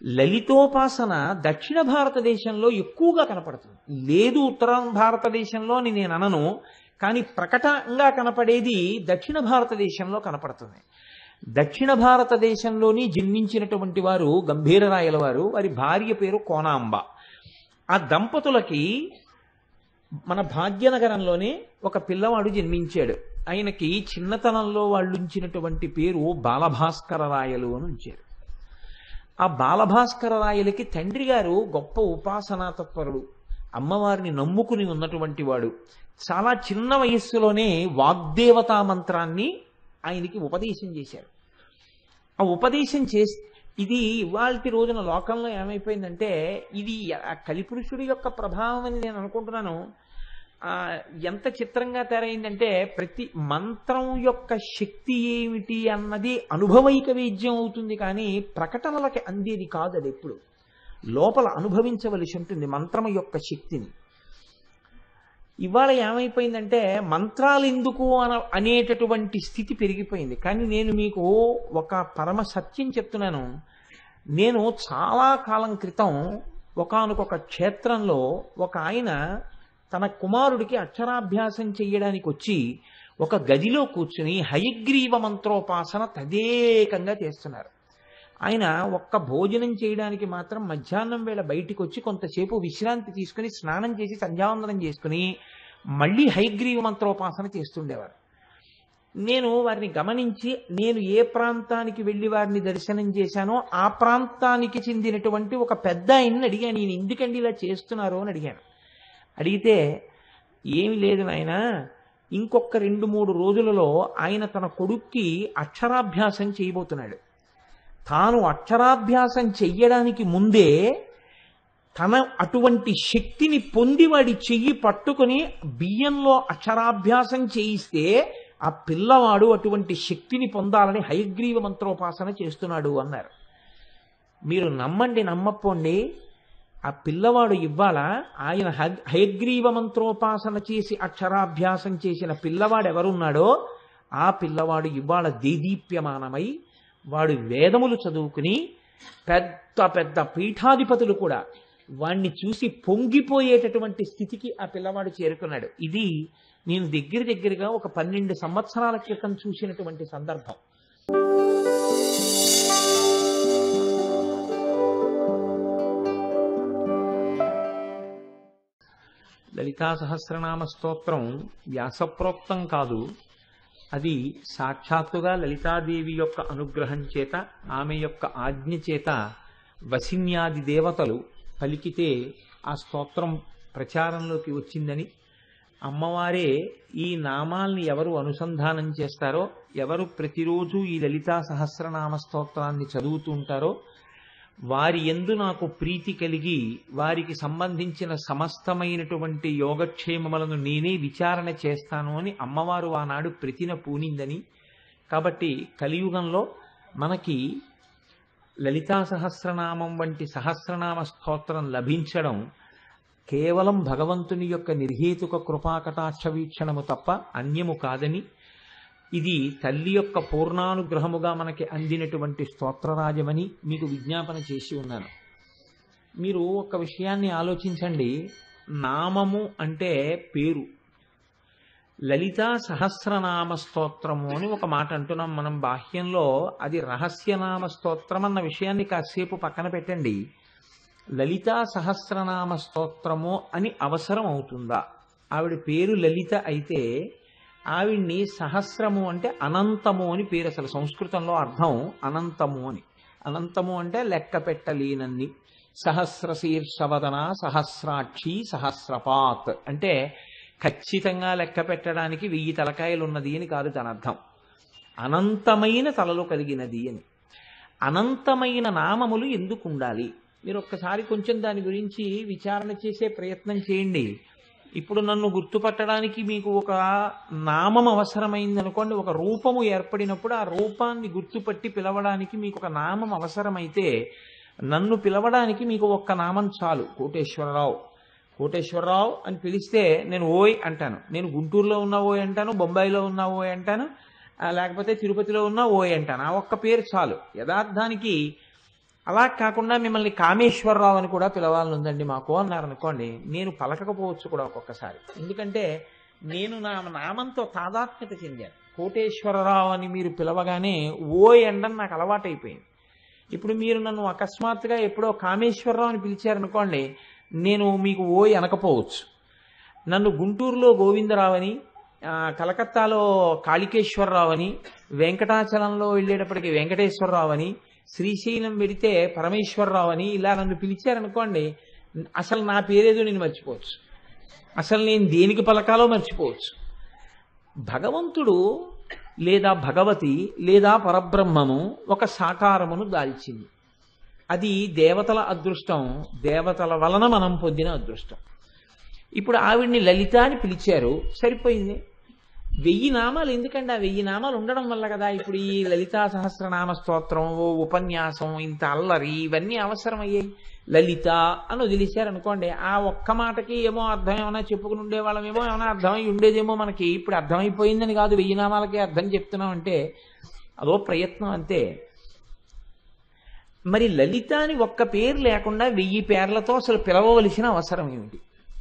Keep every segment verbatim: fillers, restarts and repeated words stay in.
లలితోపాసన దక్షిణ భారతదేశంలో ఎక్కువగా కనపడుతుంది. లేదు ఉత్తర భారతదేశంలో అని నేను అనను, కానీ ప్రకటంగా కనపడేది దక్షిణ భారతదేశంలో కనపడుతుంది. దక్షిణ భారతదేశంలోని జన్మించినటువంటి వారు గంభీరరాయల వారు, వారి భార్య పేరు కోనాంబ. ఆ దంపతులకి మన భాగ్యనగరంలోనే ఒక పిల్లవాడు జన్మించాడు. ఆయనకి చిన్నతనంలో వాళ్ళు ఉంచినటువంటి పేరు బాలభాస్కర రాయలు అని ఉంచారు. ఆ బాలభాస్కర రాయలకి తండ్రి గారు గొప్ప ఉపాసనా తత్పరుడు, అమ్మవారిని నమ్ముకుని ఉన్నటువంటి వాడు. చాలా చిన్న వయస్సులోనే వాగ్దేవతా మంత్రాన్ని ఆయనకి ఉపదేశం చేశారు. ఆ ఉపదేశం చేసి ఇది ఇవాల్టి రోజున లోకంలో ఏమైపోయిందంటే, ఇది కలిపురుషుడి యొక్క ప్రభావం అని నేను అనుకుంటున్నాను. ఎంత చిత్రంగా తెరైందంటే, ప్రతి మంత్రం యొక్క శక్తి ఏమిటి అన్నది అనుభవైక వేద్యం అవుతుంది, కానీ ప్రకటనలకి అందేది కాదు. అది ఎప్పుడు లోపల అనుభవించవలసి ఉంటుంది మంత్రం యొక్క శక్తిని. ఇవాళ ఏమైపోయిందంటే, మంత్రాలు ఎందుకు అన అనేటటువంటి స్థితి పెరిగిపోయింది. కానీ నేను మీకు ఒక పరమ సత్యం చెప్తున్నాను. నేను చాలా కాలం క్రితం ఒకానొక క్షేత్రంలో ఒక ఆయన తన కుమారుడికి అక్షరాభ్యాసం చెయ్యడానికి వచ్చి ఒక గదిలో కూర్చుని హయగ్రీవ మంత్రోపాసన తదేకంగా చేస్తున్నారు. ఆయన ఒక్క భోజనం చేయడానికి మాత్రం మధ్యాహ్నం వేళ బయటికి వచ్చి కొంతసేపు విశ్రాంతి తీసుకుని స్నానం చేసి సంధ్యావందనం చేసుకుని మళ్ళీ హయగ్రీవ మంత్రోపాసన చేస్తుండేవారు. నేను వారిని గమనించి, నేను ఏ ప్రాంతానికి వెళ్ళి వారిని దర్శనం చేశానో ఆ ప్రాంతానికి చెందినటువంటి ఒక పెద్ద ఆయన్ని అడిగాను, నేను ఎందుకండి ఇలా చేస్తున్నారు అని అడిగాను. అడిగితే, ఏమి లేదు నాయన, ఇంకొక రెండు మూడు రోజులలో ఆయన తన కొడుక్కి అక్షరాభ్యాసం చేయబోతున్నాడు. తాను అక్షరాభ్యాసం చెయ్యడానికి ముందే తన అటువంటి శక్తిని పొంది వాడి చెయ్యి పట్టుకుని బియ్యంలో అక్షరాభ్యాసం చేయిస్తే ఆ పిల్లవాడు అటువంటి శక్తిని పొందాలని హయగ్రీవ మంత్రోపాసన చేస్తున్నాడు అన్నారు. మీరు నమ్మండి నమ్మపోండి, ఆ పిల్లవాడు ఇవ్వాల ఆయన హయగ్రీవ మంత్రోపాసన చేసి అక్షరాభ్యాసం చేసిన పిల్లవాడు ఎవరున్నాడో ఆ పిల్లవాడు ఇవాళ దేదీప్యమానమై వాడు వేదములు చదువుకుని పెద్ద పెద్ద పీఠాధిపతులు కూడా వాణ్ణి చూసి పొంగిపోయేటటువంటి స్థితికి ఆ పిల్లవాడు చేరుకున్నాడు. ఇది నేను దగ్గర దగ్గరగా ఒక పన్నెండు సంవత్సరాల క్రితం చూసినటువంటి సందర్భం. లలితా సహస్రనామ స్తోత్రం వ్యాసప్రోక్తం కాదు, అది సాక్షాత్తుగా లలితాదేవి యొక్క అనుగ్రహం చేత, ఆమె యొక్క ఆజ్ఞ చేత వసిన్యాది దేవతలు పలికితే ఆ స్తోత్రం ప్రచారంలోకి వచ్చిందని, అమ్మవారే ఈ నామాల్ని ఎవరు అనుసంధానం చేస్తారో, ఎవరు ప్రతిరోజు ఈ లలితా సహస్రనామ స్తోత్రాన్ని చదువుతూ ఉంటారో వారి యందు నాకు ప్రీతి కలిగి వారికి సంబంధించిన సమస్తమైనటువంటి యోగక్షేమములను నేనే విచారణ చేస్తాను అని అమ్మవారు ఆనాడు ప్రతిన పూనిందని. కాబట్టి కలియుగంలో మనకి లలితా సహస్రనామం వంటి సహస్రనామ స్తోత్రం లభించడం కేవలం భగవంతుని యొక్క నిర్హేతుక కృపాకటాక్ష వీక్షణము తప్ప అన్యము కాదని, ఇది తల్లి యొక్క పూర్ణానుగ్రహముగా మనకి అందినటువంటి స్తోత్రరాజమని మీకు విజ్ఞాపన చేసి ఉన్నాను. మీరు ఒక విషయాన్ని ఆలోచించండి. నామము అంటే పేరు. లలితా సహస్రనామ స్తోత్రము అని ఒక మాట అంటున్నాం మనం బాహ్యంలో, అది రహస్యనామ స్తోత్రం అన్న విషయాన్ని కాసేపు పక్కన పెట్టండి. లలితా సహస్రనామ స్తోత్రము అని అవసరం అవుతుందా? ఆవిడ పేరు లలిత అయితే ఆవిడ్ని సహస్రము అంటే అనంతము అని పేరు. అసలు సంస్కృతంలో అర్థం అనంతము అని. అనంతము అంటే లెక్క పెట్టలేనన్ని. సహస్ర శీర్షవదన సహస్రాక్షి సహస్రపాత్ అంటే ఖచ్చితంగా లెక్క పెట్టడానికి వెయ్యి తలకాయలు ఉన్నది అని కాదు దాని అర్థం. అనంతమైన తలలు కలిగినది అని. అనంతమైన నామములు ఎందుకు ఉండాలి? మీరు ఒక్కసారి కొంచెం దాని గురించి విచారణ చేసే ప్రయత్నం చేయండి. ఇప్పుడు నన్ను గుర్తుపట్టడానికి మీకు ఒక నామం అవసరమైంది అనుకోండి, ఒక రూపము ఏర్పడినప్పుడు ఆ రూపాన్ని గుర్తుపట్టి పిలవడానికి మీకు ఒక నామం అవసరమైతే, నన్ను పిలవడానికి మీకు ఒక్క నామం చాలు. కోటేశ్వరరావు. కోటేశ్వరరావు అని పిలిస్తే నేను ఓయ్ అంటాను. నేను గుంటూరులో ఉన్న ఓయ్ అంటాను, బొంబాయిలో ఉన్న ఓయ్ అంటాను, లేకపోతే తిరుపతిలో ఉన్న ఓయ్ అంటాను. ఆ ఒక్క పేరు చాలు. యథార్థానికి అలా కాకుండా మిమ్మల్ని కామేశ్వరరావు అని కూడా పిలవాలని ఉందండి మాకు అన్నారనుకోండి, నేను పలకకపోవచ్చు కూడా ఒక్కొక్కసారి. ఎందుకంటే నేను నా నామంతో తాదాత్మ్యత చెందాను. కోటేశ్వరరావు అని మీరు పిలవగానే ఓ ఎండని నాకు అలవాటైపోయింది. ఇప్పుడు మీరు నన్ను అకస్మాత్తుగా ఎప్పుడో కామేశ్వరరావు అని పిలిచారనుకోండి, నేను మీకు ఓ అనకపోవచ్చు. నన్ను గుంటూరులో గోవిందరావు అని, కలకత్తాలో కాళికేశ్వరరావు అని, వెంకటాచలంలో వెళ్ళేటప్పటికి వెంకటేశ్వరరావు అని, శ్రీశైలం వెడితే పరమేశ్వరరావు అని ఇలా నన్ను పిలిచారనుకోండి, అసలు నా పేరేదో నేను మర్చిపోవచ్చు, అసలు నేను దేనికి పలకాలో మర్చిపోవచ్చు. భగవంతుడు లేదా భగవతి లేదా పరబ్రహ్మము ఒక సాకారమును దాల్చింది. అది దేవతల అదృష్టం, దేవతల వలన మనం పొందిన అదృష్టం. ఇప్పుడు ఆవిడ్ని లలిత అని పిలిచారు, సరిపోయింది. వెయ్యి నామాలు ఎందుకండి? ఆ వెయ్యి నామాలు ఉండడం వల్ల కదా ఇప్పుడు ఈ లలితా సహస్రనామ స్తోత్రం, ఓ ఉపన్యాసం, ఇంత అల్లరి, ఇవన్నీ అవసరమయ్యాయి. లలిత అని వదిలేశారనుకోండి, ఆ ఒక్క మాటకి ఏమో అర్థం ఏమైనా చెప్పుకుని ఉండేవాళ్ళమేమో, ఏమైనా అర్థమై ఉండేదేమో మనకి. ఇప్పుడు అర్థమైపోయిందని కాదు, వెయ్యి నామాలకి అర్థం చెప్తున్నాం అంటే అదో ప్రయత్నం అంతే. మరి లలిత అని ఒక్క పేరు లేకుండా వెయ్యి పేర్లతో అసలు పిలవవలసిన అవసరం ఏమిటి?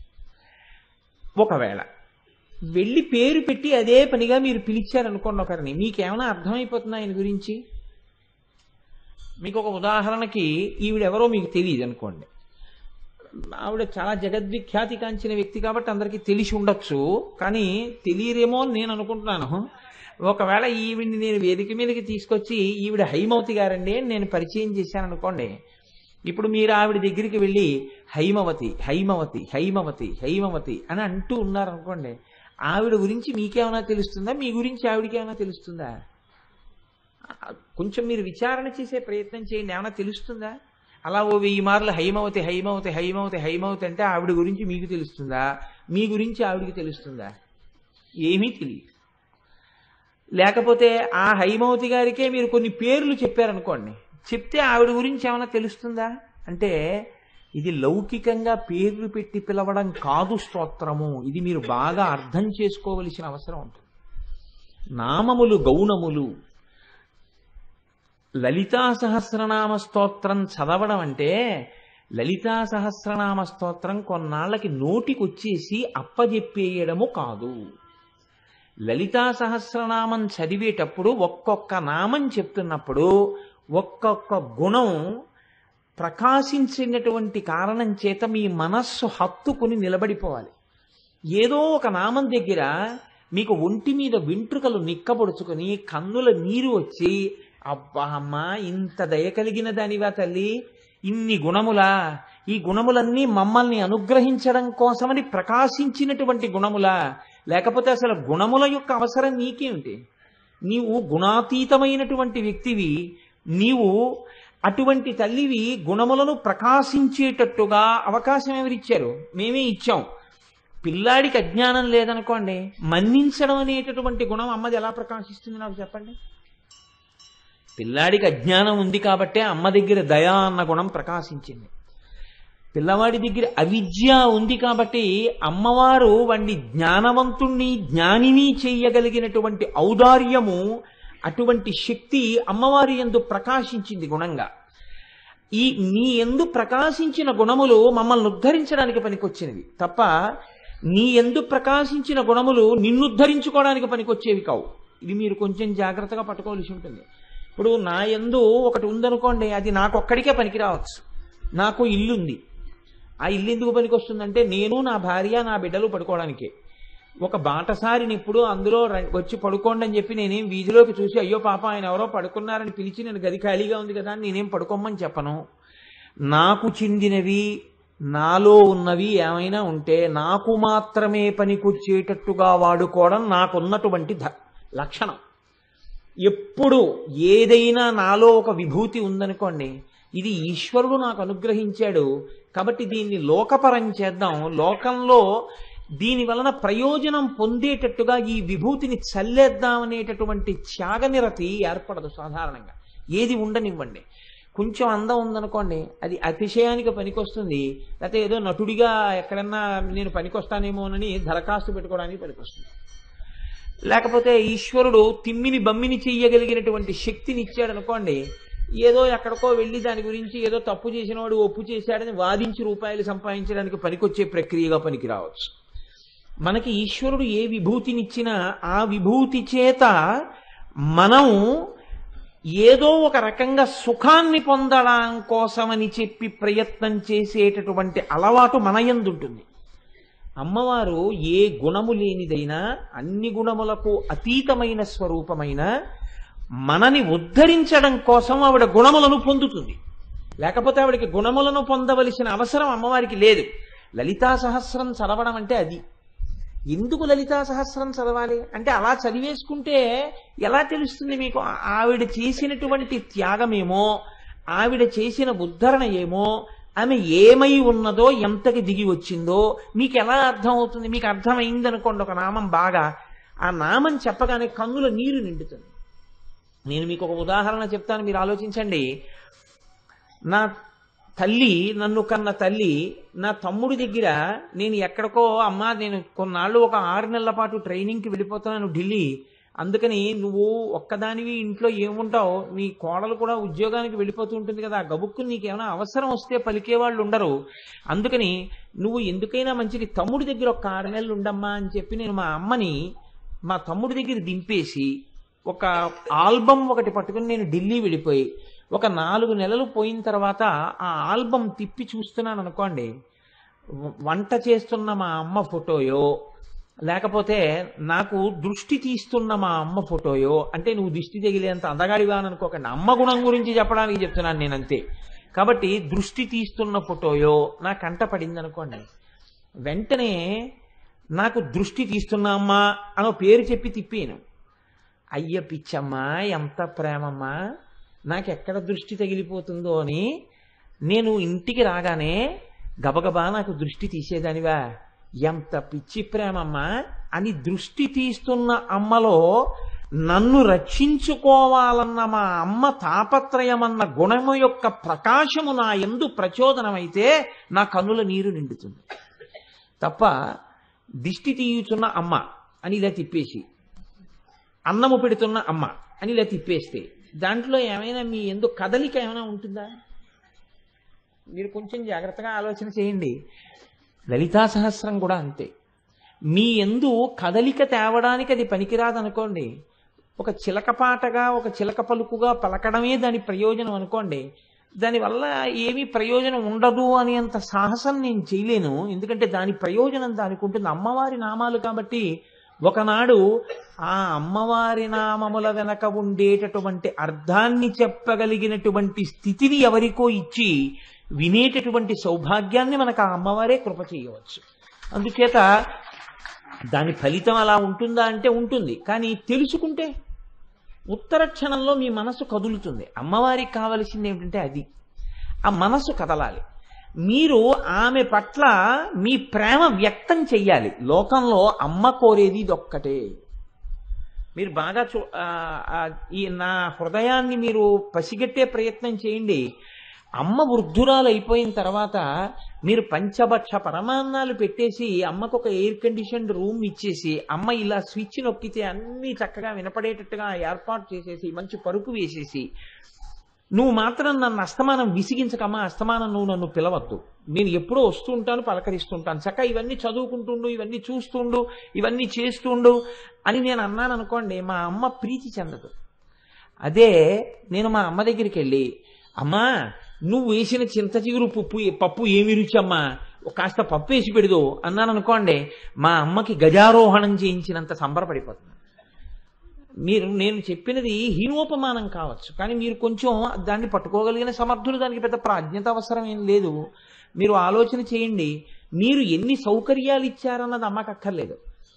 ఒకవేళ వెళ్ళి పేరు పెట్టి అదే పనిగా మీరు పిలిచారనుకోండి ఒకరిని, మీకేమైనా అర్థమైపోతుందా ఆయన గురించి? మీకు ఒక ఉదాహరణకి, ఈవిడెవరో మీకు తెలియదు అనుకోండి, ఆవిడ చాలా జగద్విఖ్యాతి కాంచిన వ్యక్తి కాబట్టి అందరికీ తెలిసి ఉండొచ్చు, కానీ తెలియరేమో అని నేను అనుకుంటున్నాను. ఒకవేళ ఈవిడ్ని నేను వేదిక మీదకి తీసుకొచ్చి ఈవిడ హైమవతి గారండి అని నేను పరిచయం చేశాను అనుకోండి, ఇప్పుడు మీరు ఆవిడ దగ్గరికి వెళ్ళి హైమవతి హైమవతి హైమవతి హైమవతి అని అంటూ ఉన్నారనుకోండి, ఆవిడ గురించి మీకేమైనా తెలుస్తుందా? మీ గురించి ఆవిడకి ఏమైనా తెలుస్తుందా? కొంచెం మీరు విచారణ చేసే ప్రయత్నం చేయండి, ఏమైనా తెలుస్తుందా? అలా ఓ వెయ్యి మార్లు హైమవతి హైమవతి హైమవతి హైమవతి అంటే ఆవిడ గురించి మీకు తెలుస్తుందా? మీ గురించి ఆవిడికి తెలుస్తుందా? ఏమీ తెలియదు. లేకపోతే ఆ హైమవతి గారికే మీరు కొన్ని పేర్లు చెప్పారనుకోండి, చెప్తే ఆవిడ గురించి ఏమైనా తెలుస్తుందా? అంటే ఇది లౌకికంగా పేర్లు పెట్టి పిలవడం కాదు స్తోత్రము. ఇది మీరు బాగా అర్థం చేసుకోవలసిన అవసరం ఉంటుంది. నామములు గౌణములు. లలితా సహస్రనామ స్తోత్రం చదవడం అంటే, లలితా సహస్రనామ స్తోత్రం కొన్నాళ్ళకి నోటికొచ్చేసి అప్పజెప్పేయడము కాదు. లలితా సహస్రనామం చదివేటప్పుడు ఒక్కొక్క నామం చెప్తున్నప్పుడు ఒక్కొక్క గుణం ప్రకాశించినటువంటి కారణం చేత మీ మనస్సు హత్తుకుని నిలబడిపోవాలి. ఏదో ఒక నామం దగ్గర మీకు ఒంటి మీద వెంట్రుకలు నిక్కబొడుచుకొని కన్నుల నీరు వచ్చి, అబ్బా అమ్మా ఇంత దయ కలిగిన దానివా తల్లి, ఇన్ని గుణములా, ఈ గుణములన్నీ మమ్మల్ని అనుగ్రహించడం కోసమని ప్రకాశించినటువంటి గుణములా, లేకపోతే అసలు గుణముల యొక్క అవసరం నీకేమిటి? నీవు గుణాతీతమైనటువంటి వ్యక్తివి, నీవు అటువంటి తల్లివి, గుణములను ప్రకాశించేటట్టుగా అవకాశం ఎవరిచ్చారు? మేమే ఇచ్చాం. పిల్లాడికి అజ్ఞానం లేదనుకోండి, మన్నించడం అనేటటువంటి గుణం అమ్మది ఎలా ప్రకాశిస్తుంది నాకు చెప్పండి? పిల్లాడికి అజ్ఞానం ఉంది కాబట్టే అమ్మ దగ్గర దయా అన్న గుణం ప్రకాశించింది. పిల్లవాడి దగ్గర అవిద్య ఉంది కాబట్టి అమ్మవారు వాడిని జ్ఞానవంతుణ్ణి జ్ఞానిని చెయ్యగలిగినటువంటి ఔదార్యము, అటువంటి శక్తి అమ్మవారి యందు ప్రకాశించింది గుణంగా. ఈ నీ యందు ప్రకాశించిన గుణములు మమ్మల్ని ఉద్ధరించడానికి పనికొచ్చినవి తప్ప, నీ యందు ప్రకాశించిన గుణములు నిన్నుద్ధరించుకోవడానికి పనికొచ్చేవి కావు. ఇది మీరు కొంచెం జాగ్రత్తగా పట్టుకోవాల్సి ఉంటుంది. ఇప్పుడు నా యందు ఒకటి ఉందనుకోండి, అది నాకొక్కడికే పనికి రావచ్చు. నాకు ఇల్లుంది, ఆ ఇల్లు ఎందుకు పనికి వస్తుందంటే నేను నా భార్య నా బిడ్డలు పడుకోవడానికే. ఒక బాటసారిని ఇప్పుడు అందులో వచ్చి పడుకోండి అని చెప్పి నేనేం వీధిలోకి చూసి అయ్యో పాప ఆయన ఎవరో పడుకున్నారని పిలిచి నేను గది ఖాళీగా ఉంది కదా అని నేనేం పడుకోమని చెప్పను. నాకు చెందినవి నాలో ఉన్నవి ఏమైనా ఉంటే నాకు మాత్రమే పనికొచ్చేటట్టుగా వాడుకోవడం నాకున్నటువంటి లక్షణం. ఎప్పుడు ఏదైనా నాలో ఒక విభూతి ఉందనుకోండి, ఇది ఈశ్వరుడు నాకు అనుగ్రహించాడు కాబట్టి దీన్ని లోకపరం చేద్దాం, లోకంలో దీని వలన ప్రయోజనం పొందేటట్టుగా ఈ విభూతిని చల్లేద్దామనేటటువంటి త్యాగనిరతి ఏర్పడదు సాధారణంగా. ఏది ఉండనివ్వండి, కొంచెం అందం ఉందనుకోండి అది అతిశయానికి పనికొస్తుంది, లేకపోతే ఏదో నటుడిగా ఎక్కడన్నా నేను పనికొస్తానేమోనని దరఖాస్తు పెట్టుకోవడానికి పనికొస్తుంది. లేకపోతే ఈశ్వరుడు తిమ్మిని బమ్మిని చెయ్యగలిగినటువంటి శక్తిని ఇచ్చాడు అనుకోండి, ఏదో ఎక్కడికో వెళ్ళి దాని గురించి ఏదో తప్పు చేసిన వాడు ఒప్పు చేశాడని వాదించి రూపాయలు సంపాదించడానికి పనికొచ్చే ప్రక్రియగా పనికి రావచ్చు. మనకి ఈశ్వరుడు ఏ విభూతినిచ్చినా ఆ విభూతి చేత మనం ఏదో ఒక రకంగా సుఖాన్ని పొందడం కోసమని చెప్పి ప్రయత్నం చేసేటటువంటి అలవాటు మన యందు ఉంటుంది. అమ్మవారు ఏ గుణము లేనిదైనా, అన్ని గుణములకు అతీతమైన స్వరూపమైన మనని ఉద్ధరించడం కోసం ఆవిడ గుణములను పొందుతుంది. లేకపోతే ఆవిడకి గుణములను పొందవలసిన అవసరం అమ్మవారికి లేదు. లలితా సహస్రం చదవడం అంటే అది. ఎందుకు లలితా సహస్రం చదవాలి అంటే అలా చదివేసుకుంటే ఎలా తెలుస్తుంది మీకు ఆవిడ చేసినటువంటి త్యాగమేమో, ఆవిడ చేసిన ఉద్ధరణ ఏమో, ఆమె ఏమై ఉన్నదో, ఎంతకి దిగి వచ్చిందో మీకు ఎలా అర్థం అవుతుంది? మీకు అర్థమైందనుకోండి ఒక నామం బాగా, ఆ నామం చెప్పగానే కన్నుల నీరు నిండుతుంది. నేను మీకు ఒక ఉదాహరణ చెప్తాను, మీరు ఆలోచించండి. నా తల్లి, నన్ను కన్న తల్లి, నా తమ్ముడి దగ్గర నేను ఎక్కడికో, అమ్మా నేను కొన్నాళ్ళు ఒక ఆరు నెలల పాటు ట్రైనింగ్కి వెళ్ళిపోతున్నాను ఢిల్లీ, అందుకని నువ్వు ఒక్కదానివి ఇంట్లో ఏముంటావు, నీ కోడలు కూడా ఉద్యోగానికి వెళ్ళిపోతూ ఉంటుంది కదా, గబుక్కు నీకేమైనా అవసరం వస్తే పలికేవాళ్ళు ఉండరు, అందుకని నువ్వు ఎందుకైనా మంచిది తమ్ముడి దగ్గర ఒక ఆరు నెలలు ఉండమ్మా అని చెప్పి నేను మా అమ్మని మా తమ్ముడి దగ్గర దింపేసి ఒక ఆల్బమ్ ఒకటి పట్టుకుని నేను ఢిల్లీ వెళ్ళిపోయి ఒక నాలుగు నెలలు పోయిన తర్వాత ఆ ఆల్బమ్ తిప్పి చూస్తున్నాను అనుకోండి, వంట చేస్తున్న మా అమ్మ ఫోటోయో, లేకపోతే నాకు దృష్టి తీస్తున్న మా అమ్మ ఫోటోయో, అంటే నువ్వు దృష్టి తగిలేంత అందగాడివా అని అనుకోకండి, అమ్మ గుణం గురించి చెప్పడానికి చెప్తున్నాను నేను అంతే. కాబట్టి దృష్టి తీస్తున్న ఫోటోయో నా కంట పడింది అనుకోండి, వెంటనే నాకు దృష్టి తీస్తున్నా అమ్మా అనో పేరు చెప్పి తిప్పాను. అయ్య పిచ్చమ్మా, ఎంత ప్రేమమ్మా, నాకెక్కడ దృష్టి తగిలిపోతుందో అని నేను ఇంటికి రాగానే గబగబా నాకు దృష్టి తీసేదానివా, ఎంత పిచ్చి ప్రేమమ్మా అని దృష్టి తీస్తున్న అమ్మలో నన్ను రక్షించుకోవాలన్న మా అమ్మ తాపత్రయమన్న గుణము యొక్క ప్రకాశము నా యందు ప్రచోదనమైతే నా కన్నుల నీరు నిండుతుంది. తప్ప దిష్టి తీయుచున్న అమ్మ అని ఇలా తిప్పేసి, అన్నము పెడుతున్న అమ్మ అని ఇలా తిప్పేస్తే దాంట్లో ఏమైనా మీ ఎందు కదలిక ఏమైనా ఉంటుందా? మీరు కొంచెం జాగ్రత్తగా ఆలోచన చేయండి. లలితా సహస్రం కూడా అంతే. మీ ఎందు కదలిక తేవడానికి అది పనికిరాదనుకోండి, ఒక చిలక పాటగా ఒక చిలక పలుకుగా పలకడమే దాని ప్రయోజనం అనుకోండి, దానివల్ల ఏమీ ప్రయోజనం ఉండదు అని అంత సాహసం నేను చేయలేను. ఎందుకంటే దాని ప్రయోజనం దానికి ఉంటుంది. అమ్మవారి నామాలు కాబట్టి ఒకనాడు ఆ అమ్మవారి నామముల వెనక ఉండేటటువంటి అర్థాన్ని చెప్పగలిగినటువంటి స్థితిని ఎవరికో ఇచ్చి వినేటటువంటి సౌభాగ్యాన్ని మనకు ఆ అమ్మవారే కృప చేయవచ్చు. అందుచేత దాని ఫలితం అలా ఉంటుందా అంటే ఉంటుంది. కానీ తెలుసుకుంటే ఉత్తర క్షణంలో మీ మనసు కదులుతుంది. అమ్మవారికి కావలసింది ఏమిటంటే అది, ఆ మనసు కదలాలి. మీరు ఆమె పట్ల మీ ప్రేమ వ్యక్తం చెయ్యాలి. లోకంలో అమ్మ కోరేది ఇదొక్కటే. మీరు బాగా చూ ఈ నా హృదయాన్ని మీరు పసిగట్టే ప్రయత్నం చేయండి. అమ్మ వృద్ధురాలు అయిపోయిన తర్వాత మీరు పంచభక్ష పరమాన్నాలు పెట్టేసి అమ్మకు ఒక ఎయిర్ కండిషన్ రూమ్ ఇచ్చేసి అమ్మ ఇలా స్విచ్ నొక్కితే అన్నీ చక్కగా వినపడేటట్టుగా ఏర్పాటు చేసేసి మంచి పరుపు వేసేసి, నువ్వు మాత్రం నన్ను అస్తమానం విసిగించకమ్మా, అస్తమానం నువ్వు నన్ను పిలవద్దు, నేను ఎప్పుడో వస్తూ ఉంటాను, పలకరిస్తుంటాను, చక్కగా ఇవన్నీ చదువుకుంటుండు, ఇవన్నీ చూస్తుండు, ఇవన్నీ చేస్తుండు అని నేను అన్నాను అనుకోండి, మా అమ్మ ప్రీతి చెందదు. అదే నేను మా అమ్మ దగ్గరికి వెళ్ళి, అమ్మా నువ్వు వేసిన చింత చిగురు పప్పు పప్పు ఏమి రుచి అమ్మా, కాస్త పప్పు వేసి పెడదు అన్నాను అనుకోండి, మా అమ్మకి గజారోహణం చేయించినంత సంబరపడిపోతుంది. మీరు నేను చెప్పినది హీనోపమానం కావచ్చు, కానీ మీరు కొంచెం దాన్ని పట్టుకోగలిగిన సమర్థులు, దానికి పెద్ద ప్రాజ్ఞత అవసరం ఏం లేదు. మీరు ఆలోచన చేయండి, మీరు ఎన్ని సౌకర్యాలు ఇచ్చారన్నది అమ్మకు అక్కర్లేదు.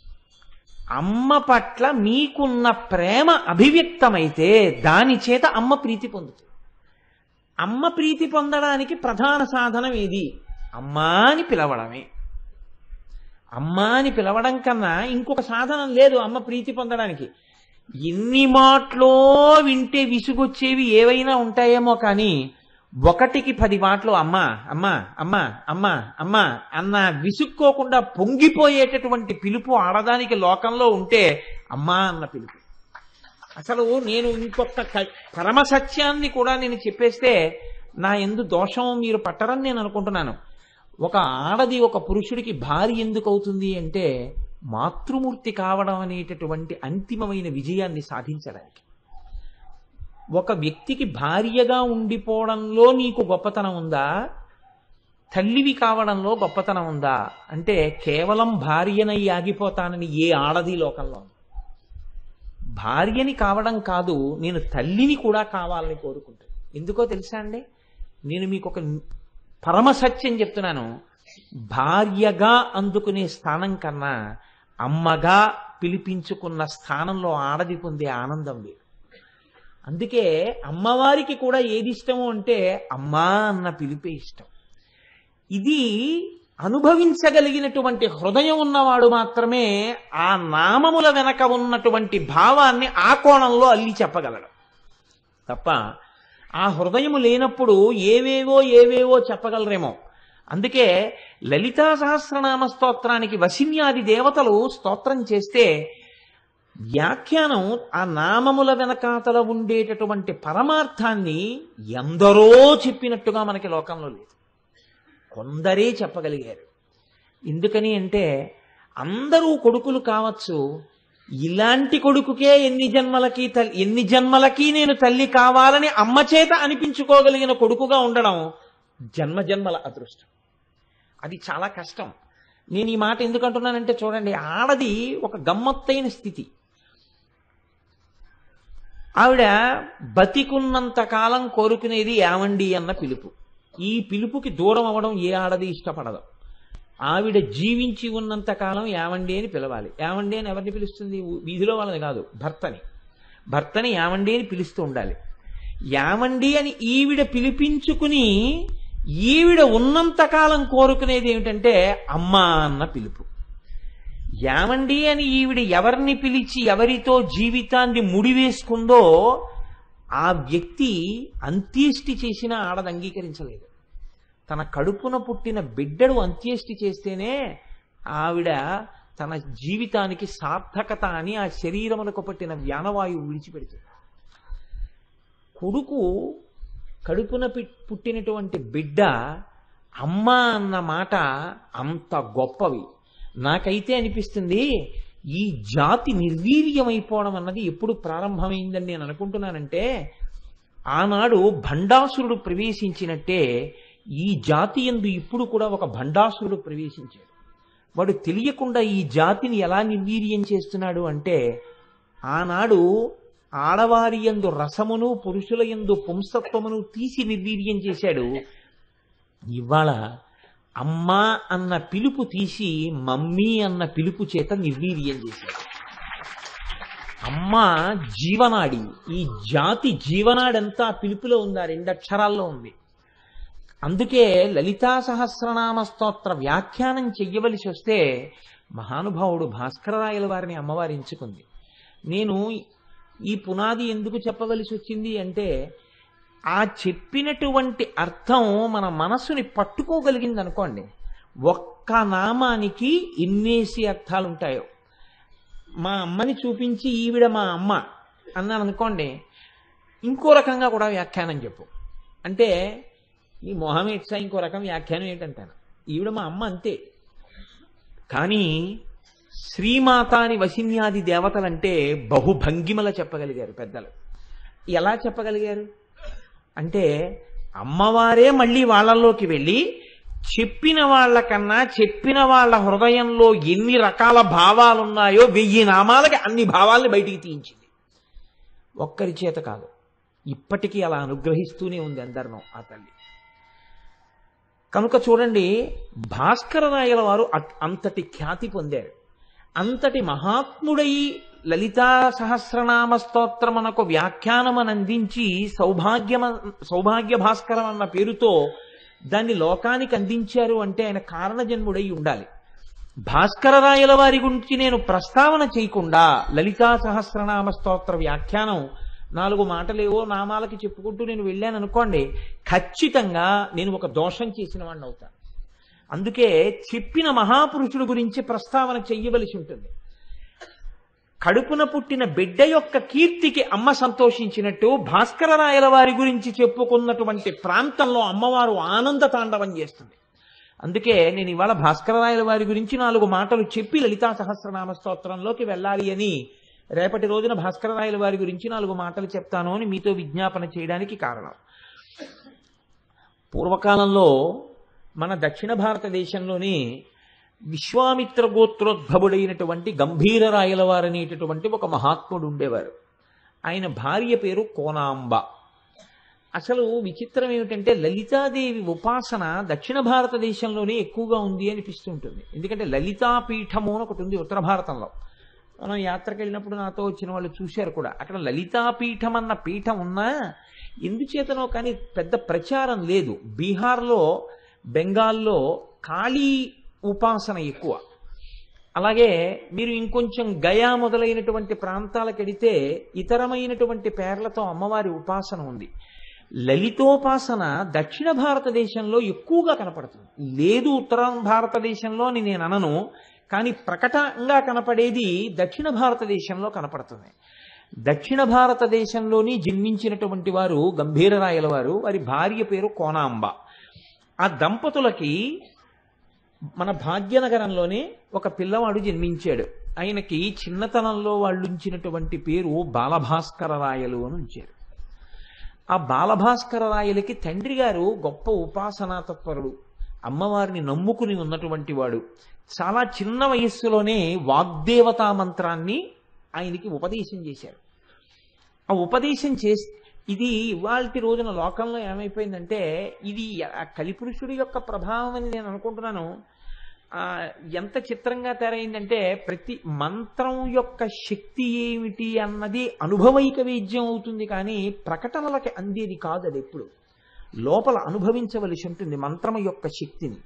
అమ్మ పట్ల మీకున్న ప్రేమ అభివ్యక్తమైతే దాని చేత అమ్మ ప్రీతి పొందుతుంది. అమ్మ ప్రీతి పొందడానికి ప్రధాన సాధనం ఏది? అమ్మా అని పిలవడమే. అమ్మా అని పిలవడం కన్నా ఇంకొక సాధనం లేదు అమ్మ ప్రీతి పొందడానికి. ఎన్ని మాటలో వింటే విసుగొచ్చేవి ఏవైనా ఉంటాయేమో, కానీ ఒకటికి పది మాటలు అమ్మా అమ్మా అమ్మా అమ్మా అమ్మా అన్న విసుక్కోకుండా పొంగిపోయేటటువంటి పిలుపు ఆడదానికి లోకంలో ఉంటే అమ్మా అన్న పిలుపు. అసలు నేను ఇంకొక పరమసత్యాన్ని కూడా నేను చెప్పేస్తే నా ఎందు దోషం మీరు పట్టరని నేను అనుకుంటున్నాను. ఒక ఆడది ఒక పురుషుడికి భార్య ఎందుకు అవుతుంది అంటే మాతృమూర్తి కావడం అనేటటువంటి అంతిమమైన విజయాన్ని సాధించడానికి. ఒక వ్యక్తికి భార్యగా ఉండిపోవడంలో నీకు గొప్పతనం ఉందా, తల్లివి కావడంలో గొప్పతనం ఉందా అంటే కేవలం భార్యనై ఆగిపోతానని ఏ ఆడది లోకంలో. భార్యని కావడం కాదు, నేను తల్లిని కూడా కావాలని కోరుకుంటాను. ఎందుకో తెలుసా అండి, నేను మీకు ఒక పరమసత్యం చెప్తున్నాను. భార్యగా అందుకునే స్థానం కన్నా అమ్మగా పిలిపించుకున్న స్థానంలో ఆడది పొందే ఆనందం లేదు. అందుకే అమ్మవారికి కూడా ఏది ఇష్టము అంటే అమ్మా అన్న పిలిపే ఇష్టం. ఇది అనుభవించగలిగినటువంటి హృదయం ఉన్నవాడు మాత్రమే ఆ నామముల వెనక ఉన్నటువంటి భావాన్ని ఆ కోణంలో అల్లి చెప్పగలడు. తప్ప ఆ హృదయము లేనప్పుడు ఏవేవో ఏవేవో చెప్పగలరేమో. అందుకే లలితా సహస్రనామ స్తోత్రానికి వశిన్యాది దేవతలు స్తోత్రం చేస్తే వ్యాఖ్యానం ఆ నామముల వెనకాతల ఉండేటటువంటి పరమార్థాన్ని ఎందరో చెప్పినట్టుగా మనకి లోకంలో లేదు, కొందరే చెప్పగలిగారు. ఎందుకని అంటే అందరూ కొడుకులు కావచ్చు, ఇలాంటి కొడుకుకే ఎన్ని జన్మలకి తల్లి ఎన్ని జన్మలకి నేను తల్లి కావాలని అమ్మ చేత అనిపించుకోగలిగిన కొడుకుగా ఉండడం జన్మ జన్మల అదృష్టం. అది చాలా కష్టం. నేను ఈ మాట ఎందుకు అంటున్నానంటే చూడండి, ఆడది ఒక గమ్మత్తైన స్థితి. ఆవిడ బతికున్నంత కాలం కోరుకునేది ఏమండి అన్న పిలుపు. ఈ పిలుపుకి దూరం అవ్వడం ఏ ఆడది ఇష్టపడదు. ఆవిడ జీవించి ఉన్నంత కాలం ఏమండి అని పిలవాలి. ఏమండి అని ఎవరిని పిలుస్తుంది? వీధిలో వాళ్ళని కాదు, భర్తని. భర్తని ఏమండి అని పిలుస్తూ ఉండాలి. ఏమండి అని ఈవిడ పిలిపించుకుని ఈవిడ ఉన్నంతకాలం కోరుకునేది ఏమిటంటే అమ్మా అన్న పిలుపు. ఏమండి అని ఈవిడ ఎవరిని పిలిచి ఎవరితో జీవితాన్ని ముడివేసుకుందో ఆ వ్యక్తి అంత్యేష్టి చేసినా ఆడది అంగీకరించలేదు. తన కడుపున పుట్టిన బిడ్డడు అంత్యేష్టి చేస్తేనే ఆవిడ తన జీవితానికి సార్థకత అని ఆ శరీరములకు పట్టిన వ్యానవాయువు విడిచిపెడుతుంది. కొడుకు కడుపున పుట్టినటువంటి బిడ్డ అమ్మ అన్న మాట అంత గొప్పవి. నాకైతే అనిపిస్తుంది ఈ జాతి నిర్వీర్యమైపోవడం అన్నది ఎప్పుడు ప్రారంభమైందని నేను అనుకుంటున్నానంటే ఆనాడు భండాసురుడు ప్రవేశించినట్టే ఈ జాతి యందు ఇప్పుడు కూడా ఒక భండాసురుడు ప్రవేశించాడు. వాడు తెలియకుండా ఈ జాతిని ఎలా నిర్వీర్యం చేస్తున్నాడు అంటే ఆనాడు ఆడవారి యందు రసమును పురుషుల యందు పుంసత్వమును తీసి నిర్వీర్యం చేశాడు. ఇవాళ అమ్మా అన్న పిలుపు తీసి మమ్మీ అన్న పిలుపు చేత నిర్వీర్యం చేశాడు. అమ్మ జీవనాడి. ఈ జాతి జీవనాడంతా పిలుపులో ఉంది, ఆ రెండక్షరాల్లో ఉంది. అందుకే లలితా సహస్రనామ స్తోత్ర వ్యాఖ్యానం చెయ్యవలసి వస్తే మహానుభావుడు భాస్కరరాయల వారిని అమ్మవారి ఎంచుకుంది. నేను ఈ పునాది ఎందుకు చెప్పవలసి వచ్చింది అంటే ఆ చెప్పినటువంటి అర్థం మన మనస్సుని పట్టుకోగలిగింది అనుకోండి. ఒక్క నామానికి ఎన్నేసి అర్థాలు ఉంటాయో. మా అమ్మని చూపించి ఈవిడ మా అమ్మ అన్నాను అనుకోండి, ఇంకో రకంగా కూడా వ్యాఖ్యానం చెప్పు అంటే ఈ మొహం ఎట్సా ఇంకో రకం వ్యాఖ్యానం ఏంటంటాను. ఈవిడ మా అమ్మ అంతే. కానీ శ్రీమాత అని వశిన్యాది దేవతలంటే బహుభంగిమల చెప్పగలిగారు పెద్దలు. ఎలా చెప్పగలిగారు అంటే అమ్మవారే మళ్ళీ వాళ్ళల్లోకి వెళ్ళి చెప్పిన వాళ్ళకన్నా చెప్పిన వాళ్ళ హృదయంలో ఎన్ని రకాల భావాలున్నాయో వెయ్యి నామాలకి అన్ని భావాల్ని బయటికి తీయించింది. ఒక్కరి చేత కాదు, ఇప్పటికీ అలా అనుగ్రహిస్తూనే ఉంది అందరినో ఆ తల్లి. కనుక చూడండి, భాస్కరరాయల వారు అంతటి ఖ్యాతి పొందారు. అంతటి మహాత్ముడై లలితా సహస్రనామ స్తోత్రమునకు వ్యాఖ్యానమని అందించి సౌభాగ్యమ సౌభాగ్య భాస్కరం అన్న పేరుతో దాన్ని లోకానికి అందించారు అంటే ఆయన కారణజన్ముడై ఉండాలి. భాస్కరరాయల వారి గురించి నేను ప్రస్తావన చేయకుండా లలితా సహస్రనామ స్తోత్ర వ్యాఖ్యానం నాలుగు మాటలేవో నామాలకి చెప్పుకుంటూ నేను వెళ్ళాను అనుకోండి, ఖచ్చితంగా నేను ఒక దోషం చేసిన వాడిని అవుతాను. అందుకే చెప్పిన మహాపురుషుడు గురించి ప్రస్తావన చెయ్యవలసి ఉంటుంది. కడుపున పుట్టిన బిడ్డ యొక్క కీర్తికి అమ్మ సంతోషించినట్టు భాస్కర రాయల వారి గురించి చెప్పుకున్నటువంటి ప్రాంతంలో అమ్మవారు ఆనంద తాండవం చేస్తుంది. అందుకే నేను ఇవాళ భాస్కర రాయల వారి గురించి నాలుగు మాటలు చెప్పి లలితా సహస్రనామ స్తోత్రంలోకి వెళ్ళాలి అని రేపటి రోజున భాస్కర రాయల వారి గురించి నాలుగు మాటలు చెప్తాను అని మీతో విజ్ఞాపన చేయడానికి కారణం. పూర్వకాలంలో మన దక్షిణ భారతదేశంలోని విశ్వామిత్ర గోత్రోద్భవుడైనటువంటి గంభీర రాయల వారు అనేటటువంటి ఒక మహాత్ముడు ఉండేవారు. ఆయన భార్య పేరు కోనాంబ. అసలు విచిత్రం ఏమిటంటే లలితాదేవి ఉపాసన దక్షిణ భారతదేశంలోనే ఎక్కువగా ఉంది అనిపిస్తుంటుంది. ఎందుకంటే లలితాపీఠము అని ఒకటి ఉంది ఉత్తర భారతంలో. మనం యాత్రకు వెళ్ళినప్పుడు నాతో వచ్చిన వాళ్ళు చూశారు కూడా. అక్కడ లలితాపీఠం అన్న పీఠం ఉన్నా ఎందుచేతనో కానీ పెద్ద ప్రచారం లేదు. బీహార్లో, బెంగాల్లో కాళీ ఉపాసన ఎక్కువ. అలాగే మీరు ఇంకొంచెం గయా మొదలైనటువంటి ప్రాంతాలకు వెడితే ఇతరమైనటువంటి పేర్లతో అమ్మవారి ఉపాసన ఉంది. లలితోపాసన దక్షిణ భారతదేశంలో ఎక్కువగా కనపడుతుంది. లేదు ఉత్తర భారతదేశంలో అని నేను అనను, కానీ ప్రకటంగా కనపడేది దక్షిణ భారతదేశంలో కనపడుతుంది. దక్షిణ భారతదేశంలోని జన్మించినటువంటి వారు గంభీరరాయల వారు. వారి భార్య పేరు కోనాంబ. ఆ దంపతులకి మన భాగ్యనగరంలోనే ఒక పిల్లవాడు జన్మించాడు. ఆయనకి చిన్నతనంలో వాళ్ళు ఉంచినటువంటి పేరు బాలభాస్కర రాయలు అని ఉంచారు. ఆ బాలభాస్కర రాయలకి తండ్రి గారు గొప్ప ఉపాసనా తత్పరుడు, అమ్మవారిని నమ్ముకుని ఉన్నటువంటి వాడు. చాలా చిన్న వయస్సులోనే వాగ్దేవతా మంత్రాన్ని ఆయనకి ఉపదేశం చేశారు. ఆ ఉపదేశం చేసి ఇది ఇవాల్టి రోజున లోకంలో ఏమైపోయిందంటే ఇది కలిపురుషుడి యొక్క ప్రభావం అని నేను అనుకుంటున్నాను. ఎంత చిత్రంగా తయారైందంటే ప్రతి మంత్రం యొక్క శక్తి ఏమిటి అన్నది అనుభవైక వేద్యం అవుతుంది, కానీ ప్రకటనలకి అందేది కాదు. అది ఎప్పుడు లోపల అనుభవించవలసి ఉంటుంది మంత్రం యొక్క శక్తిని.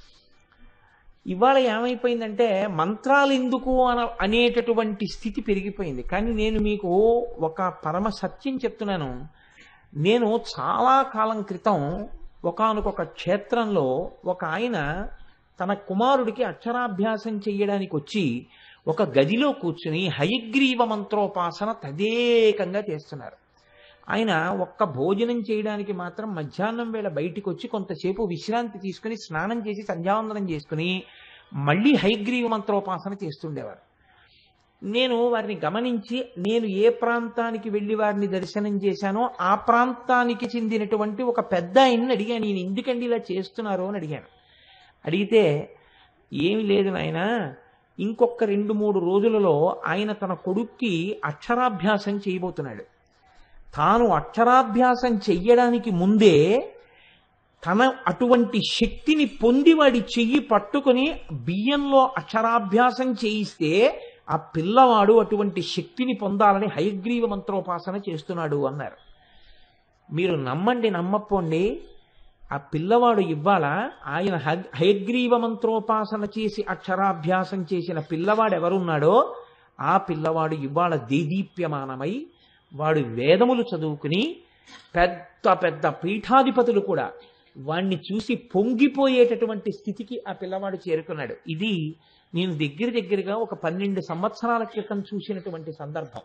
ఇవాళ ఏమైపోయిందంటే మంత్రాలు ఎందుకు అన అనేటటువంటి స్థితి పెరిగిపోయింది. కానీ నేను మీకు ఒక పరమ సత్యం చెప్తున్నాను. నేను చాలా కాలం క్రితం ఒకానొక క్షేత్రంలో ఒక ఆయన తన కుమారుడికి అక్షరాభ్యాసం చెయ్యడానికి వచ్చి ఒక గదిలో కూర్చుని హయగ్రీవ మంత్రోపాసన తదేకంగా చేస్తున్నారు. ఆయన ఒక్క భోజనం చేయడానికి మాత్రం మధ్యాహ్నం వేళ బయటికి వచ్చి కొంతసేపు విశ్రాంతి తీసుకుని స్నానం చేసి సంధ్యావందనం చేసుకుని మళ్ళీ హయగ్రీవ మంత్రోపాసన చేస్తుండేవారు. నేను వారిని గమనించి నేను ఏ ప్రాంతానికి వెళ్ళి వారిని దర్శనం చేశానో ఆ ప్రాంతానికి చెందినటువంటి ఒక పెద్ద ఆయన్ని అడిగాను, నేను ఎందుకండి ఇలా చేస్తున్నారు అని అడిగాను. అడిగితే ఏమి లేదు నాయన, ఇంకొక రెండు మూడు రోజులలో ఆయన తన కొడుక్కి అక్షరాభ్యాసం చేయబోతున్నాడు. తాను అక్షరాభ్యాసం చెయ్యడానికి ముందే తన అటువంటి శక్తిని పొంది వాడి చెయ్యి పట్టుకుని బియ్యంలో అక్షరాభ్యాసం చేయిస్తే ఆ పిల్లవాడు అటువంటి శక్తిని పొందాలని హయగ్రీవ మంత్రోపాసన చేస్తున్నాడు అన్నారు. మీరు నమ్మండి నమ్మపోండి, ఆ పిల్లవాడు ఇవ్వాల ఆయన హయగ్రీవ మంత్రోపాసన చేసి అక్షరాభ్యాసం చేసిన పిల్లవాడు ఎవరున్నాడో ఆ పిల్లవాడు ఇవాళ దేదీప్యమానమై వాడు వేదములు చదువుకుని పెద్ద పెద్ద పీఠాధిపతులు కూడా వాణ్ణి చూసి పొంగిపోయేటటువంటి స్థితికి ఆ పిల్లవాడు చేరుకున్నాడు. ఇది నేను దగ్గర దగ్గరగా ఒక పన్నెండు సంవత్సరాల క్రితం చూసినటువంటి సందర్భం.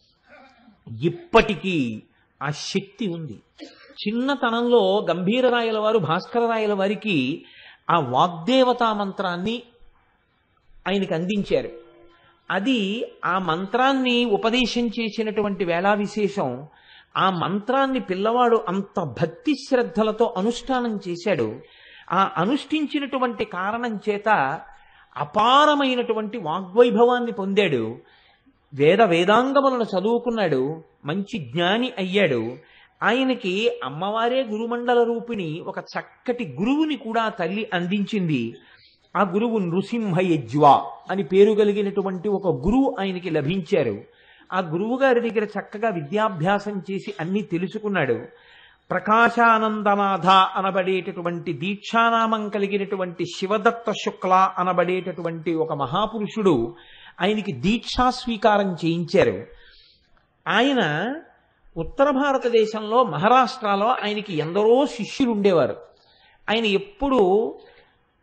ఇప్పటికీ ఆ శక్తి ఉంది. చిన్నతనంలో గంభీరరాయల వారు భాస్కర రాయల వారికి ఆ వాగ్దేవతా మంత్రాన్ని ఆయనకి అందించారు. అది ఆ మంత్రాన్ని ఉపదేశం చేసినటువంటి వేళా విశేషం. ఆ మంత్రాన్ని పిల్లవాడు అంత భక్తి శ్రద్ధలతో అనుష్ఠానం చేశాడు. ఆ అనుష్ఠించినటువంటి కారణం చేత అపారమైనటువంటి వాగ్వైభవాన్ని పొందాడు. వేద వేదాంగములను చదువుకున్నాడు, మంచి జ్ఞాని అయ్యాడు. ఆయనకి అమ్మవారే గురుమండల రూపిణి ఒక చక్కటి గురువుని కూడా తల్లి అందించింది. ఆ గురువు నృసింహయజ్వ అని పేరు కలిగినటువంటి ఒక గురువు ఆయనకి లభించారు. ఆ గురువు గారి దగ్గర చక్కగా విద్యాభ్యాసం చేసి అన్ని తెలుసుకున్నాడు. ప్రకాశానందనాథ అనబడేటటువంటి దీక్షానామం కలిగినటువంటి శివదత్త శుక్ల అనబడేటటువంటి ఒక మహాపురుషుడు ఆయనకి దీక్షా స్వీకారం చేయించారు. ఆయన ఉత్తర భారతదేశంలో మహారాష్ట్రలో ఆయనకి ఎందరో శిష్యులు ఉండేవారు. ఆయన ఎప్పుడు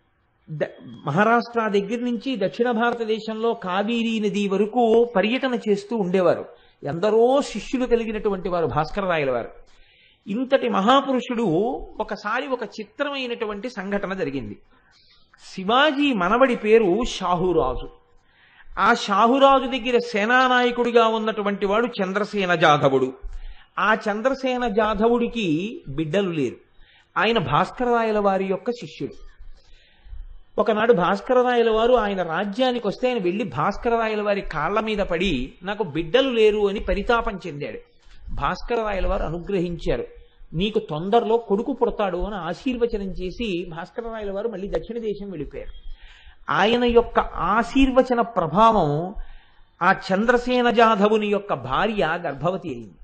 మహారాష్ట్ర దగ్గర నుంచి దక్షిణ భారతదేశంలో కావేరీ నది వరకు పర్యటన చేస్తూ ఉండేవారు. ఎందరో శిష్యులు కలిగినటువంటి వారు భాస్కరరాయల వారు. ఇంతటి మహాపురుషుడు ఒకసారి ఒక చిత్రమైనటువంటి సంఘటన జరిగింది. శివాజీ మనవడి పేరు షాహురాజు. ఆ షాహురాజు దగ్గర సేనానాయకుడిగా ఉన్నటువంటి వాడు చంద్రసేన జాధవుడు. ఆ చంద్రసేన జాధవుడికి బిడ్డలు లేరు. ఆయన భాస్కరరాయల వారి యొక్క శిష్యుడు. ఒకనాడు భాస్కరరాయల వారు ఆయన రాజ్యానికి వస్తే ఆయన వెళ్ళి భాస్కరరాయల వారి కాళ్ల మీద పడి నాకు బిడ్డలు లేరు అని పరితాపం చెందాడు. భాస్కరరాయల వారు అనుగ్రహించారు. నీకు తొందరలో కొడుకు పుడతాడు అని ఆశీర్వచనం చేసి భాస్కరరాయల వారు మళ్ళీ దక్షిణ దేశం వెళ్ళిపోయారు. ఆయన యొక్క ఆశీర్వచన ప్రభావం ఆ చంద్రసేన జాధవుని యొక్క భార్య గర్భవతి అయింది.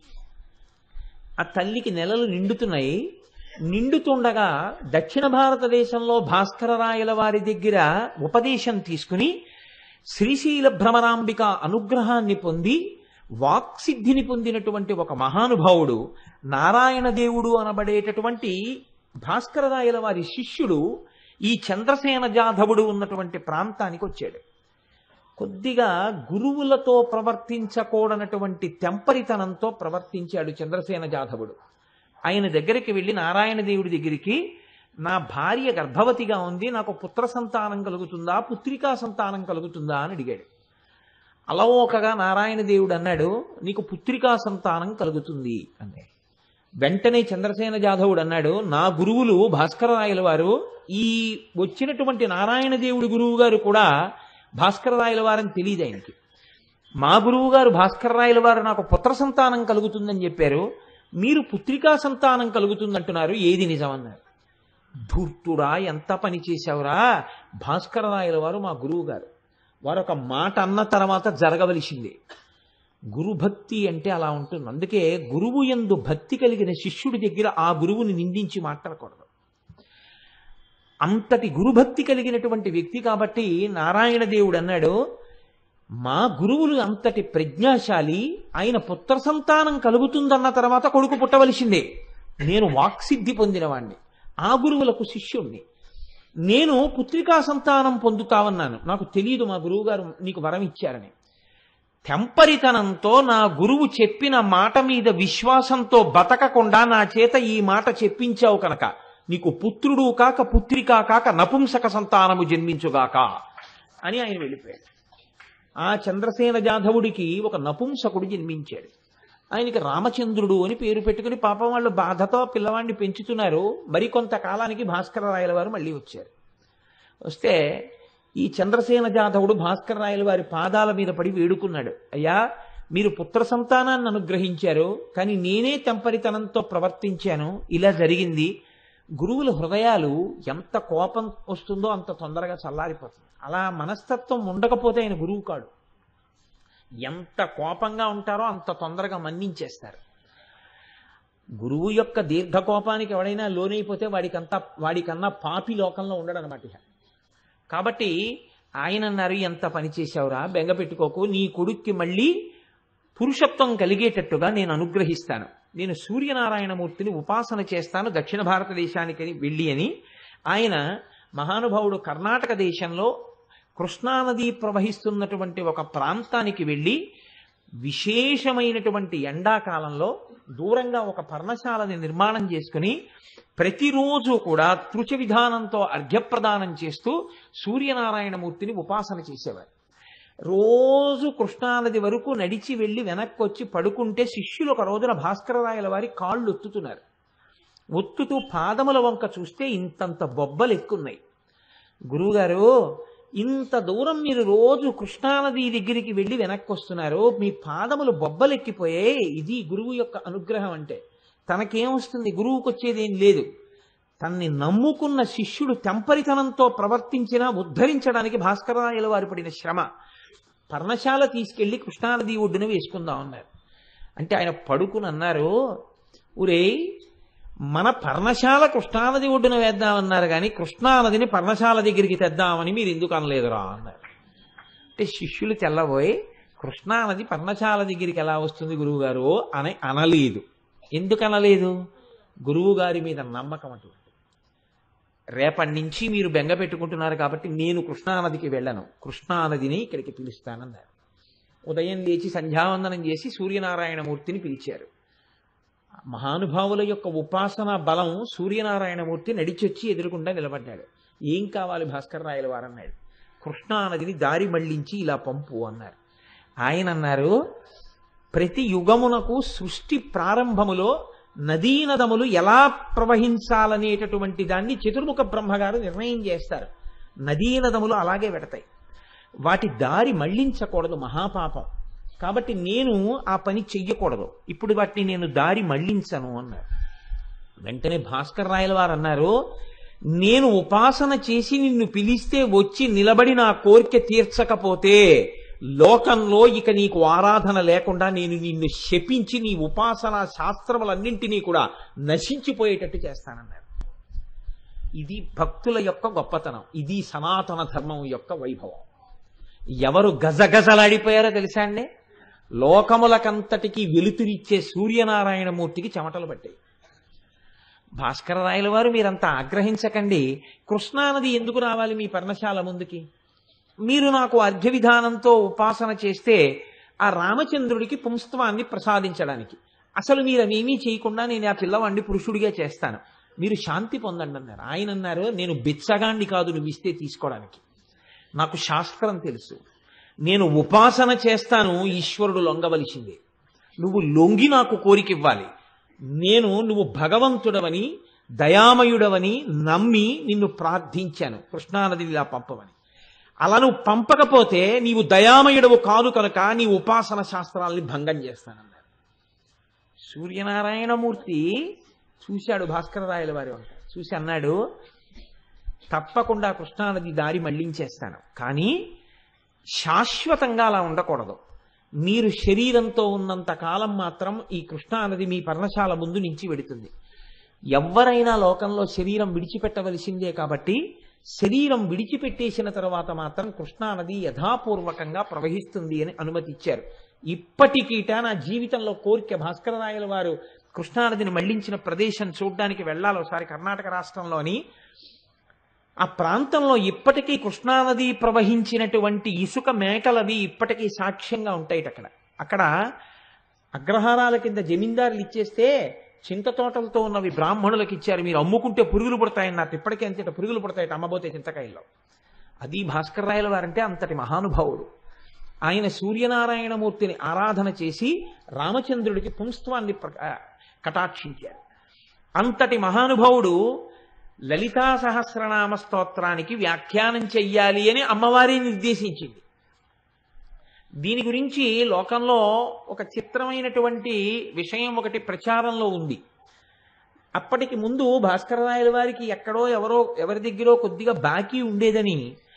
ఆ తల్లికి నెలలు నిండుతున్నాయి. నిండుతుండగా దక్షిణ భారతదేశంలో భాస్కరరాయల వారి దగ్గర ఉపదేశం తీసుకుని శ్రీశైల భ్రమరాంబిక అనుగ్రహాన్ని పొంది వాక్సిద్ధిని పొందినటువంటి ఒక మహానుభావుడు నారాయణ దేవుడు అనబడేటటువంటి భాస్కరరాయల వారి శిష్యుడు ఈ చంద్రసేన జాధవుడు ఉన్నటువంటి ప్రాంతానికి వచ్చాడు. కొద్దిగా గురువులతో ప్రవర్తించకూడనటువంటి తెంపరితనంతో ప్రవర్తించాడు చంద్రసేన జాధవుడు. ఆయన దగ్గరికి వెళ్ళి నారాయణ దేవుడి దగ్గరికి నా భార్య గర్భవతిగా ఉంది, నాకు పుత్ర సంతానం కలుగుతుందా పుత్రికా సంతానం కలుగుతుందా అని అడిగాడు. అలవోకగా నారాయణ దేవుడు అన్నాడు నీకు పుత్రికా సంతానం కలుగుతుంది అన్నాడు. వెంటనే చంద్రసేన జాధవుడు అన్నాడు నా గురువులు భాస్కరరాయల వారు, ఈ వచ్చినటువంటి నారాయణ దేవుడి గురువు గారు కూడా భాస్కరరాయల వారని తెలియదు ఆయనకి. మా గురువు గారు భాస్కరరాయల వారు నాకు పుత్ర సంతానం కలుగుతుందని చెప్పారు, మీరు పుత్రికా సంతానం కలుగుతుందంటున్నారు, ఏది నిజమన్నారు. ధూర్తుడా ఎంత పని చేశావురా, భాస్కరరాయల వారు మా గురువు గారు, వారు ఒక మాట అన్న తర్వాత జరగవలసిందే. గురుభక్తి అంటే అలా ఉంటుంది. అందుకే గురువు యందు భక్తి కలిగిన శిష్యుడి దగ్గర ఆ గురువుని నిందించి మాట్లాడకూడదు. అంతటి గురుభక్తి కలిగినటువంటి వ్యక్తి కాబట్టి నారాయణ దేవుడు అన్నాడు మా గురువులు అంతటి ప్రజ్ఞాశాలి, ఆయన పుత్ర సంతానం కలుగుతుందన్న తర్వాత కొడుకు పుట్టవలసిందే. నేను వాక్సిద్ధి పొందినవాణ్ణి, ఆ గురువులకు శిష్యుణ్ణి, నేను పుత్రికా సంతానం పొందుతావన్నాను, నాకు తెలియదు మా గురువు గారు నీకు వరం ఇచ్చారని. తెంపరితనంతో నా గురువు చెప్పిన మాట మీద విశ్వాసంతో బతకకుండా నా చేత ఈ మాట చెప్పించావు కనుక నీకు పుత్రుడు కాక పుత్రికా కాక నపుంసక సంతానము జన్మించుగాక అని ఆయన వెళ్ళిపోయాడు. ఆ చంద్రసేన జాధవుడికి ఒక నపుంసకుడు జన్మించాడు. ఆయనకి రామచంద్రుడు అని పేరు పెట్టుకుని పాపం వాళ్ళు బాధతో పిల్లవాడిని పెంచుతున్నారు. మరికొంతకాలానికి భాస్కరరాయల వారు మళ్ళీ వచ్చారు. వస్తే ఈ చంద్రసేన జాధవుడు భాస్కరరాయల వారి పాదాల మీద పడి వేడుకున్నాడు, అయ్యా మీరు పుత్ర సంతానాన్ని అనుగ్రహించారు, కానీ నేనే తెంపరితనంతో ప్రవర్తించాను, ఇలా జరిగింది. గురువుల హృదయాలు ఎంత కోపం వస్తుందో అంత తొందరగా చల్లారిపోతుంది. అలా మనస్తత్వం ఉండకపోతే ఆయన గురువు కాడు. ఎంత కోపంగా ఉంటారో అంత తొందరగా మన్నించేస్తారు. గురువు యొక్క దీర్ఘ కోపానికి ఎవడైనా లోనైపోతే వాడికంతా వాడికన్నా పాపి లోకంలో ఉండడు అనమాట. కాబట్టి ఆయన అన్నారు ఎంత పని చేశావురా, బెంగ పెట్టుకోకు, నీ కొడుక్కి మళ్ళీ పురుషత్వం కలిగేటట్టుగా నేను అనుగ్రహిస్తాను, నేను సూర్యనారాయణమూర్తిని ఉపాసన చేస్తాను దక్షిణ భారతదేశానికి వెళ్ళి అని ఆయన మహానుభావుడు కర్ణాటక దేశంలో కృష్ణానది ప్రవహిస్తున్నటువంటి ఒక ప్రాంతానికి వెళ్ళి విశేషమైనటువంటి ఎండాకాలంలో దూరంగా ఒక పర్ణశాలని నిర్మాణం చేసుకుని ప్రతిరోజు కూడా తృచ విధానంతో అర్ఘ్యప్రదానం చేస్తూ సూర్యనారాయణమూర్తిని ఉపాసన చేసేవారు. రోజు కృష్ణానది వరకు నడిచి వెళ్ళి వెనక్కి వచ్చి పడుకుంటే శిష్యులు ఒక రోజున భాస్కరరాయల వారి కాళ్ళు ఒత్తుతున్నారు. ఒత్తుతూ పాదముల వంక చూస్తే ఇంతంత బొబ్బలు ఎక్కున్నాయి. గురువుగారు ఇంత దూరం మీరు రోజు కృష్ణానది దగ్గరికి వెళ్ళి వెనక్కి వస్తున్నారు, మీ పాదములు బొబ్బలెక్కిపోయాయి, ఇది గురువు యొక్క అనుగ్రహం అంటే. తనకేమొస్తుంది, గురువుకు వచ్చేదేం లేదు. తన్ని నమ్ముకున్న శిష్యుడు తెంపరితనంతో ప్రవర్తించినా ఉద్ధరించడానికి భాస్కరరాయల వారు పడిన శ్రమ. పర్ణశాల తీసుకెళ్లి కృష్ణానది ఒడ్డున వేసుకుందాం అన్నారు. అంటే ఆయన పడుకుని అన్నారు, ఊరే మన పర్ణశాల కృష్ణానది ఒడ్డున వేద్దామన్నారు కానీ కృష్ణానదిని పర్ణశాల దగ్గరికి తెద్దామని మీరు ఎందుకు అనలేదురా అన్నారు. అంటే శిష్యులు తెల్లబోయి కృష్ణానది పర్ణశాల దగ్గరికి ఎలా వస్తుంది గురువు గారు అని అనలేదు. ఎందుకు అనలేదు? గురువు గారి మీద నమ్మకం అటువంటి. రేపటి నుంచి మీరు బెంగ పెట్టుకుంటున్నారు కాబట్టి నేను కృష్ణానదికి వెళ్ళను, కృష్ణానదిని ఇక్కడికి పిలుస్తానన్నారు. ఉదయం లేచి సంధ్యావందనం చేసి సూర్యనారాయణమూర్తిని పిలిచారు. మహానుభావుల యొక్క ఉపాసన బలం సూర్యనారాయణమూర్తి నడిచొచ్చి ఎదురుకుండా నిలబడ్డాడు. ఏం కావాలి భాస్కర్ రాయల వారు అన్నాడు. కృష్ణానదిని దారి మళ్లించి ఇలా పంపు అన్నారు. ఆయన అన్నారు, ప్రతి యుగమునకు సృష్టి ప్రారంభములో నదీ నదములు ఎలా ప్రవహించాలనేటటువంటి దాన్ని చతుర్ముఖ బ్రహ్మగారు నిర్ణయం చేస్తారు. నదీ నదములు అలాగే పెడతాయి. వాటి దారి మళ్లించకూడదు, మహాపాపం. కాబట్టి నేను ఆ పని చెయ్యకూడదు, ఇప్పుడు వాటిని నేను దారి మళ్లించను అన్నారు. వెంటనే భాస్కర్ రాయల వారు అన్నారు, నేను ఉపాసన చేసి నిన్ను పిలిస్తే వచ్చి నిలబడి నా కోరిక తీర్చకపోతే లోకంలో ఇక నీకు ఆరాధన లేకుండా నేను నిన్ను శపించి నీ ఉపాసనా శాస్త్రములన్నింటినీ కూడా నశించిపోయేటట్టు చేస్తానన్నారు. ఇది భక్తుల యొక్క గొప్పతనం, ఇది సనాతన ధర్మం యొక్క వైభవం. ఎవరు గజగజలాడిపోయారో తెలుసా అండి? లోకములకంతటికి వెలుతురిచ్చే సూర్యనారాయణమూర్తికి చెమటలు పట్టాయి. భాస్కర రాయల వారు మీరంతా ఆగ్రహించకండి, కృష్ణానది ఎందుకు రావాలి మీ పర్ణశాల ముందుకి? మీరు నాకు అర్ఘ్య విధానంతో ఉపాసన చేస్తే ఆ రామచంద్రుడికి పుంస్తవాన్ని ప్రసాదించడానికి. అసలు మీరు అవేమీ చేయకుండా నేను ఆ పిల్లవాడిని పురుషుడిగా చేస్తాను, మీరు శాంతి పొందండి అన్నారు. ఆయన అన్నారు, నేను బిచ్చగాండి కాదు నువ్వు ఇస్తే తీసుకోవడానికి, నాకు శాస్త్రం తెలుసు, నేను ఉపాసన చేస్తాను, ఈశ్వరుడు లొంగవలసిందే, నువ్వు లొంగి నాకు కోరిక ఇవ్వాలి. నేను నువ్వు భగవంతుడవని దయామయుడవని నమ్మి నిన్ను ప్రార్థించాను కృష్ణానది ఇలా పంపమని. అలా నువ్వు పంపకపోతే నీవు దయామయుడవు కాదు కనుక నీ ఉపాసన శాస్త్రాల్ని భంగం చేస్తానన్నారు. సూర్యనారాయణమూర్తి చూశాడు భాస్కర రాయల వారి వంట, చూసి అన్నాడు, తప్పకుండా కృష్ణానది దారి మళ్లించేస్తాను, కానీ శాశ్వతంగా అలా ఉండకూడదు. మీరు శరీరంతో ఉన్నంత కాలం మాత్రం ఈ కృష్ణానది మీ పర్ణశాల ముందు నుంచి వెడుతుంది. ఎవరైనా లోకంలో శరీరం విడిచిపెట్టవలసిందే, కాబట్టి శరీరం విడిచిపెట్టేసిన తర్వాత మాత్రం కృష్ణానది యథాపూర్వకంగా ప్రవహిస్తుంది అని అనుమతి ఇచ్చారు. ఇప్పటికీట నా జీవితంలో కోరిక భాస్కర రాయల వారు కృష్ణానదిని మళ్లించిన ప్రదేశం చూడడానికి వెళ్ళాలి ఒకసారి. కర్ణాటక రాష్ట్రంలోని ఆ ప్రాంతంలో ఇప్పటికీ కృష్ణానది ప్రవహించినటువంటి ఇసుక మేకలవి ఇప్పటికీ సాక్ష్యంగా ఉంటాయి. అక్కడ అక్కడ అగ్రహారాల కింద జమీందారులు ఇచ్చేస్తే చింత తోటలతో ఉన్నవి బ్రాహ్మణులకు ఇచ్చారు, మీరు అమ్ముకుంటే పురుగులు పడతాయని నాకు ఇప్పటికే అంతేట పురుగులు పడతాయట అమ్మబోతే చింతకాయల్లో. అది భాస్కర్ రాయల వారంటే అంతటి మహానుభావుడు. ఆయన సూర్యనారాయణమూర్తిని ఆరాధన చేసి రామచంద్రుడికి పుంస్త్వాన్ని కటాక్షించారు. అంతటి మహానుభావుడు లలితా సహస్రనామ స్తోత్రానికి వ్యాఖ్యానం చెయ్యాలి అని అమ్మవారి నిర్దేశించింది. దీని గురించి లోకంలో ఒక చిత్రమైనటువంటి విషయం ఒకటి ప్రచారంలో ఉంది. అప్పటికి ముందు భాస్కర రాయల వారికి ఎక్కడో ఎవరో ఎవరి దగ్గరో కొద్దిగా బాకీ ఉండేదని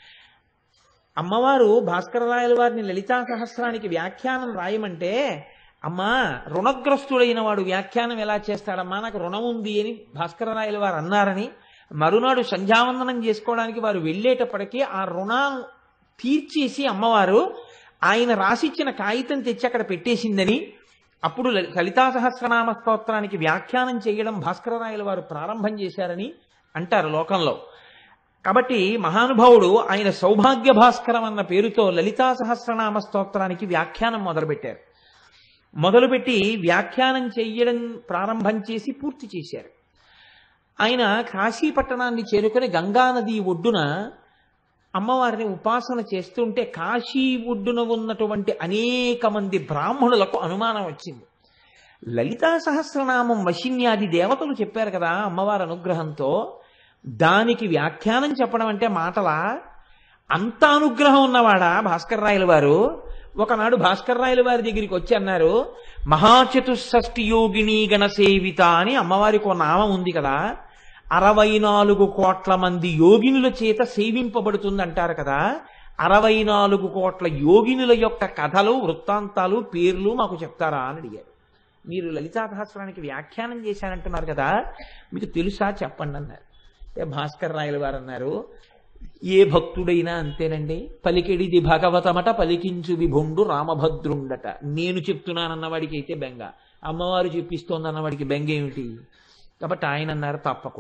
అమ్మవారు భాస్కర రాయల వారిని లలితా సహస్రానికి వ్యాఖ్యానం రాయమంటే, అమ్మా రుణగ్రస్తుడైన వాడు వ్యాఖ్యానం ఎలా చేస్తాడమ్మా, నాకు రుణం ఉంది అని భాస్కర రాయల వారు అన్నారని మరునాడు సంధ్యావందనం చేసుకోవడానికి వారు వెళ్ళేటప్పటికీ ఆ రుణాన్ని తీర్చేసి అమ్మవారు ఆయన రాసిచ్చిన కాగితం తెచ్చి అక్కడ పెట్టేసిందని, అప్పుడు లలితా సహస్రనామ స్తోత్రానికి వ్యాఖ్యానం చేయడం భాస్కర రాయల వారు ప్రారంభం చేశారని అంటారు లోకంలో. కాబట్టి మహానుభావుడు ఆయన సౌభాగ్య భాస్కరం అన్న పేరుతో లలితా సహస్రనామ స్తోత్రానికి వ్యాఖ్యానం మొదలుపెట్టారు. మొదలుపెట్టి వ్యాఖ్యానం చెయ్యడం ప్రారంభం చేసి పూర్తి చేశారు. ఆయన కాశీపట్టణాన్ని చేరుకొని గంగానది ఒడ్డున అమ్మవారిని ఉపాసన చేస్తుంటే కాశీ ఒడ్డున ఉన్నటువంటి అనేక మంది బ్రాహ్మణులకు అనుమానం వచ్చింది. లలితా సహస్రనామం వశిన్యాది దేవతలు చెప్పారు కదా అమ్మవారి అనుగ్రహంతో, దానికి వ్యాఖ్యానం చెప్పడం అంటే మాటలా? అంత అనుగ్రహం ఉన్నవాడా భాస్కర్ రాయల వారు? ఒకనాడు భాస్కర్ రాయల వారి దగ్గరికి వచ్చి అన్నారు, మహాచతుషష్ఠి యోగిని గణసేవిత అని అమ్మవారికి ఒక నామం ఉంది కదా, అరవై నాలుగు కోట్ల మంది యోగినుల చేత సేవింపబడుతుంది అంటారు కదా, అరవై నాలుగు కోట్ల యోగినుల యొక్క కథలు వృత్తాంతాలు పేర్లు మాకు చెప్తారా అని అడిగారు. మీరు లలితా సహస్రానికి వ్యాఖ్యానం చేశానంటున్నారు కదా, మీకు తెలుసా చెప్పండి అన్నారు. అంటే భాస్కర్ రాయల వారు అన్నారు, ఏ భక్తుడైనా అంతేనండి, పలికెడిది భగవతమట పలికించు విభుండు రామభద్రుండట. నేను చెప్తున్నానన్నవాడికి అయితే బెంగ, అమ్మవారు చెప్పిస్తోందన్నవాడికి బెంగ ఏమిటి? కాబట్టి ఆయన అన్నారు, తప్పకుండా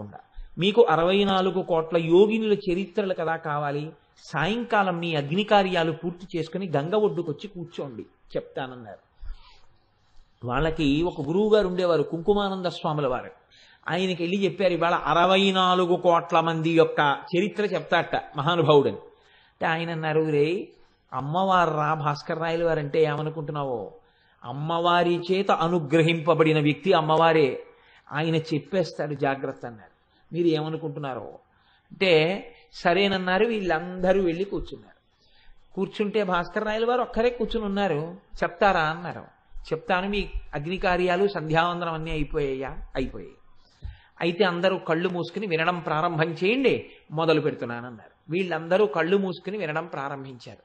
మీకు అరవై నాలుగు కోట్ల యోగినుల చరిత్రలు కదా కావాలి, సాయంకాలం మీ అగ్ని కార్యాలు పూర్తి చేసుకుని గంగ ఒడ్డుకొచ్చి కూర్చోండి చెప్తానన్నారు. వాళ్ళకి ఒక గురువు గారు ఉండేవారు, కుంకుమానంద స్వాముల వారు. ఆయనకి వెళ్ళి చెప్పారు, ఇవాళ అరవై నాలుగు కోట్ల మంది యొక్క చరిత్ర చెప్తాట మహానుభావుడని. అంటే ఆయన అన్నారు, రే అమ్మవారు రా భాస్కర్ రాయలు వారు అంటే ఏమనుకుంటున్నావో, అమ్మవారి చేత అనుగ్రహింపబడిన వ్యక్తి అమ్మవారే, ఆయన చెప్పేస్తాడు జాగ్రత్త అన్నారు. మీరు ఏమనుకుంటున్నారో అంటే సరేనన్నారు. వీళ్ళందరూ వెళ్ళి కూర్చున్నారు. కూర్చుంటే భాస్కర్ రాయలు వారు ఒక్కరే కూర్చుని ఉన్నారు. చెప్తారా అన్నారు. చెప్తాను, మీ అగ్ని కార్యాలు సంధ్యావందనం అన్నీ అయిపోయాయా? అయిపోయాయి. అయితే అందరూ కళ్ళు మూసుకుని వినడం ప్రారంభం చేయండి, మొదలు పెడుతున్నానన్నారు. వీళ్ళందరూ కళ్ళు మూసుకుని వినడం ప్రారంభించారు.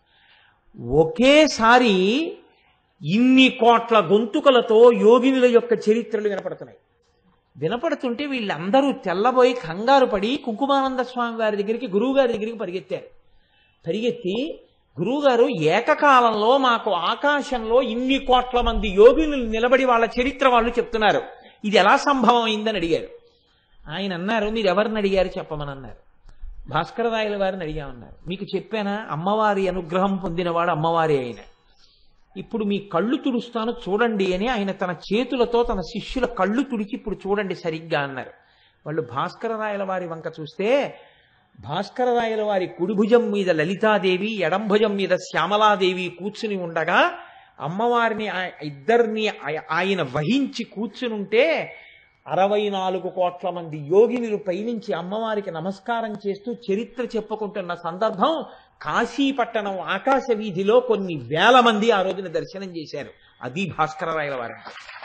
ఒకేసారి ఇన్ని కోట్ల గొంతుకలతో యోగినుల యొక్క చరిత్రలు వినపడుతున్నాయి. వినపడుతుంటే వీళ్ళందరూ తెల్లబోయి కంగారు పడి కుంకుమానంద స్వామి వారి దగ్గరికి, గురువు గారి దగ్గరికి పరిగెత్తారు. పరిగెత్తి, గురువుగారు ఏకకాలంలో మాకు ఆకాశంలో ఇన్ని కోట్ల మంది యోగినులు నిలబడి వాళ్ళ చరిత్ర వాళ్ళు చెప్తున్నారు, ఇది ఎలా సంభవం అయిందని అడిగారు. ఆయన అన్నారు, మీరు ఎవరిని అడిగారు చెప్పమని అన్నారు. భాస్కర రాయల వారిని అడిగామన్నారు. మీకు చెప్పానా, అమ్మవారి అనుగ్రహం పొందినవాడు అమ్మవారి అయిన. ఇప్పుడు మీ కళ్ళు తుడుస్తాను చూడండి అని ఆయన తన చేతులతో తన శిష్యుల కళ్ళు తుడిచి ఇప్పుడు చూడండి సరిగ్గా అన్నారు. వాళ్ళు భాస్కర రాయల వారి వంక చూస్తే భాస్కర రాయల వారి కుడి భుజం మీద లలితాదేవి, ఎడం భుజం మీద శ్యామలాదేవి కూర్చుని ఉండగా అమ్మవారిని ఇద్దరిని ఆయన వహించి కూర్చునుంటే అరవై నాలుగు కోట్ల మంది యోగినులు పైనుంచి అమ్మవారికి నమస్కారం చేస్తూ చరిత్ర చెప్పుకుంటున్న సందర్భం. కాశీపట్టణం ఆకాశ వీధిలో కొన్ని వేల మంది ఆ రోజున దర్శనం చేశారు. అది భాస్కర రాయల వారు.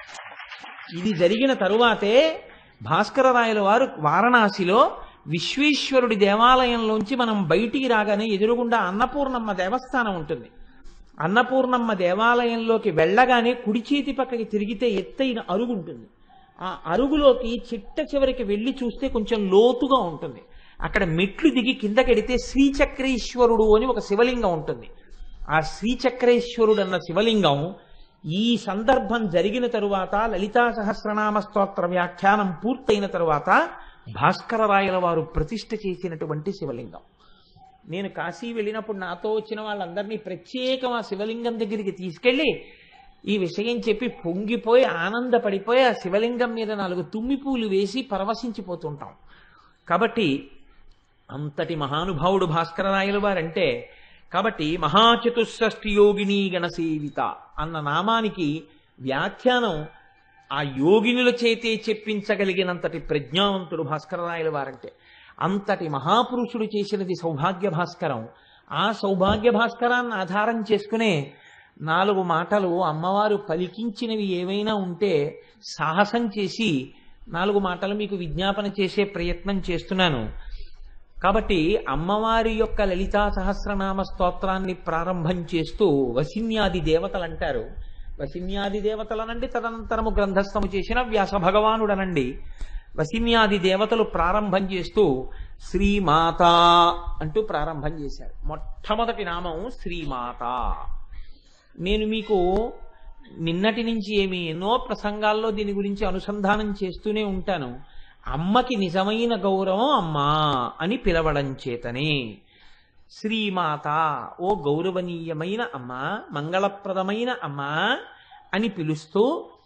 ఇది జరిగిన తరువాతే భాస్కర రాయల వారు వారణాసిలో విశ్వేశ్వరుడి దేవాలయంలోంచి మనం బయటికి రాగానే ఎదురుగుండా అన్నపూర్ణమ్మ దేవస్థానం ఉంటుంది. అన్నపూర్ణమ్మ దేవాలయంలోకి వెళ్ళగానే కుడి చేతి పక్కకి తిరిగితే ఎత్తైన అరుగు ఉంటుంది. ఆ అరుగులోకి చిట్ట చివరికి వెళ్ళి చూస్తే కొంచెం లోతుగా ఉంటుంది. అక్కడ మెట్లు దిగి కిందకెడితే శ్రీచక్రేశ్వరుడు అని ఒక శివలింగం ఉంటుంది. ఆ శ్రీచక్రేశ్వరుడు అన్న శివలింగం ఈ సందర్భం జరిగిన తరువాత, లలితా సహస్రనామ స్తోత్ర వ్యాఖ్యానం పూర్తయిన తరువాత భాస్కర రాయల వారు ప్రతిష్ఠ చేసినటువంటి శివలింగం. నేను కాశీ వెళ్ళినప్పుడు నాతో వచ్చిన వాళ్ళందరినీ ప్రత్యేకం ఆ శివలింగం దగ్గరికి తీసుకెళ్ళి ఈ విషయం చెప్పి పొంగిపోయి ఆనందపడిపోయి ఆ శివలింగం మీద నాలుగు తుమ్మిపూలు వేసి పరవశించిపోతుంటాం. కాబట్టి అంతటి మహానుభావుడు భాస్కర రాయల వారంటే, కాబట్టి మహాచతుషష్ఠి యోగిని గణసేవిత అన్న నామానికి వ్యాఖ్యానం ఆ యోగినుల చేతే చెప్పించగలిగినంతటి ప్రజ్ఞావంతుడు భాస్కర రాయల వారంటే. అంతటి మహాపురుషుడు చేసినది సౌభాగ్య భాస్కరం. ఆ సౌభాగ్య భాస్కరాన్ని ఆధారం చేసుకునే నాలుగు మాటలు అమ్మవారు పలికించినవి ఏవైనా ఉంటే సాహసం చేసి నాలుగు మాటలు మీకు విజ్ఞాపన చేసే ప్రయత్నం చేస్తున్నాను. కాబట్టి అమ్మవారి యొక్క లలితా సహస్రనామ స్తోత్రాన్ని ప్రారంభం చేస్తూ వసిన్యాది దేవతలు అంటారు. వసిన్యాది దేవతలనండి, తదనంతరము గ్రంథస్థము చేసిన వ్యాస భగవానుడనండి. వసిన్యాది దేవతలు ప్రారంభం చేస్తూ శ్రీమాత అంటూ ప్రారంభం చేశారు. మొట్టమొదటి నామం శ్రీమాత. నేను మీకు నిన్నటి నుంచి ఏమి ఎన్నో ప్రసంగాల్లో దీని గురించి అనుసంధానం చేస్తూనే ఉంటాను. అమ్మకి నిజమైన గౌరవం అమ్మా అని పిలవడం చేతనే శ్రీమాత, ఓ గౌరవనీయమైన అమ్మ, మంగళప్రదమైన అమ్మ అని పిలుస్తూ,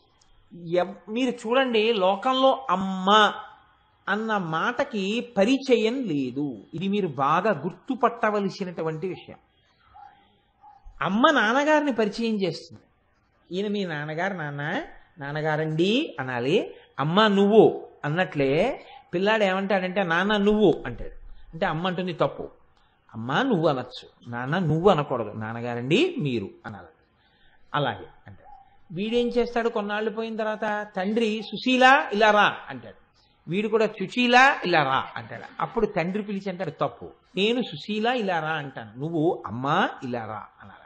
మీరు చూడండి లోకంలో అమ్మ అన్న మాటకి పరిచయం లేదు. ఇది మీరు బాగా గుర్తుపట్టవలసినటువంటి విషయం. అమ్మ నాన్నగారిని పరిచయం చేస్తుంది. ఈయన మీ నాన్నగారు, నాన్న నాన్నగారండి అనాలి. అమ్మ నువ్వు అన్నట్లే పిల్లాడు ఏమంటాడంటే నాన్న నువ్వు అంటాడు. అంటే అమ్మ అంటుంది తప్పు, అమ్మ నువ్వు అనొచ్చు, నాన్న నువ్వు అనకూడదు, నాన్నగారండి మీరు అనాలి. అలాగే అంటాడు. వీడేం చేస్తాడు, కొన్నాళ్ళు పోయిన తర్వాత తండ్రి సుశీల ఇలా రా అంటాడు. వీడు కూడా సుశీల ఇలా రా అంటాడు. అప్పుడు తండ్రి పిలిచి అంటాడు తప్పు, నేను సుశీల ఇలా రా అంటాను, నువ్వు అమ్మ ఇలా రా అనాలంట.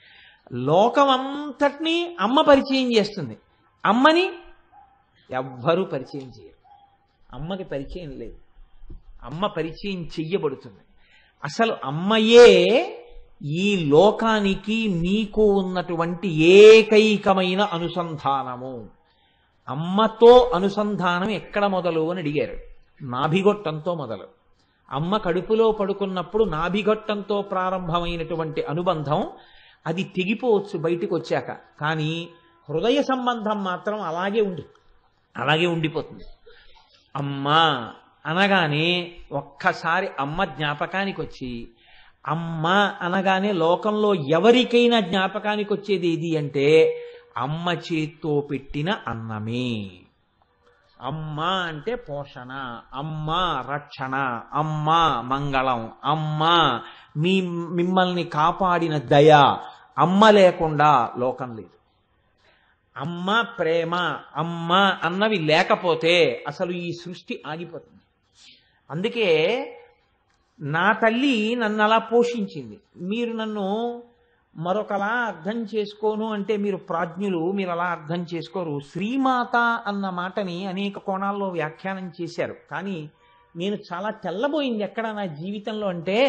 లోకమంతటినీ అమ్మ పరిచయం చేస్తుంది, అమ్మని ఎవ్వరూ పరిచయం చేయరు. అమ్మకి పరిచయం లేదు, అమ్మ పరిచయం చెయ్యబడుతుంది. అసలు అమ్మయే ఈ లోకానికి మీకు ఉన్నటువంటి ఏకైకమైన అనుసంధానము. అమ్మతో అనుసంధానం ఎక్కడ మొదలు అని అడిగారు. నాభిగొట్టంతో మొదలు. అమ్మ కడుపులో పడుకున్నప్పుడు నాభిగొట్టంతో ప్రారంభమైనటువంటి అనుబంధం అది తెగిపోవచ్చు బయటికి వచ్చాక, కానీ హృదయ సంబంధం మాత్రం అలాగే ఉండి అలాగే ఉండిపోతుంది. అమ్మ అనగానే ఒక్కసారి అమ్మ జ్ఞాపకానికి వచ్చి, అమ్మ అనగానే లోకంలో ఎవరికైనా జ్ఞాపకానికి వచ్చేది ఏది అంటే అమ్మ చేత్తో పెట్టిన అన్నమే. అమ్మ అంటే పోషణ, అమ్మ రక్షణ, అమ్మ మంగళం, అమ్మ మీ మిమ్మల్ని కాపాడిన దయ. అమ్మ లేకుండా లోకం లేదు. అమ్మ ప్రేమ, అమ్మ అన్నవి లేకపోతే అసలు ఈ సృష్టి ఆగిపోతుంది. అందుకే నా తల్లి నన్ను అలా పోషించింది. మీరు నన్ను మరొకలా అర్థం చేసుకోను అంటే మీరు ప్రాజ్ఞులు, మీరు అలా అర్థం చేసుకోరు. శ్రీమాత అన్న మాటని అనేక కోణాల్లో వ్యాఖ్యానం చేశారు, కానీ నేను చాలా తెల్లబోయింది ఎక్కడ నా జీవితంలో అంటే,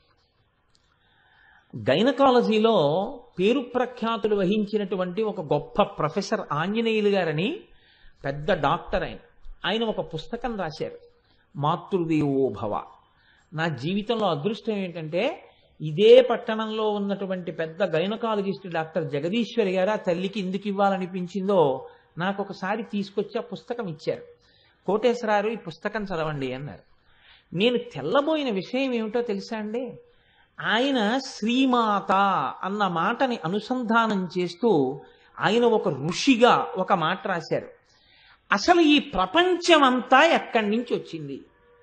గైనకాలజీలో పేరు ప్రఖ్యాతులు వహించినటువంటి ఒక గొప్ప ప్రొఫెసర్ ఆంజనేయులు గారని పెద్ద డాక్టర్ ఆయన. ఆయన ఒక పుస్తకం రాశారు, మాతృదేవో భవ. నా జీవితంలో అదృష్టం ఏంటంటే ఇదే పట్టణంలో ఉన్నటువంటి పెద్ద గైనకాలజిస్ట్ డాక్టర్ జగదీశ్వరి గారు ఆ తల్లికి ఎందుకు ఇవ్వాలనిపించిందో నాకు ఒకసారి తీసుకొచ్చి ఆ పుస్తకం ఇచ్చారు. కోటేశ్వరారు ఈ పుస్తకం చదవండి అన్నారు. నేను తెల్లబోయిన విషయం ఏమిటో తెలుసా అండి, ఆయన శ్రీమాత అన్న మాటని అనుసంధానం చేస్తూ ఆయన ఒక ఋషిగా ఒక మాట రాశారు. అసలు ఈ ప్రపంచమంతా ఎక్కడి నుంచి వచ్చింది?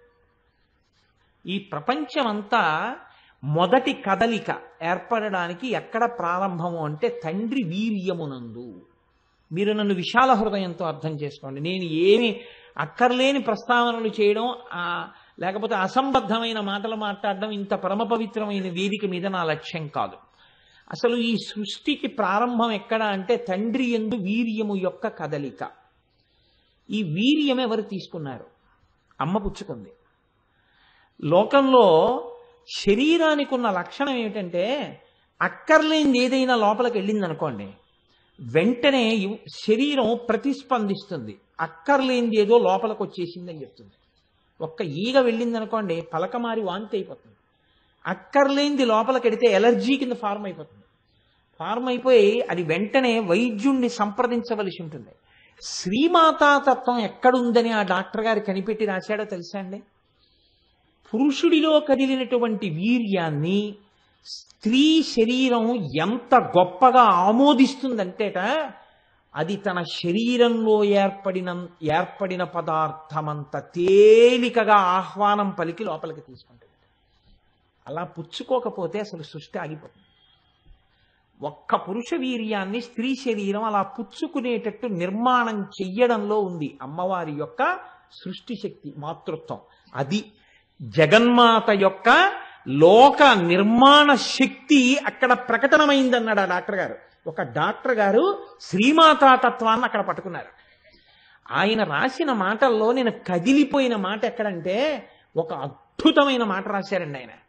ఈ ప్రపంచమంతా మొదటి కదలిక ఏర్పడడానికి ఎక్కడ ప్రారంభము అంటే తండ్రి వీర్యమునందు. మీరు నన్ను విశాల హృదయంతో అర్థం చేసుకోండి. నేను ఏమి అక్కర్లేని ప్రస్తావనలు చేయడం, లేకపోతే అసంబద్ధమైన మాటలు మాట్లాడడం ఇంత పరమ పవిత్రమైన వేదిక మీద నా లక్ష్యం కాదు. అసలు ఈ సృష్టికి ప్రారంభం ఎక్కడ అంటే తండ్రి యందు వీర్యము యొక్క కదలిక. ఈ వీర్యం ఎవరు తీసుకున్నారు? అమ్మ పుచ్చుకుంది. లోకంలో శరీరానికి ఉన్న లక్షణం ఏమిటంటే అక్కర్లేనిది ఏదైనా లోపలికి వెళ్ళింది అనుకోండి, వెంటనే శరీరం ప్రతిస్పందిస్తుంది. అక్కర్లేనిది ఏదో లోపలికి వచ్చేసిందని చెప్తుంది. ఒక్క ఈగ వెళ్ళింది అనుకోండి, పలకమారి వాంతి అయిపోతుంది. అక్కర్లేనిది లోపలికి వెడితే ఎలర్జీ కింద ఫార్మ్ అయిపోతుంది. ఫార్మ్ అయిపోయి అది వెంటనే వైద్యుణ్ణి సంప్రదించవలసి ఉంటుంది. శ్రీమాతాతత్వం ఎక్కడుందని ఆ డాక్టర్ గారు కనిపెట్టి రాశాడో తెలుసా అండి? పురుషుడిలో కదిలినటువంటి వీర్యాన్ని స్త్రీ శరీరం ఎంత గొప్పగా ఆమోదిస్తుందంటేట, అది తన శరీరంలో ఏర్పడిన ఏర్పడిన పదార్థమంత తేలికగా ఆహ్వానం పలికి లోపలికి తీసుకుంటుంది. అలా పుచ్చుకోకపోతే అసలు సృష్టి ఆగిపోతుంది. ఒక్క పురుష వీర్యాన్ని స్త్రీ శరీరం అలా పుచ్చుకునేటట్టు నిర్మాణం చెయ్యడంలో ఉంది అమ్మవారి యొక్క సృష్టి శక్తి, మాతృత్వం. అది జగన్మాత యొక్క లోక నిర్మాణ శక్తి అక్కడ ప్రకటనమైందన్నాడు ఆ డాక్టర్ గారు. ఒక డాక్టర్ గారు శ్రీమాతాతత్వాన్ని అక్కడ పట్టుకున్నారు. ఆయన రాసిన మాటల్లో నేను కదిలిపోయిన మాట ఎక్కడంటే ఒక అద్భుతమైన మాట రాశారండి ఆయన.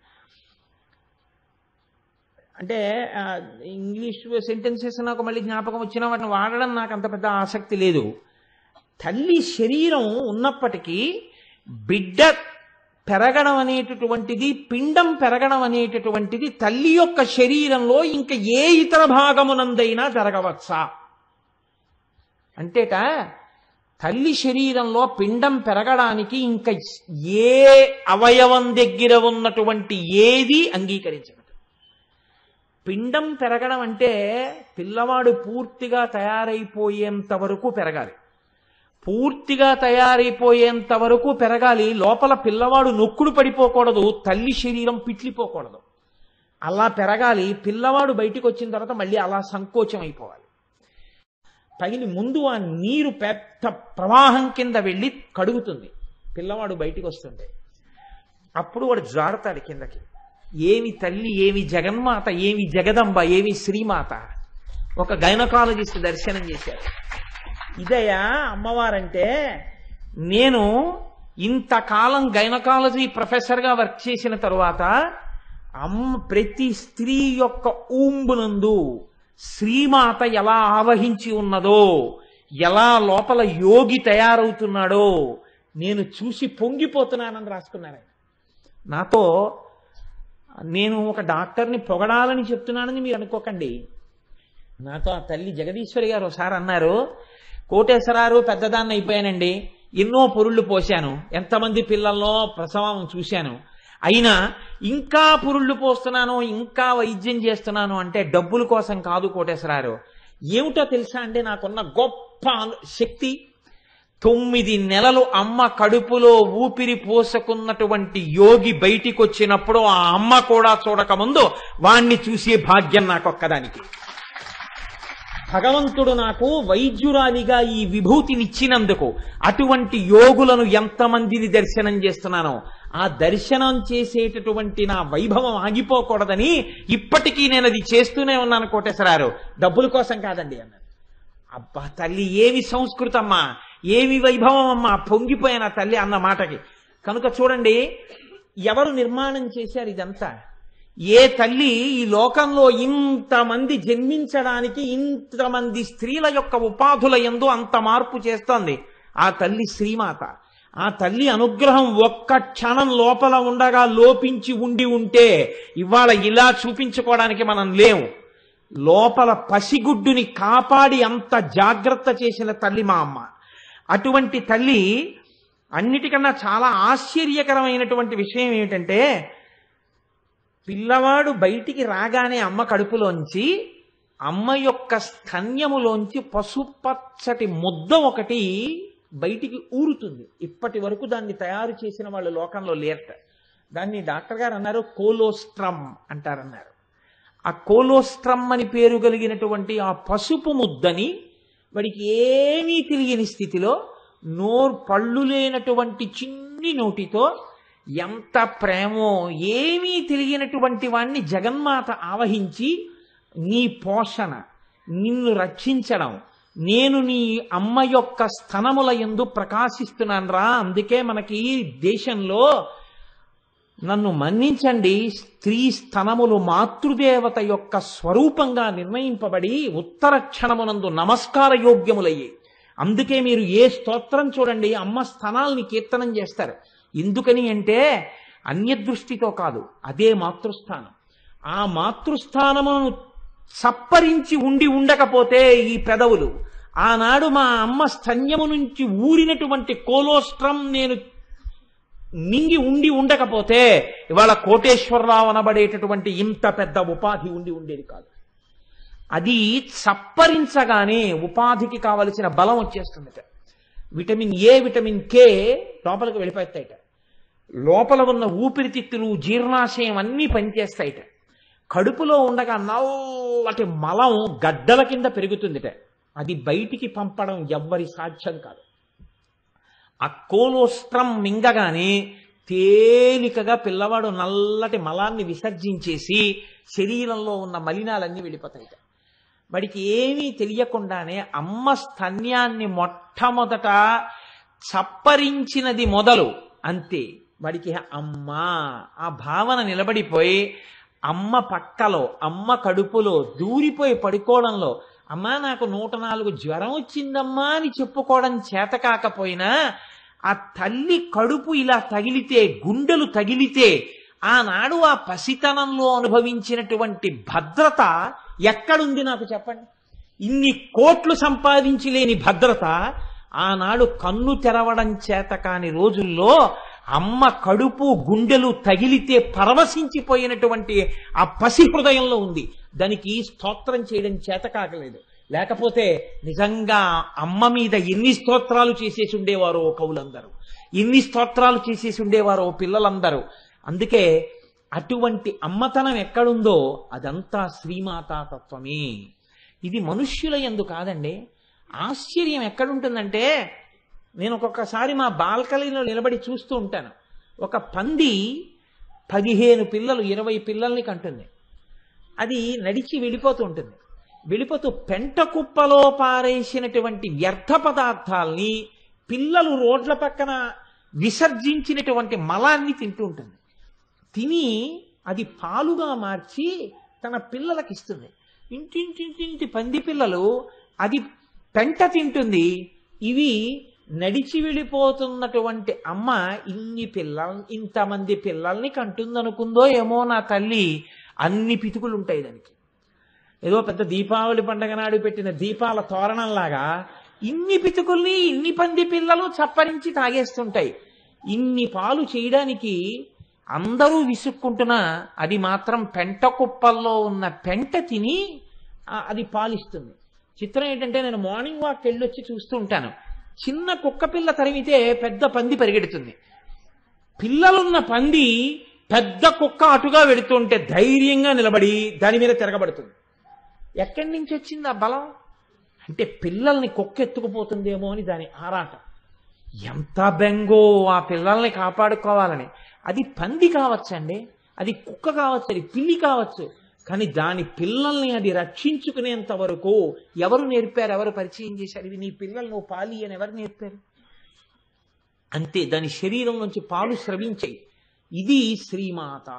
అంటే ఇంగ్లీష్ సెంటెన్సెస్ నాకు మళ్ళీ జ్ఞాపకం వచ్చినా వాటిని వాడడం నాకు అంత పెద్ద ఆసక్తి లేదు. తల్లి శరీరం ఉన్నప్పటికీ బిడ్డ పెరగడం అనేటటువంటిది, పిండం పెరగడం అనేటటువంటిది తల్లి యొక్క శరీరంలో ఇంకా ఏ ఇతర భాగమునందైనా జరగవచ్చా అంటేట, తల్లి శరీరంలో పిండం పెరగడానికి ఇంకా ఏ అవయవం దగ్గర ఉన్నటువంటి ఏది అంగీకరించదు. పిండం పెరగడం అంటే పిల్లవాడు పూర్తిగా తయారైపోయేంత వరకు పెరగాలి. పూర్తిగా తయారైపోయేంత వరకు పెరగాలి. లోపల పిల్లవాడు నొక్కుడు పడిపోకూడదు, తల్లి శరీరం పిట్లిపోకూడదు. అలా పెరగాలి. పిల్లవాడు బయటికి వచ్చిన తర్వాత మళ్ళీ అలా సంకోచం అయిపోవాలి. పైన ముందు ఆ నీరు పెద్ద ప్రవాహం కింద వెళ్ళి కడుగుతుంది పిల్లవాడు బయటికి వస్తుంటే. అప్పుడు వాడు జారుతాడు కిందకి. ఏమి తల్లి, ఏమి జగన్మాత, ఏమి జగదంబ, ఏమి శ్రీమాత. ఒక గైనకాలజిస్ట్ దర్శనం చేశారు. ఇదయా అమ్మవారంటే. నేను ఇంతకాలం గైనకాలజీ ప్రొఫెసర్గా వర్క్ చేసిన తరువాత అమ్మ ప్రతి స్త్రీ యొక్క ఊంబునందు శ్రీమాత ఎలా ఆవహించి ఉన్నదో, ఎలా లోపల యోగి తయారవుతున్నాడో నేను చూసి పొంగిపోతున్నానని రాసుకున్నారు ఆయన. నాతో నేను ఒక డాక్టర్ని పొగడాలని చెప్తున్నానని మీరు అనుకోకండి. నాతో ఆ తల్లి జగదీశ్వరి గారు ఒకసారి అన్నారు, కోటేశ్వరారు పెద్దదాన్ని అయిపోయానండి, ఎన్నో పురుళ్ళు పోశాను, ఎంతమంది పిల్లల్లో ప్రసవం చూశాను, అయినా ఇంకా పురుళ్ళు పోస్తున్నాను, ఇంకా వైద్యం చేస్తున్నాను అంటే డబ్బుల కోసం కాదు కోటేశ్వరారు. ఏమిటో తెలుసా అంటే నాకున్న గొప్ప శక్తి, తొమ్మిది నెలలు అమ్మ కడుపులో ఊపిరి పోసుకున్నటువంటి యోగి బయటికి వచ్చినప్పుడు ఆ అమ్మ కూడా చూడకముందు వాణ్ణి చూసే భాగ్యం నాకొక్కదానికి. భగవంతుడు నాకు వైద్యురాలిగా ఈ విభూతినిచ్చినందుకు అటువంటి యోగులను ఎంతమందిని దర్శనం చేస్తున్నానో ఆ దర్శనం చేసేటటువంటి నా వైభవం ఆగిపోకూడదని ఇప్పటికీ నేను అది చేస్తూనే ఉన్నాను కోటేశ్వరారు, డబ్బుల కోసం కాదండి అన్నారు. అబ్బా తల్లి ఏమి సంస్కృతమ్మా, ఏమి వైభవం అమ్మా, పొంగిపోయిన తల్లి అన్న మాటకి. కనుక చూడండి, ఎవరు నిర్మాణం చేశారు ఇదంతా? ఏ తల్లి ఈ లోకంలో ఇంతమంది జన్మించడానికి ఇంతమంది స్త్రీల యొక్క ఉపాధుల యందు అంత మార్పు చేస్తోంది? ఆ తల్లి శ్రీమాత. ఆ తల్లి అనుగ్రహం ఒక్క క్షణం లోపల ఉండగా లోపించి ఉండి ఉంటే ఇవాళ ఇలా చూపించుకోవడానికి మనం లేవు. లోపల పసిగుడ్డుని కాపాడి అంత జాగ్రత్త చేసిన తల్లి మా అమ్మ. అటువంటి తల్లి అన్నిటికన్నా చాలా ఆశ్చర్యకరమైనటువంటి విషయం ఏమిటంటే, పిల్లవాడు బయటికి రాగానే అమ్మ కడుపులోంచి అమ్మ యొక్క స్తన్యములోంచి పసుపచ్చటి ముద్ద ఒకటి బయటికి ఊరుతుంది. ఇప్పటి వరకు దాన్ని తయారు చేసిన వాళ్ళు లోకంలో లేరట. దాన్ని డాక్టర్ గారు అన్నారు కోలోస్ట్రమ్ అంటారన్నారు. ఆ కోలోస్ట్రమ్ అని పేరు కలిగినటువంటి ఆ పసుపు ముద్దని వాడికి ఏమీ తెలియని స్థితిలో నోరు పళ్ళు లేనటువంటి చిన్ని నోటితో ఎంత ప్రేమో ఏమీ తెలియనటువంటి వాణ్ణి జగన్మాత ఆవహించి నీ పోషణ, నిన్ను రక్షించడం, నేను నీ అమ్మ యొక్క స్తనముల యందు ప్రకాశిస్తున్నాను రా, అందుకే మనకి దేశంలో నన్ను మన్నించండి స్త్రీ స్తనములు మాతృదేవత యొక్క స్వరూపంగా నిర్ణయింపబడి ఉత్తర క్షణమునందు నమస్కార యోగ్యములయ్యాయి. అందుకే మీరు ఏ స్తోత్రం చూడండి అమ్మ స్తనాల్ని కీర్తనం చేస్తారు. ఎందుకని అంటే అన్యదృష్టితో కాదు, అదే మాతృస్థానం. ఆ మాతృస్థానమును సప్పరించి ఉండి ఉండకపోతే ఈ పెదవులు, ఆనాడు మా అమ్మ స్తన్యము నుంచి ఊరినటువంటి కోలోస్ట్రం నేను మింగి ఉండి ఉండకపోతే ఇవాళ కోటేశ్వరరావు అనబడేటటువంటి ఇంత పెద్ద ఉపాధి ఉండి ఉండేది కాదు. అది సప్పరించగానే ఉపాధికి కావలసిన బలం వచ్చేస్తుందట. విటమిన్ ఏ, విటమిన్ కే లోపలికి వెళ్ళిపోతాయిట. లోపల ఉన్న ఊపిరితిత్తులు, జీర్ణాశయం అన్నీ పనిచేస్తాయిట. కడుపులో ఉండగా నల్లటి మలం గడ్డల కింద పెరుగుతుందిట. అది బయటికి పంపడం ఎవ్వరి సాధ్యం కాదు. ఆ కోలోస్ట్రం మింగగానే తేలికగా పిల్లవాడు నల్లటి మలాన్ని విసర్జించేసి శరీరంలో ఉన్న మలినాలన్నీ వెళ్ళిపోతాయిట. వాడికి ఏమీ తెలియకుండానే అమ్మ స్తన్యాన్ని మొట్టమొదట చప్పరించినది మొదలు అంతే వాడికి అమ్మ ఆ భావన నిలబడిపోయి అమ్మ పక్కలో, అమ్మ కడుపులో దూరిపోయి పడుకోవడంలో, అమ్మా నాకు నూట నాలుగు జ్వరం వచ్చిందమ్మా అని చెప్పుకోవడం చేత కాకపోయినా ఆ తల్లి కడుపు ఇలా తగిలితే, గుండెలు తగిలితే ఆనాడు ఆ పసితనంలో అనుభవించినటువంటి భద్రత ఎక్కడుంది నాకు చెప్పండి? ఇన్ని కోట్లు సంపాదించి లేని భద్రత ఆనాడు కన్ను తెరవడం చేత కాని రోజుల్లో అమ్మ కడుపు గుండెలు తగిలితే పరవశించిపోయినటువంటి ఆ పసి హృదయంలో ఉంది. దానికి స్తోత్రం చేయడం చేత కాకలేదు. లేకపోతే నిజంగా అమ్మ మీద ఎన్ని స్తోత్రాలు చేసేసి ఉండేవారో కవులందరూ, ఎన్ని స్తోత్రాలు చేసేసి ఉండేవారో పిల్లలందరూ. అందుకే అటువంటి అమ్మతనం ఎక్కడుందో అదంతా శ్రీమాతా తత్వమే. ఇది మనుష్యుల యందు కాదండి. ఆశ్చర్యం ఎక్కడుంటుందంటే, నేను ఒక్కొక్కసారి మా బాల్కనీలో నిలబడి చూస్తూ ఉంటాను. ఒక పంది పదిహేను పిల్లలు ఇరవై పిల్లల్ని కంటుంది. అది నడిచి వెళ్ళిపోతూ ఉంటుంది. వెళ్ళిపోతూ పెంట కుప్పలో పారేసినటువంటి వ్యర్థ పదార్థాల్ని, పిల్లలు రోడ్ల పక్కన విసర్జించినటువంటి మలాన్ని తింటూ ఉంటుంది. తిని అది పాలుగా మార్చి తన పిల్లలకి ఇస్తుంది. ఇంటింటింటి పంది పిల్లలు అది పెంట తింటుంది, ఇవి నడిచి వెళ్ళిపోతున్నటువంటి అమ్మ ఇన్ని పిల్లలు ఇంతమంది పిల్లల్ని కంటుందనుకుందో ఏమో నా తల్లి. అన్ని పితుకులు ఉంటాయి దానికి. ఏదో పెద్ద దీపావళి పండగ నాడు పెట్టిన దీపాల తోరణంలాగా ఇన్ని పితుకుల్ని ఇన్ని పంది పిల్లలు చప్పరించి తాగేస్తుంటాయి. ఇన్ని పాలు చేయడానికి అందరూ విసుక్కుంటున్నా అది మాత్రం పెంట కుప్పల్లో ఉన్న పెంట తిని అది పాలిస్తుంది. చిత్రం ఏంటంటే నేను మార్నింగ్ వాక్ వెళ్ళొచ్చి చూస్తూ ఉంటాను. చిన్న కుక్క పిల్ల తరిమితే పెద్ద పంది పరిగెడుతుంది. పిల్లలున్న పంది పెద్ద కుక్క అటుగా వెళుతుంటే ధైర్యంగా నిలబడి దాని మీద తిరగబడుతుంది. ఎక్కడి నుంచి వచ్చింది ఆ బలం? అంటే పిల్లల్ని కుక్క ఎత్తుకుపోతుందేమో అని దాని ఆరాటం. ఎంత బెంగో ఆ పిల్లల్ని కాపాడుకోవాలని. అది పంది కావచ్చండి, అది కుక్క కావచ్చు, అది పిల్లి కావచ్చు, కానీ దాని పిల్లల్ని అది రక్షించుకునేంత వరకు ఎవరు నేర్పారు, ఎవరు పరిచయం చేశారు? ఇవి నీ పిల్లలు నువ్వు పాలి అని ఎవరు నేర్పారు? అంతే, దాని శరీరం నుంచి పాలు స్రవించాయి. ఇది శ్రీమాత.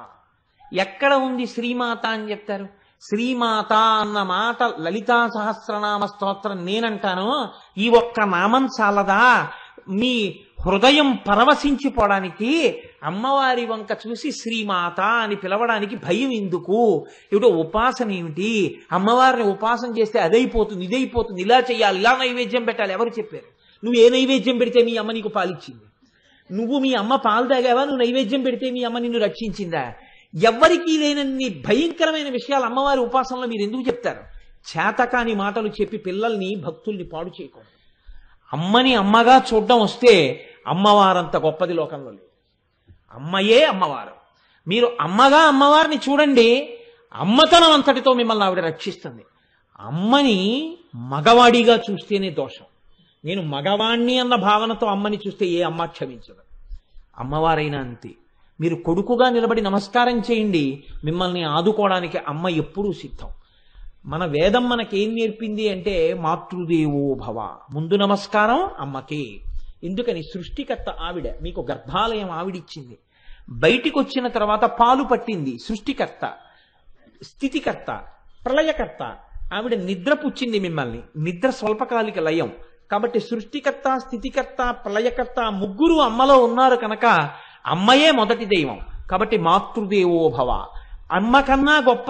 ఎక్కడ ఉంది శ్రీమాత అని చెప్తారు? శ్రీమాత అన్న మాట లలితా సహస్రనామ స్తోత్రం నేనంటాను. ఈ ఒక్క నామం చాలదా మీ హృదయం పరవశించిపోవడానికి? అమ్మవారి వంక చూసి శ్రీమాత అని పిలవడానికి భయం ఎందుకు? ఏమిటో ఉపాసన ఏమిటి? అమ్మవారిని ఉపాసన చేస్తే అదైపోతుంది, ఇదైపోతుంది, ఇలా చేయాలి, ఇలా నైవేద్యం పెట్టాలి. ఎవరు చెప్పారు? నువ్వు ఏ నైవేద్యం పెడితే మీ అమ్మ నీకు పాలిచ్చింది? నువ్వు మీ అమ్మ పాలు తాగావా? నువ్వు నైవేద్యం పెడితే మీ అమ్మ నిన్ను రక్షించిందా? ఎవ్వరికీ లేనన్ని భయంకరమైన విషయాలు అమ్మవారి ఉపాసనలో మీరు ఎందుకు చెప్తారు? చేతకాని మాటలు చెప్పి పిల్లల్ని భక్తుల్ని పాడు చేయకూడదు. అమ్మని అమ్మగా చూడడం వస్తే అమ్మవారంత గొప్పది లోకంలో లేదు. అమ్మయే అమ్మవారు. మీరు అమ్మగా అమ్మవారిని చూడండి, అమ్మతనం అంతటితో మిమ్మల్ని ఆవిడ రక్షిస్తుంది. అమ్మని మగవాడిగా చూస్తేనే దోషం. నేను మగవాణ్ణి అన్న భావనతో అమ్మని చూస్తే ఏ అమ్మ క్షమించదు. అమ్మవారైనా అంతే. మీరు కొడుకుగా నిలబడి నమస్కారం చేయండి, మిమ్మల్ని ఆదుకోవడానికి అమ్మ ఎప్పుడూ సిద్ధం. మన వేదం మనకేం నేర్పింది అంటే మాతృదేవో భవ. ముందు నమస్కారం అమ్మకే. ఎందుకని? సృష్టికర్త ఆవిడ. మీకు గర్భాలయం ఆవిడిచ్చింది. బయటికి వచ్చిన తర్వాత పాలు పట్టింది సృష్టికర్త, స్థితికర్త, ప్రళయకర్త. ఆవిడ నిద్ర పుచ్చింది మిమ్మల్ని. నిద్ర స్వల్పకాలిక లయం. కాబట్టి సృష్టికర్త, స్థితికర్త, ప్రళయకర్త ముగ్గురు అమ్మలో ఉన్నారు కనుక అమ్మయే మొదటి దైవం. కాబట్టి మాతృదేవో భవ. అమ్మ కన్నా గొప్ప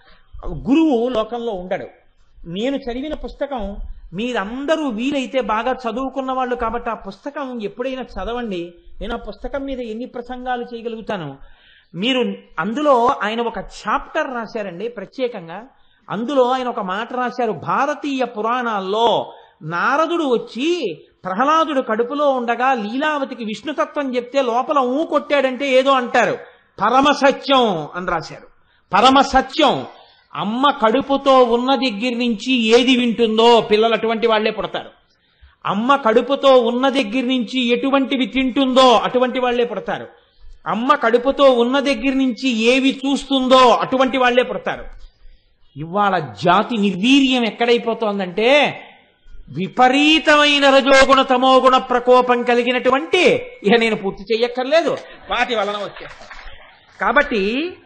గురువు లోకంలో ఉండడు. నేను చదివిన పుస్తకం మీరందరూ వీలైతే బాగా చదువుకున్న వాళ్ళు కాబట్టి ఆ పుస్తకం ఎప్పుడైనా చదవండి. నేను ఆ పుస్తకం మీద ఎన్ని ప్రసంగాలు చేయగలుగుతాను. మీరు అందులో ఆయన ఒక చాప్టర్ రాశారండి ప్రత్యేకంగా. అందులో ఆయన ఒక మాట రాశారు. భారతీయ పురాణాల్లో నారదుడు వచ్చి ప్రహ్లాదుడు కడుపులో ఉండగా లీలావతికి విష్ణుతత్వం చెప్తే లోపల ఊ కొట్టాడంటే ఏదో అంటారు. పరమసత్యం అని రాశారు. పరమసత్యం. అమ్మ కడుపుతో ఉన్న దగ్గర నుంచి ఏది వింటుందో పిల్లలు అటువంటి వాళ్లే పుడతారు. అమ్మ కడుపుతో ఉన్న దగ్గర నుంచి ఎటువంటివి తింటుందో అటువంటి వాళ్లే పుడతారు. అమ్మ కడుపుతో ఉన్న దగ్గర నుంచి ఏవి చూస్తుందో అటువంటి వాళ్లే పుడతారు. ఇవాళ జాతి నిర్వీర్యం ఎక్కడైపోతోందంటే విపరీతమైన రజోగుణ తమోగుణ ప్రకోపం కలిగినటువంటి, ఇక నేను పూర్తి చెయ్యక్కర్లేదు, వాటి వలన వచ్చేస్తాను. కాబట్టి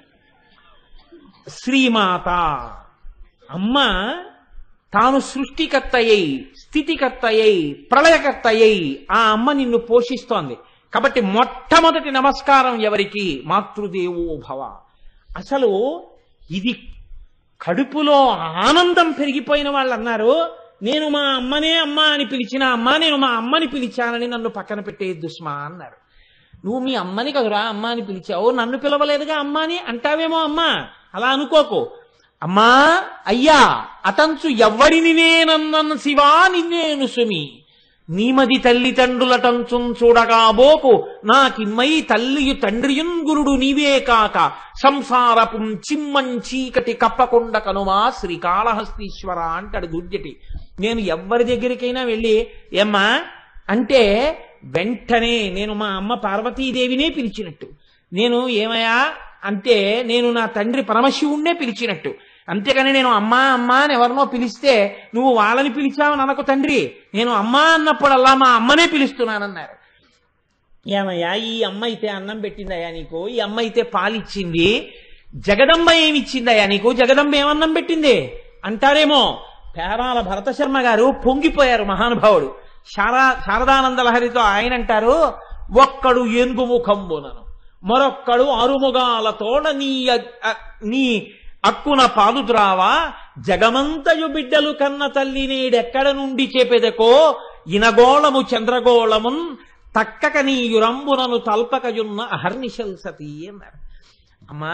శ్రీమాత అమ్మ తాను సృష్టికర్త అయి, స్థితికర్త అయి, ప్రళయకర్త అయి ఆ అమ్మ నిన్ను పోషిస్తోంది. కాబట్టి మొట్టమొదటి నమస్కారం ఎవరికి? మాతృదేవో భవ. అసలు ఇది కడుపులో ఆనందం పెరిగిపోయిన వాళ్ళు అన్నారు, నేను మా అమ్మనే అమ్మ అని పిలిచిన అమ్మ, నేను మా అమ్మని పిలిచానని నన్ను పక్కన పెట్టే దుష్మా అన్నారు. నువ్వు మీ అమ్మని కదురా అమ్మ అని పిలిచావు, నన్ను పిలవలేదుగా అమ్మ అని అంటావేమో. అమ్మ అలా అనుకోకు. అమ్మా అయ్యా అతంచు ఎవ్వడిని నేనన్న శివా నిన్నేను సుమి, నీమది తల్లిదండ్రులటంచు చూడగాబోకు, నాకిమ్మై తల్లియు తండ్రియున్ గురుడు నీవే కాక, సంసారపుం చిమ్మం చీకటి కప్పకొండ కనుమా శ్రీకాళహస్తీశ్వర అంటాడు దుర్జటి. నేను ఎవ్వరి దగ్గరికైనా వెళ్ళి ఏమ్మా అంటే వెంటనే నేను మా అమ్మ పార్వతీదేవినే పిలిచినట్టు, నేను ఏమయ్యా అంటే నేను నా తండ్రి పరమశివుణ్ణే పిలిచినట్టు. అంతేకాని నేను అమ్మా అమ్మా అని ఎవరినో పిలిస్తే నువ్వు వాళ్ళని పిలిచావని అనకు తండ్రి, నేను అమ్మా అన్నప్పుడల్లా మా అమ్మనే పిలుస్తున్నానన్నారు. ఏమయ్యా ఈ అమ్మ అయితే అన్నం పెట్టిందయ్యా నీకు, ఈ అమ్మ అయితే పాలిచ్చింది, జగదంబ ఏమిచ్చిందయ్యా నీకు, జగదంబ ఏమన్నం పెట్టింది అంటారేమో. పేరాల భరత శర్మ గారు పొంగిపోయారు మహానుభావుడు. శారా శారదానంద లహరితో ఆయన అంటారు, ఒక్కడు ఏనుగు ముఖంబునను మరొక్కడు ఆరుముగాలతోడ నీ నీ అక్కున పాలు ద్రావా జగమంతయు బిడ్డలు కన్న తల్లి నేడెక్కడ నుండి చేపెదకో ఇనగోళము చంద్రగోళమున్ తక్కక నీ యురంబునను తల్పకయున్న అహర్నిశల్ సతీ అన్నారు. అమ్మా,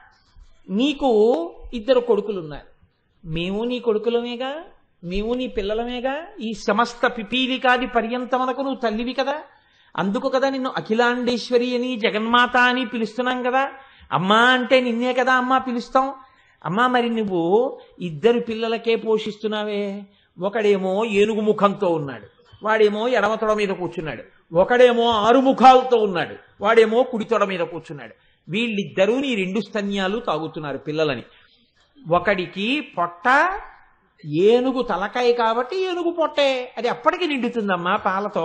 నీకు ఇద్దరు కొడుకులున్నారు, మేము నీ కొడుకులమేగా, మేము నీ పిల్లలమేగా, ఈ సమస్త పిపీలికాది పర్యంతమునకు నువ్వు తల్లివి కదా, అందుకు కదా నిన్ను అఖిలాండేశ్వరి అని జగన్మాత అని పిలుస్తున్నాం కదా. అమ్మా అంటే నిన్నే కదా అమ్మా పిలుస్తాం. అమ్మా, మరి నువ్వు ఇద్దరు పిల్లలకే పోషిస్తున్నావే, ఒకడేమో ఏనుగు ముఖంతో ఉన్నాడు, వాడేమో ఎడమ తొడ మీద కూర్చున్నాడు, ఒకడేమో ఆరు ముఖాలతో ఉన్నాడు, వాడేమో కుడి తొడ మీద కూర్చున్నాడు. వీళ్ళిద్దరూ నీ రెండు స్తన్యాలు తాగుతున్నారు పిల్లలని. ఒకడికి పొట్ట ఏనుగు తలకాయ కాబట్టి ఏనుగు పొట్టే, అది అప్పటికి నిండుతుందమ్మా పాలతో,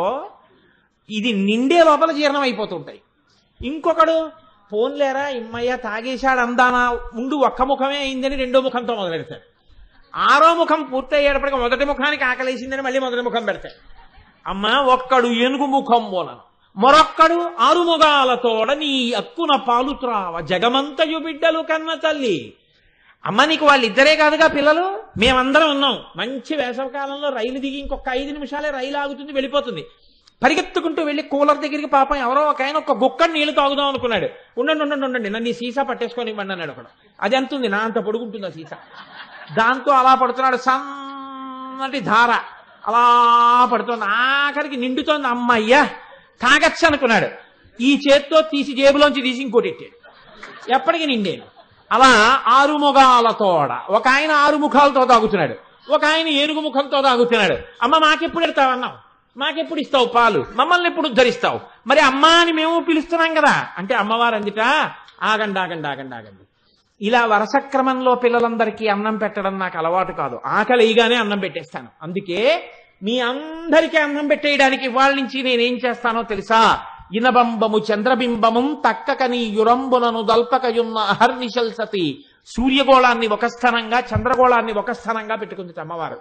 ఇది నిండే లోపల జీర్ణం అయిపోతుంటాయి. ఇంకొకడు పోన్లేరా ఇమ్మయ్య తాగేశాడు అందానా ఉండు ఒక్క ముఖమే అయిందని రెండో ముఖంతో మొదలెడతాడు. ఆరో ముఖం పూర్తయ్యేటప్పటికి మొదటి ముఖానికి ఆకలేసిందని మళ్ళీ మొదటి ముఖం పెడతాడు. అమ్మ, ఒక్కడు ఏనుగు ముఖం పోలను మరొక్కడు ఆరుముగాలతోడ నీ అక్కున పాలు త్రావ జగమంతయు బిడ్డలు కన్న తల్లి. అమ్మ, నీకు వాళ్ళిద్దరే కాదుగా పిల్లలు, మేమందరం ఉన్నాం. మంచి వేసవకాలంలో రైలు దిగి ఇంకొక ఐదు నిమిషాలే రైలు ఆగుతుంది, వెళ్ళిపోతుంది. పరిగెత్తుకుంటూ వెళ్ళి కూలర్ దగ్గరికి పాపం ఎవరో ఒక ఆయన ఒక గుక్కని నీళ్లు తాగుదాం అనుకున్నాడు. ఉండండి ఉండండి ఉండండి నన్ను ఈ సీసా పట్టేసుకొని ఇవ్వండి అన్నాడు ఒకడు. అది ఎంత ఉంది, నా అంత పొడుగుంటుంది ఆ సీసా. దాంతో అలా పడుతున్నాడు, సన్నటి ధార అలా పడుతుంది, ఆఖరికి నిండుతోంది. అమ్మయ్యా తాగచ్చు అనుకున్నాడు, ఈ చేత్తో తీసి జేబులోంచి తీసి ఇంకోటి ఎట్టాడు, ఎప్పటికీ నిండేను. అలా ఆరు ముఖాలతోడ ఒక ఆయన ఆరు ముఖాలతో తాగుతున్నాడు, ఒక ఆయన ఏనుగు ముఖంతో తాగుతున్నాడు. అమ్మ, మాకెప్పుడు ఎడతావన్నావు, మాకెప్పుడు ఇస్తావు పాలు, మమ్మల్ని ఎప్పుడు ఉద్ధరిస్తావు, మరి అమ్మా అని మేము పిలుస్తున్నాం కదా అంటే అమ్మవారు అందిట, ఆగండి ఆగండి ఆగండి ఆగండి, ఇలా వరుస క్రమంలో పిల్లలందరికీ అన్నం పెట్టడం నాకు అలవాటు కాదు, ఆకలిగానే అన్నం పెట్టేస్తాను. అందుకే మీ అందరికీ అన్నం పెట్టేయడానికి ఇవాళ నుంచి నేనేం చేస్తానో తెలుసా, ఇనబంబము చంద్రబింబము తక్కకని యురంబునను దల్పకయున్న అహర్నిశల్ సతి. సూర్యగోళాన్ని ఒక స్థానంగా చంద్రగోళాన్ని ఒక స్థానంగా పెట్టుకుంది అమ్మవారు.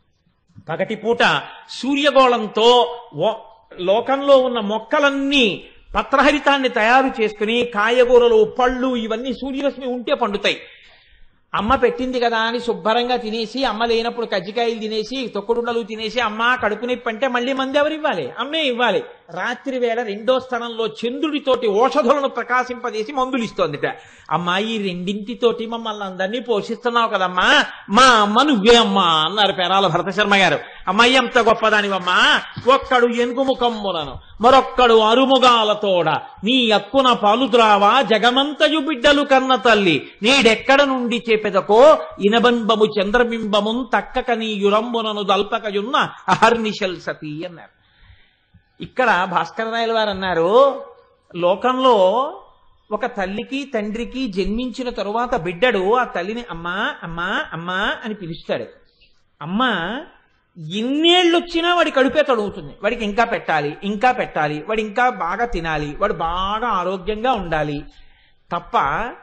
పగటి పూట సూర్యగోళంతో లోకంలో ఉన్న మొక్కలన్నీ పత్రహరితాన్ని తయారు చేసుకుని కాయగూరలు పళ్ళు ఇవన్నీ సూర్యరశ్మి ఉంటే పండుతాయి. అమ్మ పెట్టింది కదా అని శుభ్రంగా తినేసి, అమ్మ లేనప్పుడు కజ్జికాయలు తినేసి తొక్కుడుండలు తినేసి అమ్మ కడుపు నొప్పి అంటే మళ్ళీ మంది ఎవరు ఇవ్వాలి, అమ్మే ఇవ్వాలి. రాత్రి వేళ రెండో స్థానంలో చంద్రుడితోటి ఓషధులను ప్రకాశింపజేసి మందులు ఇస్తోందిట. అమ్మా, ఈ రెండింటితోటి మమ్మల్ని అందరినీ పోషిస్తున్నావు కదమ్మా, మా అమ్మ నువ్వే అమ్మా అన్నారు పేరాల భరత శర్మ గారు. అమ్మాయి ఎంత గొప్పదానివమ్మా, ఒక్కడు ఏనుగు ముఖంబునను మరొక్కడు అరుముగాలతోడ నీ అక్కున పాలు ద్రావా జగమంతయు బిడ్డలు కన్న తల్లి నేడెక్కడ నుండి చేపెదకో ఇనబంబము చంద్రబింబము తక్కక నీ యురంబునను దల్పకయున్న అహర్నిశల్ సతీ అన్నారు. ఇక్కడ భాస్కరరాయల వారు అన్నారు, లోకంలో ఒక తల్లికి తండ్రికి జన్మించిన తరువాత బిడ్డడు ఆ తల్లిని అమ్మా అమ్మా అమ్మా అని పిలుస్తాడు. అమ్మ ఎన్నేళ్ళు వచ్చినా వాడి కడుపే తడుగుతుంది, వాడికి ఇంకా పెట్టాలి ఇంకా పెట్టాలి, వాడు ఇంకా బాగా తినాలి, వాడు బాగా ఆరోగ్యంగా ఉండాలి తప్ప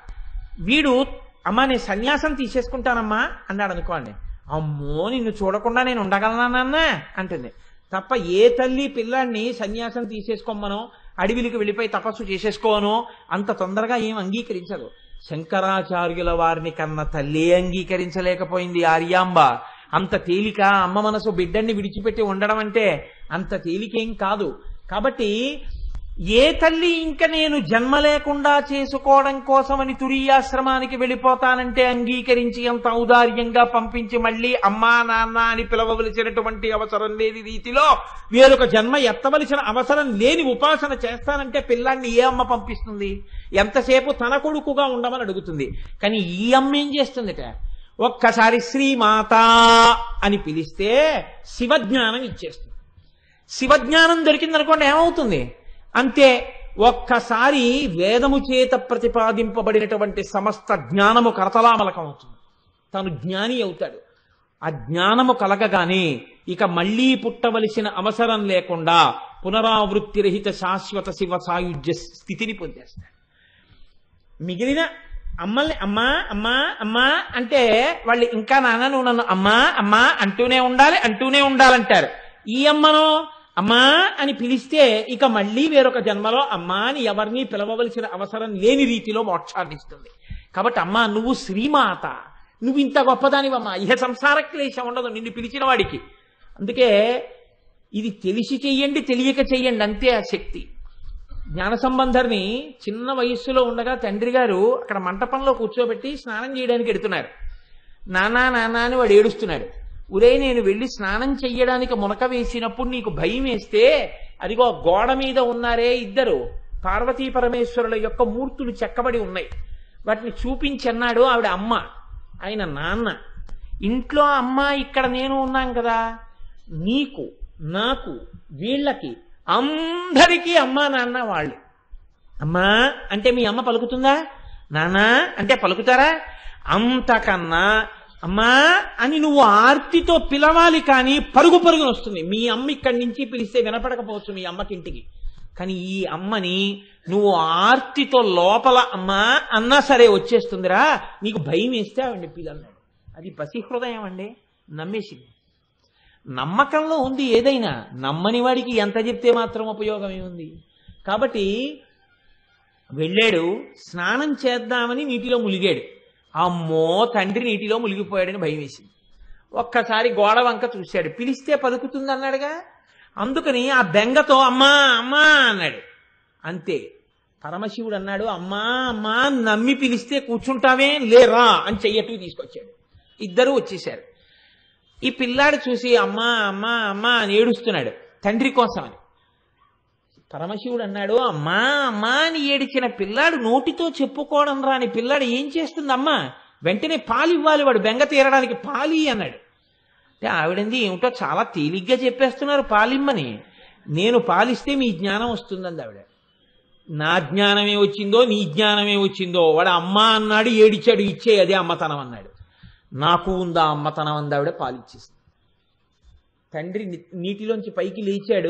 వీడు అమ్మా నేను సన్యాసం తీసేసుకుంటానమ్మా అన్నాడు అనుకోండి, అమ్మో నిన్ను చూడకుండా నేను ఉండగలనాన్న అంటుంది తప్ప ఏ తల్లి పిల్లాన్ని సన్యాసం తీసేసుకోమనో అడవిలికి వెళ్ళిపోయి తపస్సు చేసేసుకోను అంత తొందరగా ఏం అంగీకరించదు. శంకరాచార్యుల వారిని కన్న తల్లి అంగీకరించలేకపోయింది ఆర్యాంబ. అంత తేలిక అమ్మ మనసు బిడ్డన్ని విడిచిపెట్టి ఉండడం అంటే అంత తేలికేం కాదు. కాబట్టి ఏ తల్లి ఇంకా నేను జన్మ లేకుండా చేసుకోవడం కోసమని తురీయాశ్రమానికి వెళ్ళిపోతానంటే అంగీకరించి అంత ఔదార్యంగా పంపించి మళ్ళీ అమ్మా నాన్న అని పిలవవలసినటువంటి అవసరం లేని రీతిలో వేరొక జన్మ ఎత్తవలసిన అవసరం లేని ఉపాసన చేస్తానంటే పిల్లాన్ని ఏ అమ్మ పంపిస్తుంది? ఎంతసేపు తన కొడుకుగా ఉండమని అడుగుతుంది. కానీ ఈ అమ్మ ఏం చేస్తుందిట, ఒక్కసారి శ్రీమాత అని పిలిస్తే శివజ్ఞానం ఇచ్చేస్తుంది. శివజ్ఞానం దొరికిందనుకోండి ఏమవుతుంది అంతే, ఒక్కసారి వేదము చేత ప్రతిపాదింపబడినటువంటి సమస్త జ్ఞానము కరతలామలకం అవుతుంది, తను జ్ఞాని అవుతాడు. ఆ జ్ఞానము కలగగానే ఇక మళ్లీ పుట్టవలసిన అవసరం లేకుండా పునరావృత్తి రహిత శాశ్వత శివ సాయుధ్య స్థితిని పొందేస్తాడు. మిగిలిన అమ్మల్ని అమ్మా అమ్మా అమ్మా అంటే వాళ్ళు ఇంకా నాన్న నువ్వు నన్ను అమ్మా అమ్మా అంటూనే ఉండాలి అంటూనే ఉండాలంటారు. ఈ అమ్మనో అమ్మా అని పిలిస్తే ఇక మళ్ళీ వేరొక జన్మలో అమ్మా అని ఎవరిని పిలవవలసిన అవసరం లేని రీతిలో మోక్షాన్ని ఇస్తుంది. కాబట్టి అమ్మా నువ్వు శ్రీమాత, నువ్వు ఇంత గొప్పదానివమ్మా, ఇహ సంసార క్లేశం ఉండదు నిన్ను పిలిచిన వాడికి. అందుకే ఇది తెలిసి చెయ్యండి, తెలియక చెయ్యండి, అంతే ఆ శక్తి. జ్ఞాన సంబంధర్ని చిన్న వయస్సులో ఉండగా తండ్రి గారు అక్కడ మంటపంలో కూర్చోబెట్టి స్నానం చేయడానికి ఎడుతున్నారు. నానా నానా అని వాడు ఏడుస్తున్నాడు. ఉరే నేను వెళ్ళి స్నానం చెయ్యడానికి మునక వేసినప్పుడు నీకు భయం వేస్తే అదిగో గోడ మీద ఉన్నారే ఇద్దరు పార్వతీ పరమేశ్వరుల యొక్క మూర్తులు చెక్కబడి ఉన్నాయి, వాటిని చూపించన్నాడు. ఆవిడ అమ్మ, ఆయన నాన్న. ఇంట్లో అమ్మ, ఇక్కడ నేను ఉన్నాం కదా, నీకు నాకు వీళ్ళకి అందరికీ అమ్మా నాన్న వాళ్ళు. అమ్మా అంటే మీ అమ్మ పలుకుతుందా, నాన్న అంటే పలుకుతారా? అంతకన్నా అమ్మా అని నువ్వు ఆర్తితో పిలవాలి, కానీ పరుగు పరుగున వస్తుంది. మీ అమ్మ ఇక్కడి నుంచి పిలిస్తే వినపడకపోవచ్చు మీ అమ్మకింటికి, కానీ ఈ అమ్మని నువ్వు ఆర్తితో లోపల అమ్మా అన్నా సరే వచ్చేస్తుందిరా. నీకు భయం వేస్తే ఆవిడ పిల్లన్నాడు. అది పసి హృదయం అండి, నమ్మేసింది. నమ్మకంలో ఉంది ఏదైనా, నమ్మని వాడికి ఎంత చెప్తే మాత్రం ఉపయోగం ఏముంది. కాబట్టి వెళ్ళాడు, స్నానం చేద్దామని నీటిలో ములిగాడు. అమ్మో తండ్రి నీటిలో మునిగిపోయాడని భయం వేసింది. ఒక్కసారి గోడ వంక చూశాడు, పిలిస్తే పలుకుతుంది అన్నాడుగా, అందుకని ఆ బెంగతో అమ్మా అమ్మా అన్నాడు. అంతే. పరమశివుడు అన్నాడు, అమ్మా అమ్మా నమ్మి పిలిస్తే కూర్చుంటావే, లేరా అని చెయ్యట్టు తీసుకొచ్చాడు. ఇద్దరూ వచ్చేశారు. ఈ పిల్లాడు చూసి అమ్మా అమ్మా అమ్మా అని ఏడుస్తున్నాడు తండ్రి కోసం అని. పరమశివుడు అన్నాడు, అమ్మా అమ్మా అని ఏడిచిన పిల్లాడు నోటితో చెప్పుకోవడం రాని పిల్లాడు ఏం చేస్తుంది అమ్మా, వెంటనే పాలు ఇవ్వాలి, వాడు బెంగ తీరడానికి పాలి అన్నాడు. అంటే ఆవిడంది ఏమిటో చాలా తేలిగ్గా చెప్పేస్తున్నారు పాలిమ్మని, నేను పాలిస్తే మీ జ్ఞానం వస్తుందంది ఆవిడ. నా జ్ఞానమే వచ్చిందో నీ జ్ఞానమే వచ్చిందో, వాడు అమ్మా అన్నాడు ఏడిచాడు, ఇచ్చే అదే అమ్మతనం అన్నాడు. నాకు ఉందా అమ్మతనం అంది ఆవిడ, పాలిచ్చేసింది. తండ్రి నీటిలోంచి పైకి లేచాడు,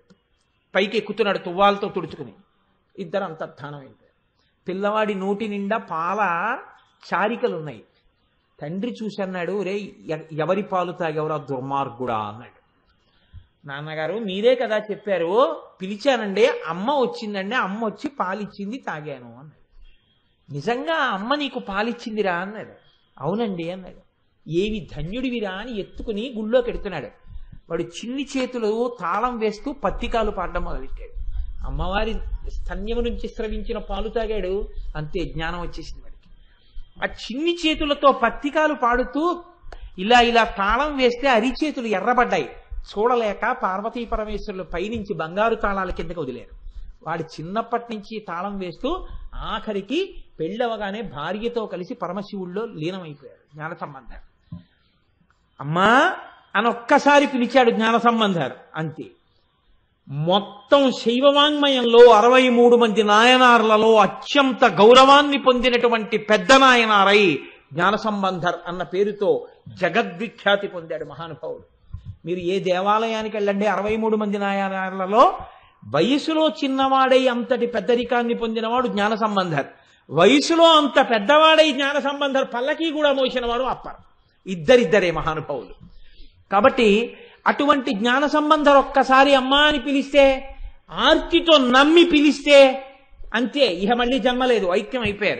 పైకి ఎక్కుతున్నాడు తువ్వాలతో తుడుచుకుని. ఇద్దరు అంతర్ధానం అయిపోయారు. పిల్లవాడి నోటి నిండా పాల చారికలున్నాయి. తండ్రి చూసి అన్నాడు, రే ఎవరి పాలు తాగెవరా దుర్మార్గుడా అన్నాడు. నాన్నగారు మీరే కదా చెప్పారు, పిలిచానండి, అమ్మ వచ్చిందండి, అమ్మ వచ్చి పాలిచ్చింది తాగాను అన్నాడు. నిజంగా అమ్మ నీకు పాలిచ్చిందిరా అన్నాడు. అవునండి అన్నాడు. ఏవి ధన్యుడివిరా అని ఎత్తుకుని గుళ్ళోకి ఎడుతున్నాడు. వాడు చిన్ని చేతులు తాళం వేస్తూ పత్తికాలు పాడడం మొదలెట్టాడు. అమ్మవారి స్తన్యము నుంచి స్రవించిన పాలు తాగాడు, అంతే జ్ఞానం వచ్చేసింది వాడికి. ఆ చిన్ని చేతులతో పత్తికాలు పాడుతూ ఇలా ఇలా తాళం వేస్తే అరిచేతులు ఎర్రబడ్డాయి. చూడలేక పార్వతీ పరమేశ్వరులు పైనుంచి బంగారు తాళాల కిందకి వదిలేరు. వాడు చిన్నప్పటి నుంచి తాళం వేస్తూ ఆఖరికి పెళ్ళవగానే భార్యతో కలిసి పరమశివుల్లో లీనమైపోయాడు జ్ఞాన సంబంధం. అమ్మా అని ఒక్కసారి పిలిచాడు జ్ఞాన సంబంధారు, అంతే. మొత్తం శైవవాంగ్మయంలో అరవై మూడు మంది నాయనార్లలో అత్యంత గౌరవాన్ని పొందినటువంటి పెద్ద నాయనారై జ్ఞాన సంబంధర్ అన్న పేరుతో జగద్విఖ్యాతి పొందాడు మహానుభావుడు. మీరు ఏ దేవాలయానికి వెళ్ళండి, అరవై మూడు మంది నాయనార్లలో వయసులో చిన్నవాడై అంతటి పెద్దరికాన్ని పొందినవాడు జ్ఞాన సంబంధర్. వయసులో అంత పెద్దవాడై జ్ఞాన సంబంధర్ పల్లకి కూడా మోసిన వాడు అప్పర్. ఇద్దరిద్దరే మహానుభావులు. కాబట్టి అటువంటి జ్ఞాన సంబంధర్ ఒక్కసారి అమ్మా అని పిలిస్తే, ఆర్తితో నమ్మి పిలిస్తే అంతే, ఇహ మళ్ళీ జన్మలేదు, ఐక్యం అయిపోయారు.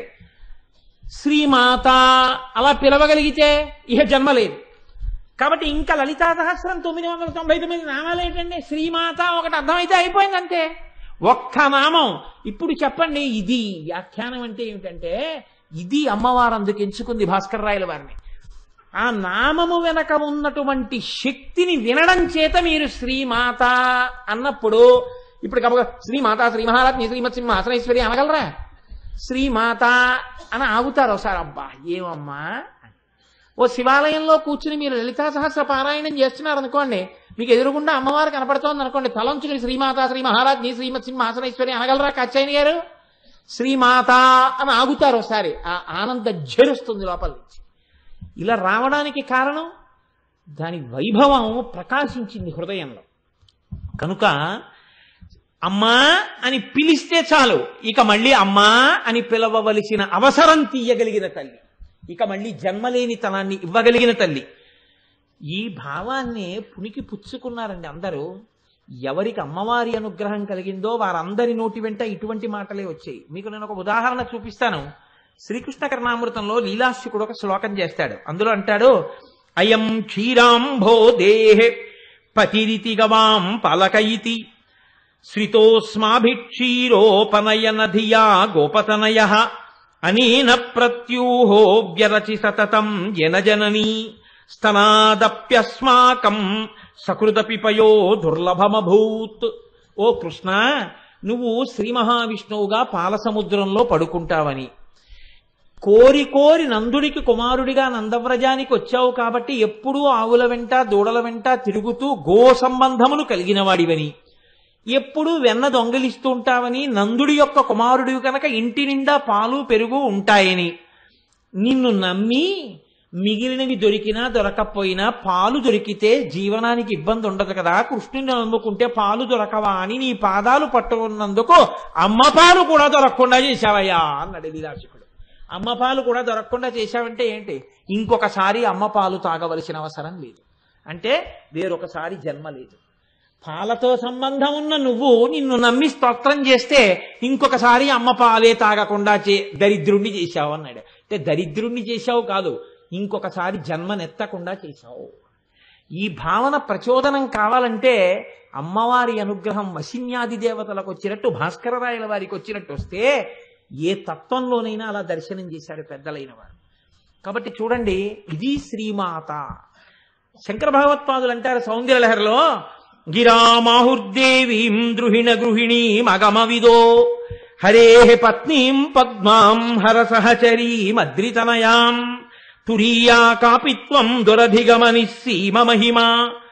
శ్రీమాత అలా పిలవగలిగితే ఇహ జన్మలేదు. కాబట్టి ఇంకా లలితా సహస్రం తొమ్మిది వందల తొంభై తొమ్మిది నామాలు ఏంటండి, శ్రీమాత ఒకటి అర్థమైతే అయిపోయింది అంతే, ఒక్క నామం. ఇప్పుడు చెప్పండి, ఇది వ్యాఖ్యానం అంటే ఏమిటంటే, ఇది అమ్మవారు అందుకు ఎంచుకుంది భాస్కర్ రాయల వారిని. ఆ నామము వెనక ఉన్నటువంటి శక్తిని వినడం చేత మీరు శ్రీమాత అన్నప్పుడు, ఇప్పుడు కబ శ్రీమాత శ్రీ మహారాజ్ని శ్రీమత్ సింహ ఆసనేశ్వరి అనగలరా? శ్రీమాత అని ఆగుతారు ఒకసారి. అబ్బా ఏమమ్మా, ఓ శివాలయంలో కూర్చుని మీరు లలితా సహస్ర పారాయణం చేస్తున్నారు అనుకోండి, మీకు ఎదురుగుండా అమ్మవారు కనపడుతోంది అనుకోండి, తలంచుకుని శ్రీమాత శ్రీ మహారాజ్ని శ్రీమత్ సింహ ఆసనేశ్వరి అనగలరా కాచాయని గారు? శ్రీమాత అని ఆగుతారు ఒకసారి. ఆ ఆనంద జరుస్తుంది లోపల నుంచి. ఇలా రావడానికి కారణం దాని వైభవం ప్రకాశించింది హృదయంలో. కనుక అమ్మా అని పిలిస్తే చాలు, ఇక మళ్ళీ అమ్మా అని పిలవవలసిన అవసరం తీయగలిగిన తల్లి, ఇక మళ్ళీ జన్మలేని తనాన్ని ఇవ్వగలిగిన తల్లి. ఈ భావాన్ని పునికి పుచ్చుకున్నారండి అందరూ. ఎవరికి అమ్మవారి అనుగ్రహం కలిగిందో వారందరి నోటి వెంట ఇటువంటి మాటలే వచ్చాయి. మీకు నేను ఒక ఉదాహరణ చూపిస్తాను. శ్రీకృష్ణ కర్ణామృతంలో లీలాశుకుడు ఒక శ్లోకం చేస్తాడు. అందులో అంటాడు, అయం క్షీరాంభోదేహే పతిరితి గవాం పలకయితి శ్రితోస్మాభిక్షీరోపనయన ధియా గోపతనయ అనేన ప్రత్యూహో వ్యరచి సతతం జనజననీ స్తనాదప్యస్మాకం సకృదపి పయో దుర్లభమభూత్. ఓ కృష్ణ, నువ్వు శ్రీ మహావిష్ణువుగా పాలసముద్రంలో పడుకుంటావని కోరి కోరి నందుడికి కుమారుడిగా నందవ్రజానికి వచ్చావు కాబట్టి ఎప్పుడూ ఆవుల వెంట దూడల వెంట తిరుగుతూ గో సంబంధములు కలిగిన వాడివని, ఎప్పుడూ వెన్న దొంగిలిస్తూ ఉంటావని, నందుడి యొక్క కుమారుడివి కనుక ఇంటి నిండా పాలు పెరుగు ఉంటాయని నిన్ను నమ్మి మిగిలినవి దొరికినా దొరకపోయినా పాలు దొరికితే జీవనానికి ఇబ్బంది ఉండదు కదా, కృష్ణుని నమ్ముకుంటే పాలు దొరకవా అని నీ పాదాలు పట్టుకున్నందుకు అమ్మ పాలు కూడా దొరకకుండా చేశావయ్యా అన్నాడు లీలాశకుడు. అమ్మ పాలు కూడా దొరకకుండా చేశావంటే ఏంటి? ఇంకొకసారి అమ్మ పాలు తాగవలసిన అవసరం లేదు, అంటే వేరొకసారి జన్మ లేదు. పాలతో సంబంధం ఉన్న నువ్వు నిన్ను నమ్మి స్తోత్రం చేస్తే ఇంకొకసారి అమ్మ పాలే తాగకుండా చే దరిద్రుణ్ణి చేశావు అన్నాడు. అంటే దరిద్రుణ్ణి చేశావు కాదు, ఇంకొకసారి జన్మనెత్తకుండా చేశావు. ఈ భావన ప్రచోదనం కావాలంటే అమ్మవారి అనుగ్రహం వశిన్యాది దేవతలకు వచ్చినట్టు భాస్కరరాయల వారికి వచ్చినట్టు వస్తే ఏ తత్వంలోనైనా అలా దర్శనం చేశారు పెద్దలైన వారు. కాబట్టి చూడండి, ఇది శ్రీమాత. శంకర భగవత్పాదులు అంటారు సౌందర్యలహరిలో, గిరామాహుర్దేవీం ద్రుహిణ గృహిణీం అగమవిదో హరే పత్నీం పద్మాం హర సహచరీం అద్రితనయాం తురీయా కాపిత్వం దురధిగమని సీమ మహిమా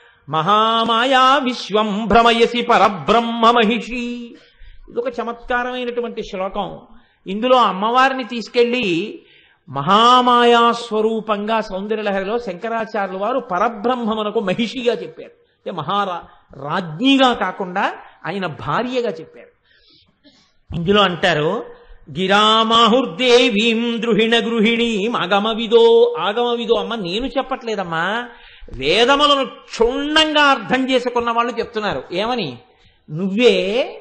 మహామాయా విశ్వం భ్రమయసి పరబ్రహ్మ మహిషి. ఇదొక చమత్కారమైనటువంటి శ్లోకం. ఇందులో అమ్మవారిని తీసుకెళ్లి మహామాయా స్వరూపంగా సౌందర్యలహరిలో శంకరాచార్యుల వారు పరబ్రహ్మమునకు మహిషిగా చెప్పారు. అంటే మహారా రాజ్ఞిగా కాకుండా ఆయన భార్యగా చెప్పారు. ఇందులో అంటారు, గిరామాహుర్దేవీం ద్రుహిణ గృహిణీం ఆగమవిదో. ఆగమవిదో అమ్మ నేను చెప్పట్లేదమ్మా, వేదములను క్షుణ్ణంగా అర్థం చేసుకున్న వాళ్ళు చెప్తున్నారు. ఏమని? నువ్వే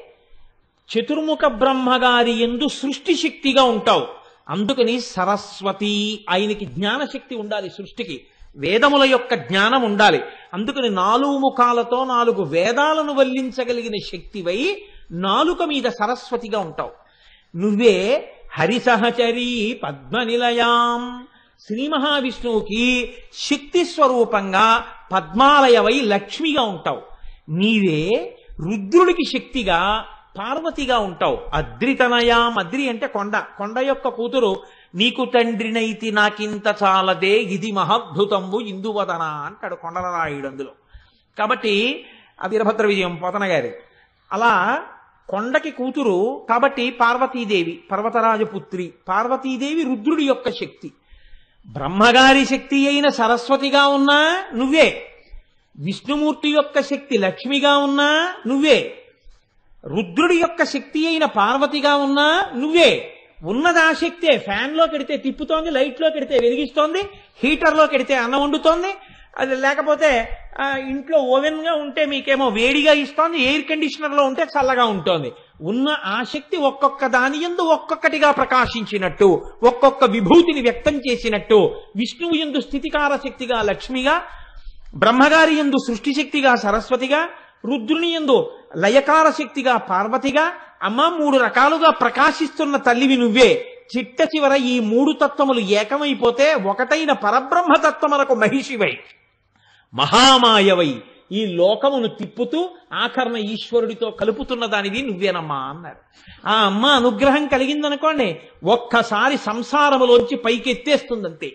చతుర్ముఖ బ్రహ్మగారి యందు సృష్టి శక్తిగా ఉంటావు. అందుకని సరస్వతి, ఆయనకి జ్ఞానశక్తి ఉండాలి, సృష్టికి వేదముల యొక్క జ్ఞానం ఉండాలి. అందుకని నాలుగు ముఖాలతో నాలుగు వేదాలను వల్లించగలిగిన శక్తివై నాలుక మీద సరస్వతిగా ఉంటావు. నువ్వే హరిసహచరీ పద్మనిలయాం, శ్రీ మహావిష్ణువుకి శక్తి స్వరూపంగా పద్మాలయవై లక్ష్మిగా ఉంటావు. నీవే రుద్రుడికి శక్తిగా పార్వతిగా ఉంటావు. అద్రితనయాం, అద్రి అంటే కొండ, కొండ యొక్క కూతురు. నీకు తండ్రినైతి నాకింత చాలదే ఇది మహాద్భుతంబు ఇందువదన అంటాడు కొండలరాయుడు అందులో. కాబట్టి ఆ వీరభద్ర విజయం పోతన గారి అలా కొండకి కూతురు కాబట్టి పార్వతీదేవి పర్వతరాజు పుత్రి. పార్వతీదేవి రుద్రుడి యొక్క శక్తి. బ్రహ్మగారి శక్తి అయిన సరస్వతిగా ఉన్నా నువ్వే. విష్ణుమూర్తి యొక్క శక్తి లక్ష్మిగా ఉన్నా నువ్వే. రుద్రుడి యొక్క శక్తి అయిన పార్వతిగా ఉన్నా నువ్వే. ఉన్నది ఆ శక్తే. ఫ్యాన్లో కెడితే తిప్పుతోంది, లైట్లో కెడితే వెలిగిస్తోంది, హీటర్లో కెడితే అన్నం వండుతోంది, అది లేకపోతే ఇంట్లో ఓవెన్గా ఉంటే మీకేమో వేడిగా ఇస్తోంది, ఎయిర్ కండిషనర్లో ఉంటే చల్లగా ఉంటుంది. ఉన్న ఆ శక్తి ఒక్కొక్క దాని యందు ఒక్కొక్కటిగా ప్రకాశించినట్టు, ఒక్కొక్క విభూతిని వ్యక్తం చేసినట్టు, విష్ణువు యందు స్థితికార శక్తిగా లక్ష్మిగా, బ్రహ్మగారి యందు సృష్టి శక్తిగా సరస్వతిగా, రుద్రుని యందు లయకార శక్తిగా పార్వతిగా, అమ్మ మూడు రకాలుగా ప్రకాశిస్తున్న తల్లివి నువ్వే. చిట్ట చివర ఈ మూడు తత్వములు ఏకమైపోతే ఒకటైన పరబ్రహ్మతత్వములకు మహిషివై మహామాయవై ఈ లోకమును తిప్పుతూ ఆఖరణ ఈశ్వరుడితో కలుపుతున్న దానివి నువ్వేనమ్మా అన్నారు. ఆ అమ్మ అనుగ్రహం కలిగిందనుకోండి, ఒక్కసారి సంసారములోంచి పైకెత్తేస్తుందంతే.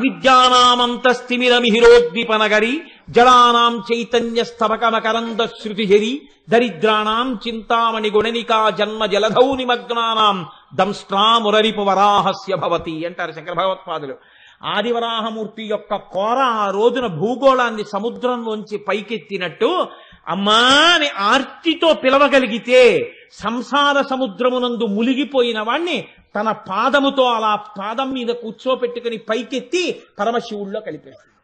అవిద్యానామంతస్తిమిరమిహిరోద్దీపనగరి జడానాం చైతన్య స్తవకమకరంద శృతిహరి దరిద్రాణాం చింతామణి గుణనికా జన్మ జలధౌ నిమగ్నానాం దంష్ట్రామురరిపు వరాహస్య భవతి అంటారు శంకర భగవత్పాదులు. ఆదివరాహమూర్తి యొక్క కోర ఆ రోజున భూగోళాన్ని సముద్రంలోంచి పైకెత్తినట్టు అమ్మా అని ఆర్తితో పిలవగలిగితే సంసార సముద్రమునందు మునిగిపోయిన వాణ్ణి తన పాదముతో అలా పాదం మీద కూర్చోపెట్టుకుని పైకెత్తి పరమశివుల్లో కలిపేస్తుంది.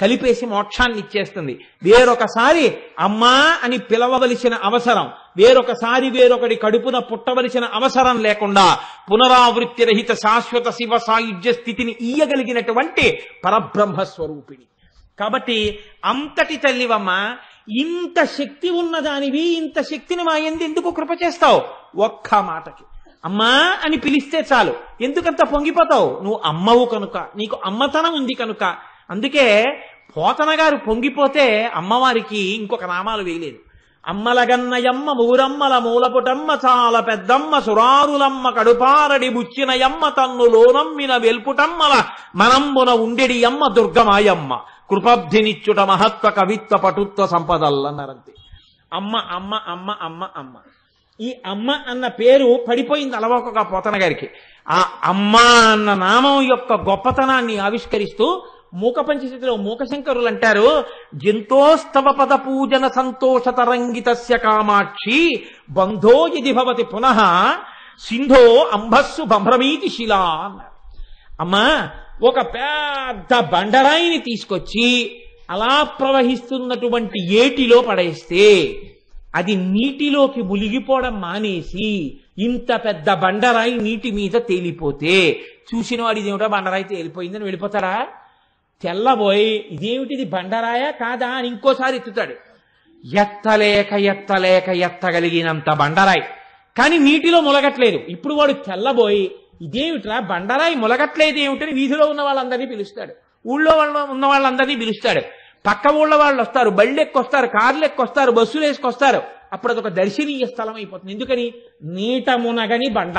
కలిపేసి మోక్షాన్ని ఇచ్చేస్తుంది. వేరొకసారి అమ్మా అని పిలవవలసిన అవసరం, వేరొకసారి వేరొకటి కడుపున పుట్టవలసిన అవసరం లేకుండా పునరావృత్తి రహిత శాశ్వత శివ సాయుధ్య స్థితిని ఇయ్యగలిగినటువంటి పరబ్రహ్మస్వరూపిణి. కాబట్టి అంతటి తల్లివమ్మ, ఇంత శక్తి ఉన్నదానివి, ఇంత శక్తిని మా యందు ఎందుకు కృప చేస్తావు? ఒక్క మాటకి అమ్మా అని పిలిస్తే చాలు. ఎందుకంత పొంగిపోతావు? నువ్వు అమ్మవు కనుక, నీకు అమ్మతనం ఉంది కనుక. అందుకే పోతన గారు పొంగిపోతే అమ్మవారికి ఇంకొక నామాలు వేయలేదు. అమ్మలగన్నయమ్మ మూరమ్మల మూలపుటమ్మ చాలా పెద్దమ్మ సురారులమ్మ కడుపారడి బుచ్చినయమ్మ తన్ను లోనమ్మిన వెల్పుటమ్మల మనంబున ఉండెడి అమ్మ దుర్గమాయమ్మ కృపబ్ధినిచ్చుట మహత్వ కవిత్వ పటుత్వ సంపదల్లన్నారంతే. అమ్మ అమ్మ అమ్మ అమ్మ అమ్మ. ఈ అమ్మ అన్న పేరు పడిపోయింది అలవోకగా పోతన గారికి. ఆ అమ్మ అన్న నామం యొక్క గొప్పతనాన్ని ఆవిష్కరిస్తూ మూక పంచశతిలో మూకశంకరులు అంటారు, జంతోస్తవ పద పూజన సంతోష తరంగితస్య కామాక్షి బంధో యది భవతి పునః సింధో అంబస్సు బంభ్రమీతి శిలా అన్నారు. అమ్మా, ఒక పెద్ద బండరాయిని తీసుకొచ్చి అలా ప్రవహిస్తున్నటువంటి ఏటిలో పడేస్తే అది నీటిలోకి మునిగిపోవడం మానేసి ఇంత పెద్ద బండరాయి నీటి మీద తేలిపోతే చూసిన వాడు ఇదేమిటో బండరాయి తేలిపోయిందని వెళ్ళిపోతారా? తెల్లబోయి ఇదేమిటిది బండరాయా కాదా అని ఇంకోసారి ఎత్తుతాడు. ఎత్తలేక ఎత్తలేక ఎత్తగలిగినంత బండరాయి, కానీ నీటిలో ములగట్లేదు. ఇప్పుడు వాడు తెల్లబోయి ఇదేమిట్రా బండరాయి ములగట్లేదు ఏమిటని వీధిలో ఉన్న వాళ్ళందరినీ పిలుస్తాడు, ఊళ్ళో వాళ్ళ ఉన్న వాళ్ళందరినీ పిలుస్తాడు. పక్క ఊళ్ళో వాళ్ళు వస్తారు, బళ్ళు ఎక్కొస్తారు, కార్లు ఎక్కొస్తారు, బస్సులు వేసుకొస్తారు. అప్పుడు అదొక దర్శనీయ స్థలం అయిపోతుంది. ఎందుకని? నీట మునగని బండ.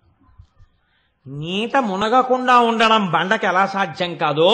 నీట మునగకుండా ఉండడం బండకి ఎలా సాధ్యం కాదో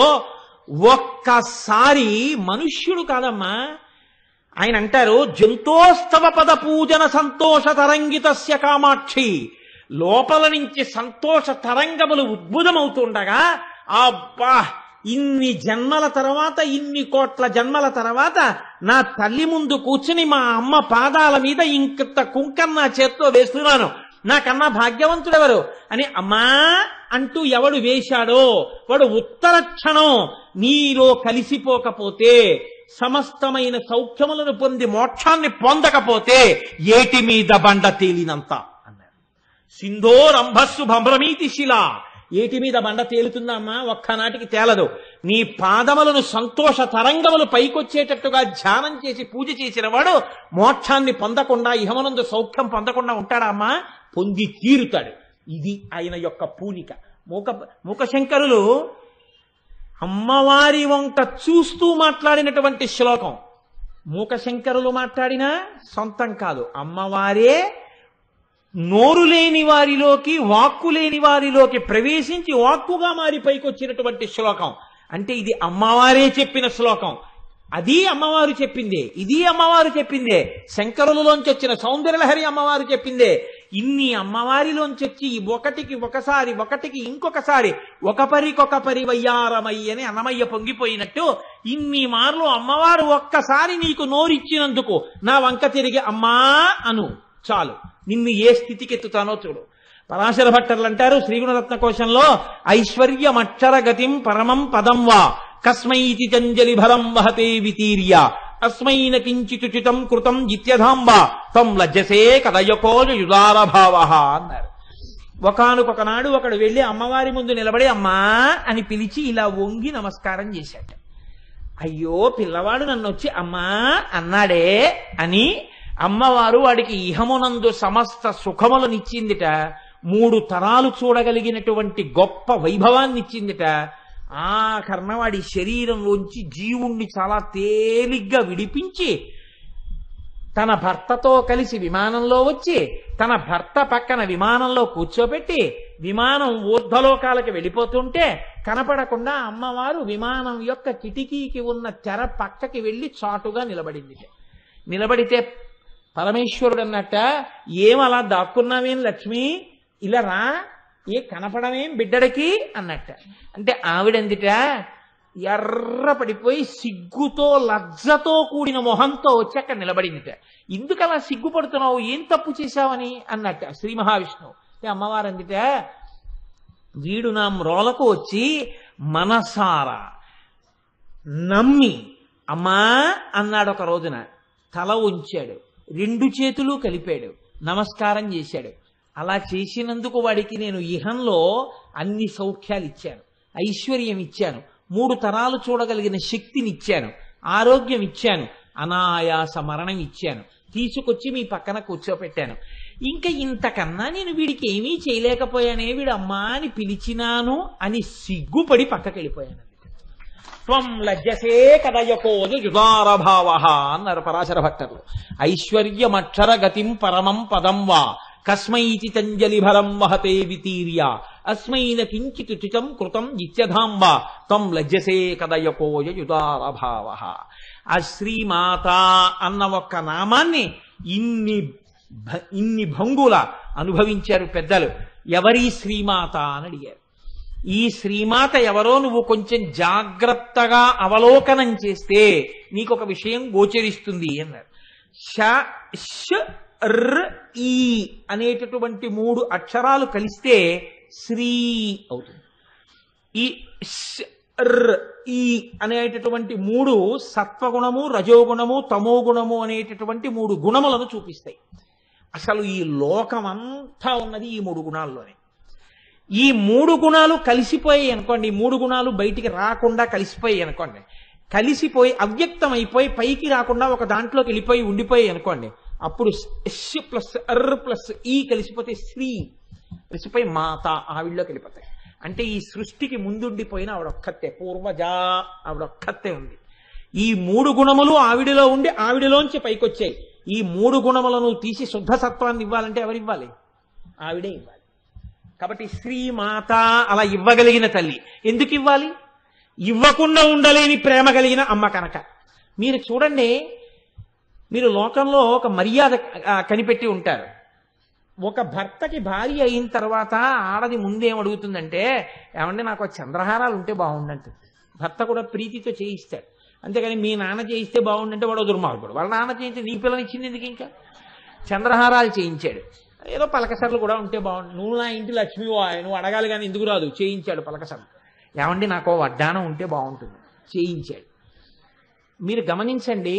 ఒక్కసారి మనుష్యుడు కాదమ్మా. ఆయన అంటారు, జంతోస్తవ పద పూజన సంతోష తరంగితస్య కామాక్షి. లోపల నుంచి సంతోష తరంగములు ఉద్భుతమవుతుండగా, అబ్బా ఇన్ని జన్మల తర్వాత, ఇన్ని కోట్ల జన్మల తర్వాత నా తల్లి ముందు కూర్చుని మా అమ్మ పాదాల మీద ఇంత కుంకం నా చేత్తో వేస్తున్నాను, నాకన్నా భాగ్యవంతుడెవరు అని అమ్మా అంటూ ఎవడు వేశాడో వాడు ఉత్తర క్షణం నీలో కలిసిపోకపోతే, సమస్తమైన సౌఖ్యములను పొంది మోక్షాన్ని పొందకపోతే ఏటి మీద బండ తేలినంత అన్నారు. సింధోరంభస్సు భ్రమీతి శిల. ఏటి మీద బండ తేలుతుందమ్మా? ఒక్కనాటికి తేలదు. నీ పాదములను సంతోష తరంగములు పైకొచ్చేటట్టుగా ధ్యానం చేసి పూజ చేసిన వాడు మోక్షాన్ని పొందకుండా, ఇహమనందు సౌఖ్యం పొందకుండా ఉంటాడా అమ్మా? పొంది తీరుతాడు. ఇది ఆయన యొక్క పూనిక. మూక మూకశంకరులు అమ్మవారి వంక చూస్తూ మాట్లాడినటువంటి శ్లోకం. మూకశంకరులు మాట్లాడినా సొంతం కాదు, అమ్మవారే నోరు లేని వారిలోకి, వాక్కు లేని వారిలోకి ప్రవేశించి వాక్కుగా మారి పైకి వచ్చినటువంటి శ్లోకం. అంటే ఇది అమ్మవారే చెప్పిన శ్లోకం. అది అమ్మవారు చెప్పిందే, ఇది అమ్మవారు చెప్పిందే. శంకరులలోంచి వచ్చిన సౌందర్యలహరి అమ్మవారు చెప్పిందే. ఇన్ని అమ్మవారిలోంచి వచ్చి ఒకటికి ఒకసారి, ఒకటికి ఇంకొకసారి, ఒక పరికొక పరి వయ్యారమయ్య అని అన్నమయ్య పొంగిపోయినట్టు ఇన్ని మార్లు అమ్మవారు ఒక్కసారి నీకు నోరిచ్చినందుకు నా వంక తిరిగి అమ్మా అను చాలు, నిన్ను ఏ స్థితికి ఎత్తుతానో చూడు. పరాశర భట్టర్లు అంటారు శ్రీగుణరత్న కోశంలో, ఐశ్వర్యమక్షర గతిం పరమం పదం వా కస్మైతి చంజలి భరం వహతే వితీర్య అస్మైన కించితుచితం కృతం జిత్యధాంబ తం లజ్జసే కదయకోజయుదారభావ అన్నారు. ఒకనొకనాడు ఒకడు వెళ్ళి అమ్మవారి ముందు నిలబడి అమ్మా అని పిలిచి ఇలా వంగి నమస్కారం చేశాట. అయ్యో పిల్లవాడు నన్ను వచ్చి అమ్మా అన్నాడే అని అమ్మవారు వాడికి ఇహమునందు సమస్త సుఖములనిచ్చిందిట. మూడు తరాలు చూడగలిగినటువంటి గొప్ప వైభవాన్ని ఇచ్చిందిట. ఆ కర్ణవాడి శరీరంలోంచి జీవుణ్ణి చాలా తేలిగ్గా విడిపించి తన భర్తతో కలిసి విమానంలో వచ్చి తన భర్త పక్కన విమానంలో కూర్చోబెట్టి విమానం ఊర్ధ్వలోకాలకి వెళ్ళిపోతుంటే కనపడకుండా అమ్మవారు విమానం యొక్క కిటికీకి ఉన్న తెర పక్కకి వెళ్ళి చాటుగా నిలబడింది. నిలబడితే పరమేశ్వరుడు అన్నట్ట, ఏమలా దాక్కున్నావేం లక్ష్మి, ఇలా రా, ఏ కనపడమేం బిడ్డడికి అన్నట్ట. అంటే ఆవిడందిట ఎర్ర పడిపోయి సిగ్గుతో లజ్జతో కూడిన మొహంతో వచ్చి అక్కడ నిలబడిందిట. ఎందుకలా సిగ్గుపడుతున్నావు, ఏం తప్పు చేశావని అన్నట్ట శ్రీ మహావిష్ణువు. అమ్మవారు అందిట, వీడు నా మ్రోలకు వచ్చి మనసారా నమ్మి అమ్మా అన్నాడు. ఒక రోజున తల ఉంచాడు, రెండు చేతులు కలిపాడు, నమస్కారం చేశాడు. అలా చేసినందుకు వాడికి నేను ఇహంలో అన్ని సౌఖ్యాలు ఇచ్చాను, ఐశ్వర్యం ఇచ్చాను, మూడు తరాలు చూడగలిగిన శక్తిని ఇచ్చాను, ఆరోగ్యం ఇచ్చాను, అనాయాస మరణం ఇచ్చాను, తీసుకొచ్చి మీ పక్కన కూర్చోపెట్టాను. ఇంకా ఇంతకన్నా నేను వీడికి ఏమీ చేయలేకపోయానే, వీడు అమ్మా అని పిలిచినాను అని సిగ్గుపడి పక్కకెళ్ళిపోయాను. త్వం లజ్జసే కదయకోజు యుదారభావ అన్నారు పరాశర భట్టర్లు. ఐశ్వర్యమక్షర గతిం పరమం పదం వా కస్మైతి తంజలి భరం వహతే వితీర్య అస్మైన కించిత్ చుచం కృతం ఇత్యధాంబ త్వం లజ్జసే కదయకోజ యుదారభావ. ఆ శ్రీమాత అన్న ఒక్క నామాన్ని ఇన్ని ఇన్ని భంగుల అనుభవించారు పెద్దలు. ఎవరి శ్రీమాత అని అడిగారు. ఈ శ్రీమాత ఎవరో నువ్వు కొంచెం జాగ్రత్తగా అవలోకనం చేస్తే నీకు ఒక విషయం గోచరిస్తుంది అన్నారు. ష ష్ ర్ ఈ అనేటటువంటి మూడు అక్షరాలు కలిస్తే శ్రీ అవుతుంది. ఈ ష్ ర్ ఈ అనేటటువంటి మూడు సత్వగుణము, రజోగుణము, తమోగుణము అనేటటువంటి మూడు గుణములను చూపిస్తాయి. అసలు ఈ లోకం అంతా ఉన్నది ఈ మూడు గుణాల్లోనే. ఈ మూడు గుణాలు కలిసిపోయాయి అనుకోండి, ఈ మూడు గుణాలు బయటికి రాకుండా కలిసిపోయాయి అనుకోండి, కలిసిపోయి అవ్యక్తం అయిపోయి పైకి రాకుండా ఒక దాంట్లోకి వెళ్ళిపోయి ఉండిపోయాయి అనుకోండి, అప్పుడు ఎస్ ప్లస్ అర్ ప్లస్ ఈ కలిసిపోతే శ్రీ కలిసిపోయి మాత ఆవిడలోకి వెళ్ళిపోతాయి. అంటే ఈ సృష్టికి ముందుండిపోయిన ఆవిడొక్కతే, పూర్వజా ఆవిడొక్కతే ఉంది. ఈ మూడు గుణములు ఆవిడలో ఉండి ఆవిడలోంచి పైకొచ్చాయి. ఈ మూడు గుణములను తీసి శుద్ధ సత్వాన్ని ఇవ్వాలంటే ఎవరివ్వాలి? ఆవిడే ఇవ్వాలి. కాబట్టి శ్రీమాత అలా ఇవ్వగలిగిన తల్లి. ఎందుకు ఇవ్వాలి? ఇవ్వకుండా ఉండలేని ప్రేమ కలిగిన అమ్మ కనుక. మీరు చూడండి, మీరు లోకంలో ఒక మర్యాద కనిపెట్టి ఉంటారు. ఒక భర్తకి భార్య అయిన తర్వాత ఆడది ముందేం అడుగుతుందంటే, ఏమంటే నాకు చంద్రహారాలు ఉంటే బాగుండంటుంది. భర్త కూడా ప్రీతితో చేయిస్తాడు. అంతేగాని మీ నాన్న చేయిస్తే బాగుండంటే వాడు దుర్మార్గుడు. వాళ్ళ నాన్న చేయించి నీ పిల్లనిచ్చింది ఎందుకు? ఇంకా చంద్రహారాలు చేయించాడు. ఏదో పలకసర్లు కూడా ఉంటే బాగుండు. నువ్వు నా ఇంటి లక్ష్మి, నువ్వు అడగాలి కానీ ఎందుకు రాదు, చేయించాడు పలకసర్లు. ఏమండి నాకు వడ్డానం ఉంటే బాగుంటుంది, చేయించాడు. మీరు గమనించండి,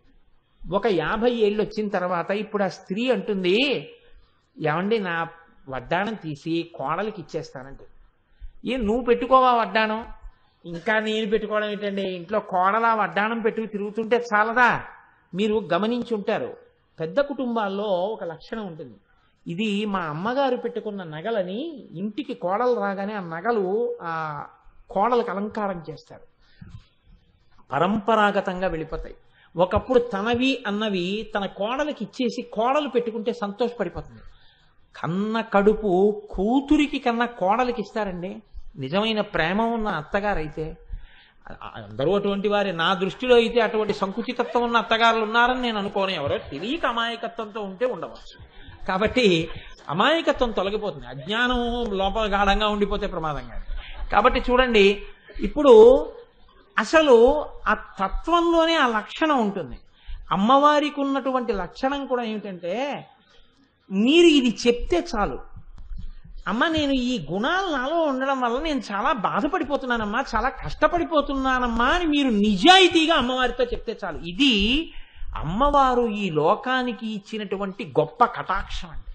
ఒక యాభై ఏళ్ళు వచ్చిన తర్వాత ఇప్పుడు ఆ స్త్రీ అంటుంది, ఏమండి నా వడ్డానం తీసి కోడలికి ఇచ్చేస్తానంటే, ఏ నువ్వు పెట్టుకోవా వడ్డానం? ఇంకా నేను పెట్టుకోవడం ఏంటండి? ఇంట్లో కోడల వడ్డానం పెట్టుకు తిరుగుతుంటే చాలదా? మీరు గమనించి ఉంటారు, పెద్ద కుటుంబాల్లో ఒక లక్షణం ఉంటుంది. ఇది మా అమ్మగారు పెట్టుకున్న నగలని ఇంటికి కోడలు రాగానే ఆ నగలు ఆ కోడలకు అలంకారం చేస్తారు, పరంపరాగతంగా వెళ్ళిపోతాయి. ఒకప్పుడు తనవి అన్నవి తన కోడలికి ఇచ్చేసి కోడలు పెట్టుకుంటే సంతోషపడిపోతుంది. కన్న కడుపు కూతురికి కన్నా కోడలికి ఇస్తారండి నిజమైన ప్రేమ ఉన్న అత్తగారైతే. అందరూ అటువంటి వారే. నా దృష్టిలో అయితే అటువంటి సంకుచితత్వం ఉన్న అత్తగారులు ఉన్నారని నేను అనుకోను. ఎవరో తెలియక అమాయకత్వంతో ఉంటే ఉండవచ్చు. కాబట్టి అమాయకత్వం తొలగిపోతుంది, అజ్ఞానం లోపల గాఢంగా ఉండిపోతే ప్రమాదంగా. కాబట్టి చూడండి, ఇప్పుడు అసలు ఆ తత్వంలోనే ఆ లక్షణం ఉంటుంది. అమ్మవారికి ఉన్నటువంటి లక్షణం కూడా ఏమిటంటే, మీరు ఇది చెప్తే చాలు, అమ్మ నేను ఈ గుణాలు నాలో ఉండడం వల్ల నేను చాలా బాధపడిపోతున్నానమ్మా, చాలా కష్టపడిపోతున్నానమ్మా అని మీరు నిజాయితీగా అమ్మవారితో చెప్తే చాలు. ఇది అమ్మవారు ఈ లోకానికి ఇచ్చినటువంటి గొప్ప కటాక్షం అండి.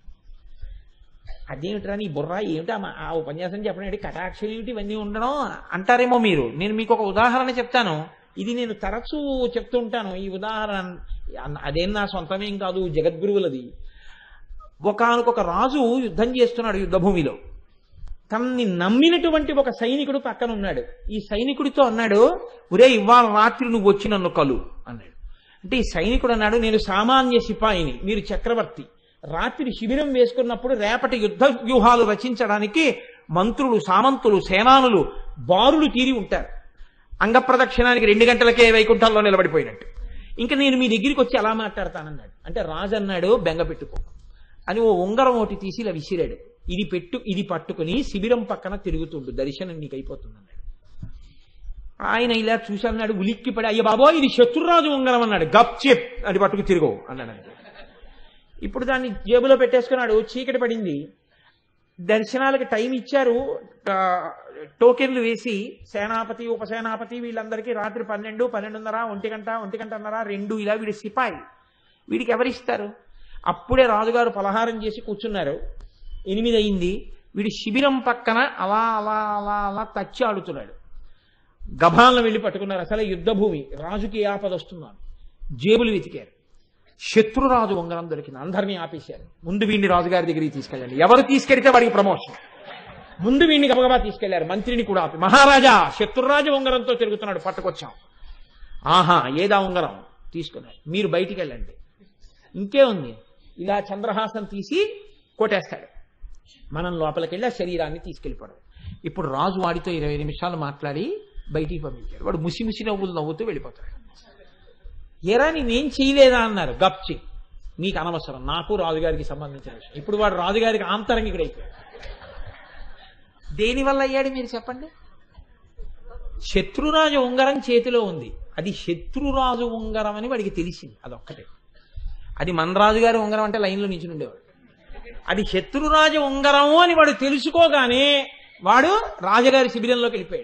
అదేమిట్రా నీ బుర్రా ఏమిటి ఆ ఉపన్యాసం చెప్పడం ఏంటి, కటాక్షలు ఏమిటి ఇవన్నీ ఉండడం అంటారేమో మీరు. నేను మీకు ఒక ఉదాహరణ చెప్తాను. ఇది నేను తరచూ చెప్తూ ఉంటాను ఈ ఉదాహరణ. అదేం నా సొంతమేం కాదు, జగద్గురువులది. ఒకానొక రాజు యుద్ధం చేస్తున్నాడు యుద్ధభూమిలో. తనని నమ్మినటువంటి ఒక సైనికుడు పక్కన ఉన్నాడు. ఈ సైనికుడితో అన్నాడు, ఒరే ఇవాళ రాత్రి నువ్వు వచ్చి నన్ను కలు అన్నాడు. అంటే ఈ సైనికుడు అన్నాడు, నేను సామాన్య సిపాయిని, మీరు చక్రవర్తి. రాత్రి శిబిరం వేసుకున్నప్పుడు రేపటి యుద్ధ వ్యూహాలు రచించడానికి మంత్రులు, సామంతులు, సేనానులు బారులు తీరి ఉంటారు. అంగప్రదక్షిణానికి రెండు గంటలకే వైకుంఠాల్లో నిలబడిపోయినట్టు. ఇంకా నేను మీ దగ్గరికి వచ్చి ఎలా మాట్లాడతానన్నాడు. అంటే రాజు అన్నాడు, బెంగ పెట్టుకో అని ఓ ఉంగరం ఒకటి తీసి ఇలా విసిరాడు. ఇది పెట్టు, ఇది పట్టుకుని శిబిరం పక్కన తిరుగుతుండు, దర్శనం నీకు అయిపోతుంది అన్నాడు. ఆయన ఇలా చూసి అన్నాడు, ఉలిక్కి పడి, అయ్య బాబో ఇది శత్రురాజు ఉంగరం అన్నాడు. గప్ చెప్ అది పట్టుకు తిరుగు అన్నాడు. ఇప్పుడు దాన్ని జేబులో పెట్టేసుకున్నాడు. చీకటి పడింది. దర్శనాలకి టైం ఇచ్చారు, టోకెన్లు వేసి సేనాపతి ఉపసేనాపతి వీళ్ళందరికీ రాత్రి పన్నెండు పన్నెండున్నర ఒంటి గంట ఒంటి గంటన్నర రెండు ఇలా వీడి సిపాయి. వీడికి ఎవరిస్తారు? అప్పుడే రాజుగారు పలహారం చేసి కూర్చున్నారు, ఎనిమిది అయింది. వీడి శిబిరం పక్కన అలా అలా అలా అలా తచ్చి ఆడుతున్నాడు. గభాలను వెళ్ళి పట్టుకున్నారు. అసలే యుద్ధభూమి, రాజుకి ఆపద వస్తున్నాను. జేబులు వెతికారు, శత్రురాజు ఉంగరం దొరికింది. అందరినీ ఆపేశారు. ముందు వీడిని రాజుగారి దగ్గరికి తీసుకెళ్ళండి, ఎవరు తీసుకెళ్తే వాడికి ప్రమోషన్. ముందు వీడిని గబగబా తీసుకెళ్లారు. మంత్రిని కూడా ఆపి, మహారాజా శత్రురాజు ఉంగరంతో తిరుగుతున్నాడు, పట్టుకొచ్చాం. ఆహా, ఏదా ఉంగరం? తీసుకున్నారు. మీరు బయటికి వెళ్ళండి. ఇంకే ఉంది, ఇలా చంద్రహాసం తీసి కొట్టేస్తాడు. మనం లోపలికి వెళ్ళి ఆ శరీరాన్ని తీసుకెళ్ళిపోవడం. ఇప్పుడు రాజు వాడితో ఇరవై నిమిషాలు మాట్లాడి బయటికి పంపించాడు. వాడు ముసి ముసి నవ్వులు నవ్వుతూ వెళ్ళిపోతాడు. ఎరా నేనేం చేయలేదా అన్నారు. గప్చి, మీకు అనవసరం, నాకు రాజుగారికి సంబంధించిన విషయం. ఇప్పుడు వాడు రాజుగారికి ఆంతరంగికుడు అయిపోయాడు. దేనివల్ల అయ్యాడు మీరు చెప్పండి? శత్రురాజు ఉంగరం చేతిలో ఉంది, అది శత్రురాజు ఉంగరం అని వాడికి తెలిసింది. అదొక్కటే. అది మన రాజుగారి ఉంగరం అంటే లైన్లో నిల్చుని ఉండేవాడు. అది శత్రురాజు ఉంగరము అని వాడు తెలుసుకోగానే వాడు రాజుగారి శిబిరంలోకి వెళ్ళిపోయాడు.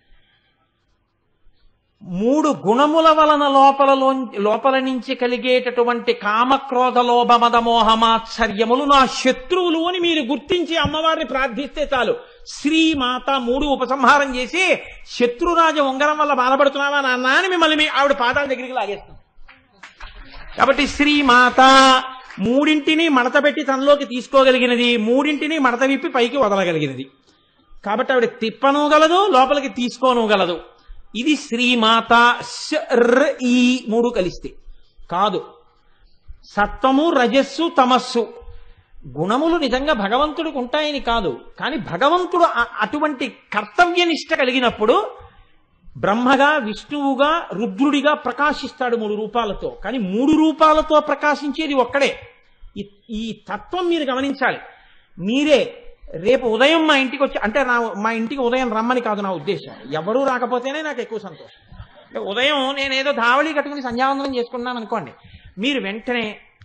మూడు గుణముల వలన లోపలలో లోపల నుంచి కలిగేటటువంటి కామక్రోధ లోభ మద మోహమాత్సర్యములు నా శత్రువులు అని మీరు గుర్తించి అమ్మవారిని ప్రార్థిస్తే చాలు. శ్రీమాత మూడు ఉపసంహారం చేసి శత్రురాజ ఉంగరం వల్ల బాధపడుతున్నావా నాన్న అని మిమ్మల్ని ఆవిడ పాదాల దగ్గరికి లాగేస్తుంది. కాబట్టి శ్రీమాత మూడింటిని మడత పెట్టి తనలోకి తీసుకోగలిగినది, మూడింటిని మడత విప్పి పైకి వదలగలిగినది. కాబట్టి ఆవిడ తిప్పనూగలదు, లోపలికి తీసుకోనూగలదు. ఇది శ్రీమాత. ఈ మూడు కలిస్తే కాదు. సత్వము రజస్సు తమస్సు గుణములు నిజంగా భగవంతుడికి ఉంటాయని కాదు, కానీ భగవంతుడు అటువంటి కర్తవ్యనిష్ట కలిగినప్పుడు బ్రహ్మగా విష్ణువుగా రుద్రుడిగా ప్రకాశిస్తాడు మూడు రూపాలతో. కానీ మూడు రూపాలతో ప్రకాశించేది ఒక్కడే. ఈ తత్వం మీరు గమనించాలి. మీరే రేపు ఉదయం మా ఇంటికి వచ్చి, అంటే నా మా ఇంటికి ఉదయం రమ్మని కాదు నా ఉద్దేశం, ఎవరూ రాకపోతేనే నాకు ఎక్కువ సంతోషం. అంటే ఉదయం నేనేదో ధావళి కట్టుకుని సంధ్యావందనం చేసుకున్నాను అనుకోండి, మీరు వెంటనే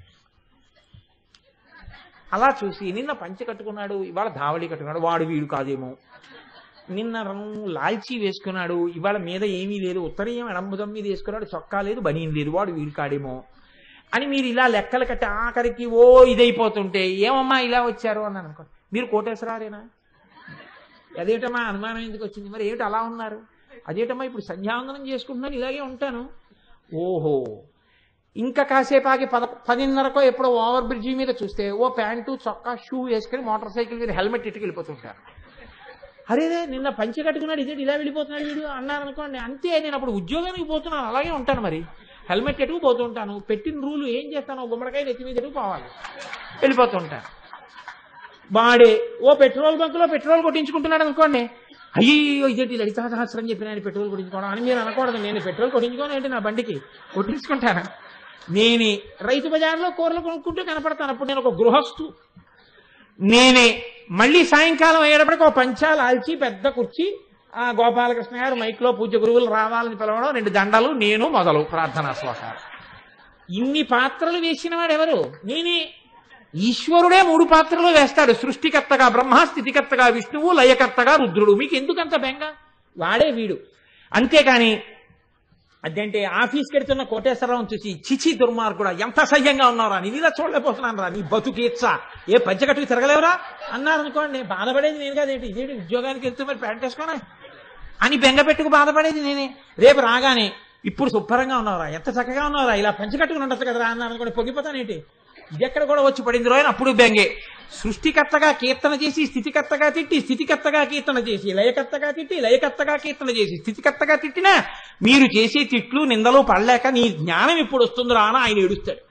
అలా చూసి నిన్న పంచె కట్టుకున్నాడు, ఇవాళ ధావళి కట్టుకున్నాడు, వాడు వీడు కాదేమో, నిన్న లాల్చీ వేసుకున్నాడు, ఇవాళ మీద ఏమీ లేదు, ఉత్తరీయం ఎడంబుదం మీద వేసుకున్నాడు, చొక్కా లేదు, బనీన్ లేదు, వాడు వీడు కాడేమో అని మీరు ఇలా లెక్కలు కట్టి ఆఖరికి ఓ ఇదైపోతుంటే, ఏమమ్మా ఇలా వచ్చారు అన్నాను అనుకోండి, మీరు కోటేశ్వరారేనా? అదేటమ్మా అనుమానం ఎందుకు వచ్చింది? మరి ఏమిటి అలా ఉన్నారు? అదేటమ్మా ఇప్పుడు సంధ్యావందనం చేసుకుంటున్నాను, ఇలాగే ఉంటాను. ఓహో, ఇంకా కాసేపు ఆగి పద పదిన్నరకో ఎప్పుడో ఓవర్ బ్రిడ్జి మీద చూస్తే ఓ ప్యాంటు చొక్కా షూ వేసుకుని మోటార్ సైకిల్ మీద హెల్మెట్ ఇట్టుకు వెళ్ళిపోతుంటారు. అరేదే నిన్న పంచె కట్టుకున్నాడు, ఇదేంటి ఇలా వెళ్ళిపోతున్నాడు వీడు అన్నారు అనుకోండి. అంతే, నేను అప్పుడు ఉద్యోగానికి పోతున్నాను, అలాగే ఉంటాను. మరి హెల్మెట్ ఎటుకు పోతుంటాను, పెట్టిన రూలు ఏం చేస్తాను, గుమ్మడికాయ నెత్తి మీద ఎటుకు పోవాలి, వెళ్ళిపోతుంటాను. వాడే ఓ పెట్రోల్ బంకులో పెట్రోల్ కొట్టించుకుంటున్నాడు అనుకోండి, అయ్యో ఇదేంటి లలితా సహస్రం చెప్పిన ఆయన పెట్రోల్ కొట్టించుకోవడం అని మీరు అనకూడదు. నేను పెట్రోల్ కొట్టించుకోను ఏంటి, నా బండికి కొట్టించుకుంటాను. నేనే రైతు బజార్లో కూరలు కొనుక్కుంటూ కనపడతాను, అప్పుడు నేను ఒక గృహస్థు. నేనే మళ్ళీ సాయంకాలం అయ్యేటప్పటికి ఒక పంచాలు ఆల్చి పెద్ద కుర్చీ, ఆ గోపాలకృష్ణ గారు మైక్లో పూజ్య గురువులు రావాలని పిలవడం, రెండు దండలు, నేను మొదలు ప్రార్థనా శ్లోకాలు. ఇన్ని పాత్రలు వేసిన వాడు ఎవరు? నేనే. ఈశ్వరుడే మూడు పాత్రలు వేస్తాడు, సృష్టికర్తగా బ్రహ్మ, స్థితికర్తగా విష్ణువు, లయకర్తగా రుద్రుడు. మీకు ఎందుకంత బెంగ? వాడే వీడు. అంతేకాని అదేంటే ఆఫీస్కి వెళ్తున్న కోటేశ్వరరావు చూసి చిచి దుర్మార్గుడా ఎంత సహ్యంగా ఉన్నారా, నీ ఇలా చూడలేకపోతున్నాను రా, నీ బతుకేచ్చా, ఏ పంచకట్టుకు తిరగలేవురా అన్నారనుకోండి, బాధపడేది నేను కాదేంటి, ఇదేంటి ఉద్యోగానికి వెళ్తూ మరి ప్యాంట్ వేసుకోనా అని బెంగ పెట్టుకు బాధపడేది నేనే. రేపు రాగానే ఇప్పుడు శుభ్రంగా ఉన్నారా, ఎంత చక్కగా ఉన్నారా, ఇలా పంచకట్టుకుని ఉండొచ్చు కదరా అన్నారనుకోండి, పొగిపోతానేంటి, ఇది ఎక్కడ కూడా వచ్చి పడింది రోజు అప్పుడు బెంగే. సృష్టికర్తగా కీర్తన చేసి స్థితికర్తగా తిట్టి, స్థితికర్తగా కీర్తన చేసి లయకర్తగా తిట్టి, లయకర్తగా కీర్తన చేసి స్థితికర్తగా తిట్టినా మీరు చేసే తిట్లు నిందలు పడలేక నీ జ్ఞానం ఇప్పుడు వస్తుందిరా అని ఆయన ఏడుస్తాడు.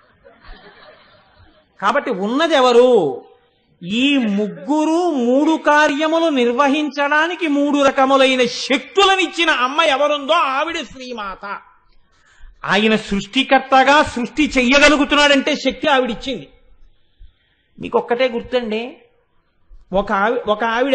కాబట్టి ఉన్నది ఎవరు? ఈ ముగ్గురు మూడు కార్యములు నిర్వహించడానికి మూడు రకములైన శక్తులనిచ్చిన అమ్మ ఎవరుందో ఆవిడ శ్రీమాత. ఆయన సృష్టికర్తగా సృష్టి చెయ్యగలుగుతున్నాడంటే శక్తి ఆవిడిచ్చింది. మీకు ఒక్కటే గుర్తండి, ఒక ఆవి ఒక ఆవిడ